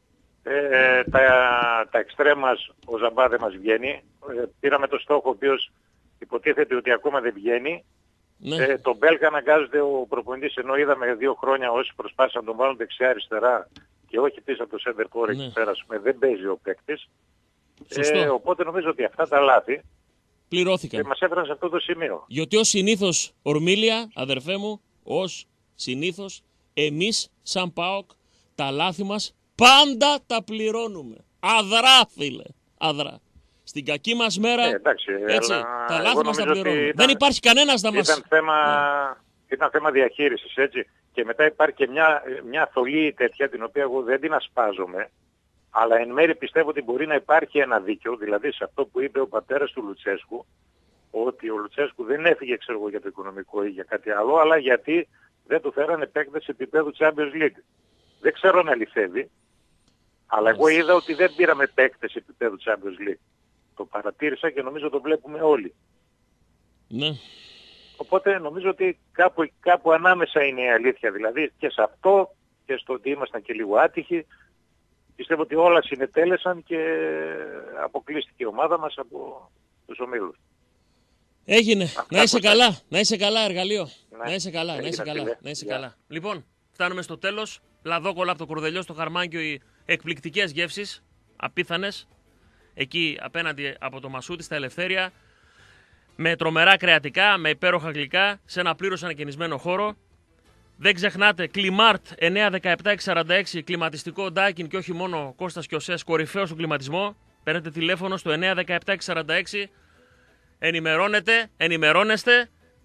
Τα εξτρέμ μας, ο Ζαμπά δεν μας βγαίνει. Πήραμε το στόχο ο οποίος υποτίθεται ότι ακόμα δεν βγαίνει. Ναι. Τον Μπέλκα αναγκάζεται ο προπονητής, ενώ είδαμε 2 χρόνια όσοι προσπάθησαν να τον βάλουν δεξιά-αριστερά και όχι πίσω από το center core εκεί πέρα, δεν παίζει ο παίκτης. Οπότε νομίζω ότι αυτά τα λάθη πληρώθηκαν και μας έφεραν σε αυτό το σημείο. Γιατί ως συνήθως, Ορμίλια, αδερφέ μου, ως συνήθως, εμείς σαν ΠΑΟΚ τα λάθη μας πάντα τα πληρώνουμε. Αδρά φίλε, αδρά. Στην κακή μας μέρα, έτσι, τα λάθη μας τα πληρώνουμε. Δεν υπάρχει κανένας να μας... Ήταν θέμα διαχείρισης, έτσι. Και μετά υπάρχει και μια θολή τέτοια, την οποία εγώ δεν την ασπάζομαι, αλλά εν μέρει πιστεύω ότι μπορεί να υπάρχει ένα δίκαιο, δηλαδή σε αυτό που είπε ο πατέρας του Λουτσέσκου, ότι ο Λουτσέσκου δεν έφυγε, ξέρω εγώ, για το οικονομικό ή για κάτι άλλο, αλλά γιατί δεν του φέρανε παίκτες επίπεδου Champions League. Δεν ξέρω αν αληθεύει, αλλά εγώ είδα ότι δεν πήραμε παίκτες επίπεδου Champions League. Το παρατήρησα και νομίζω το βλέπουμε όλοι. Ναι. Οπότε νομίζω ότι κάπου ανάμεσα είναι η αλήθεια, δηλαδή και σε αυτό και στο ότι ήμασταν και λίγο άτυχοι. Πιστεύω ότι όλα συνετέλεσαν και αποκλείστηκε η ομάδα μας από τους ομίλους. Έγινε. Να είσαι καλά. Να είσαι καλά, εργαλείο. Να είσαι καλά. Να είσαι καλά. Λοιπόν, φτάνουμε στο τέλος. Λαδόκολα από το Κορδελιό στο Χαρμάνκιο, οι εκπληκτικές γεύσεις, απίθανες. Εκεί απέναντι από το Μασούτι στα Ελευθέρια. Με τρομερά κρεατικά, με υπέροχα γλυκά, σε ένα πλήρως ανακαινισμένο χώρο. Δεν ξεχνάτε, Κλιμάρτ 917-46, κλιματιστικό Ντάκιν και όχι μόνο Κώστας και ο Σες, κορυφαίο στον κλιματισμό. Παίρνετε τηλέφωνο στο 917-46. Ενημερώνεστε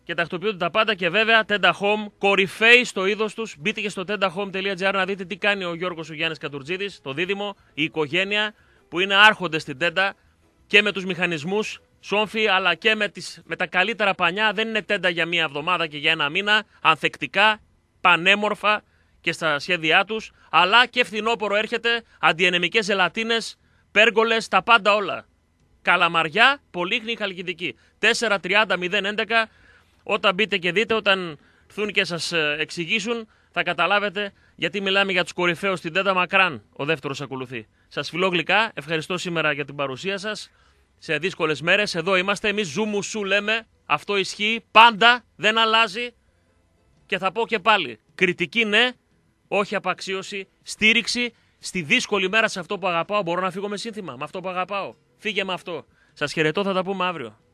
και τακτοποιούνται τα πάντα. Και βέβαια Tenda Home, κορυφαίοι στο είδος τους. Μπείτε και στο tendahome.gr να δείτε τι κάνει ο Γιώργος ο Γιάννης Κατουρτζίδης, το δίδυμο, η οικογένεια που είναι άρχοντες στην Tenda και με τους μηχανισμούς Σόμφι, αλλά και με τα καλύτερα πανιά. Δεν είναι Tenda για μία εβδομάδα και για ένα μήνα. Ανθεκτικά, πανέμορφα και στα σχέδιά τους, αλλά και φθινόπωρο έρχεται, αντιενεμικές ζελατίνες, πέργολες, τα πάντα όλα. Καλαμαριά, Πολύχνη, Χαλκιδική. 430-011. Όταν μπείτε και δείτε, όταν έρθουν και σας εξηγήσουν, θα καταλάβετε γιατί μιλάμε για τους κορυφαίους στην Tenda. Μακράν ο δεύτερος ακολουθεί. Σας φιλώ γλυκά, ευχαριστώ σήμερα για την παρουσία σας. Σε δύσκολες μέρες, εδώ είμαστε, εμείς ζούμε σου λέμε, αυτό ισχύει πάντα, δεν αλλάζει. Και θα πω και πάλι, κριτική ναι, όχι απαξίωση, στήριξη στη δύσκολη μέρα σε αυτό που αγαπάω. Μπορώ να φύγω με σύνθημα, με αυτό που αγαπάω. Φύγε με αυτό. Σας χαιρετώ, θα τα πούμε αύριο.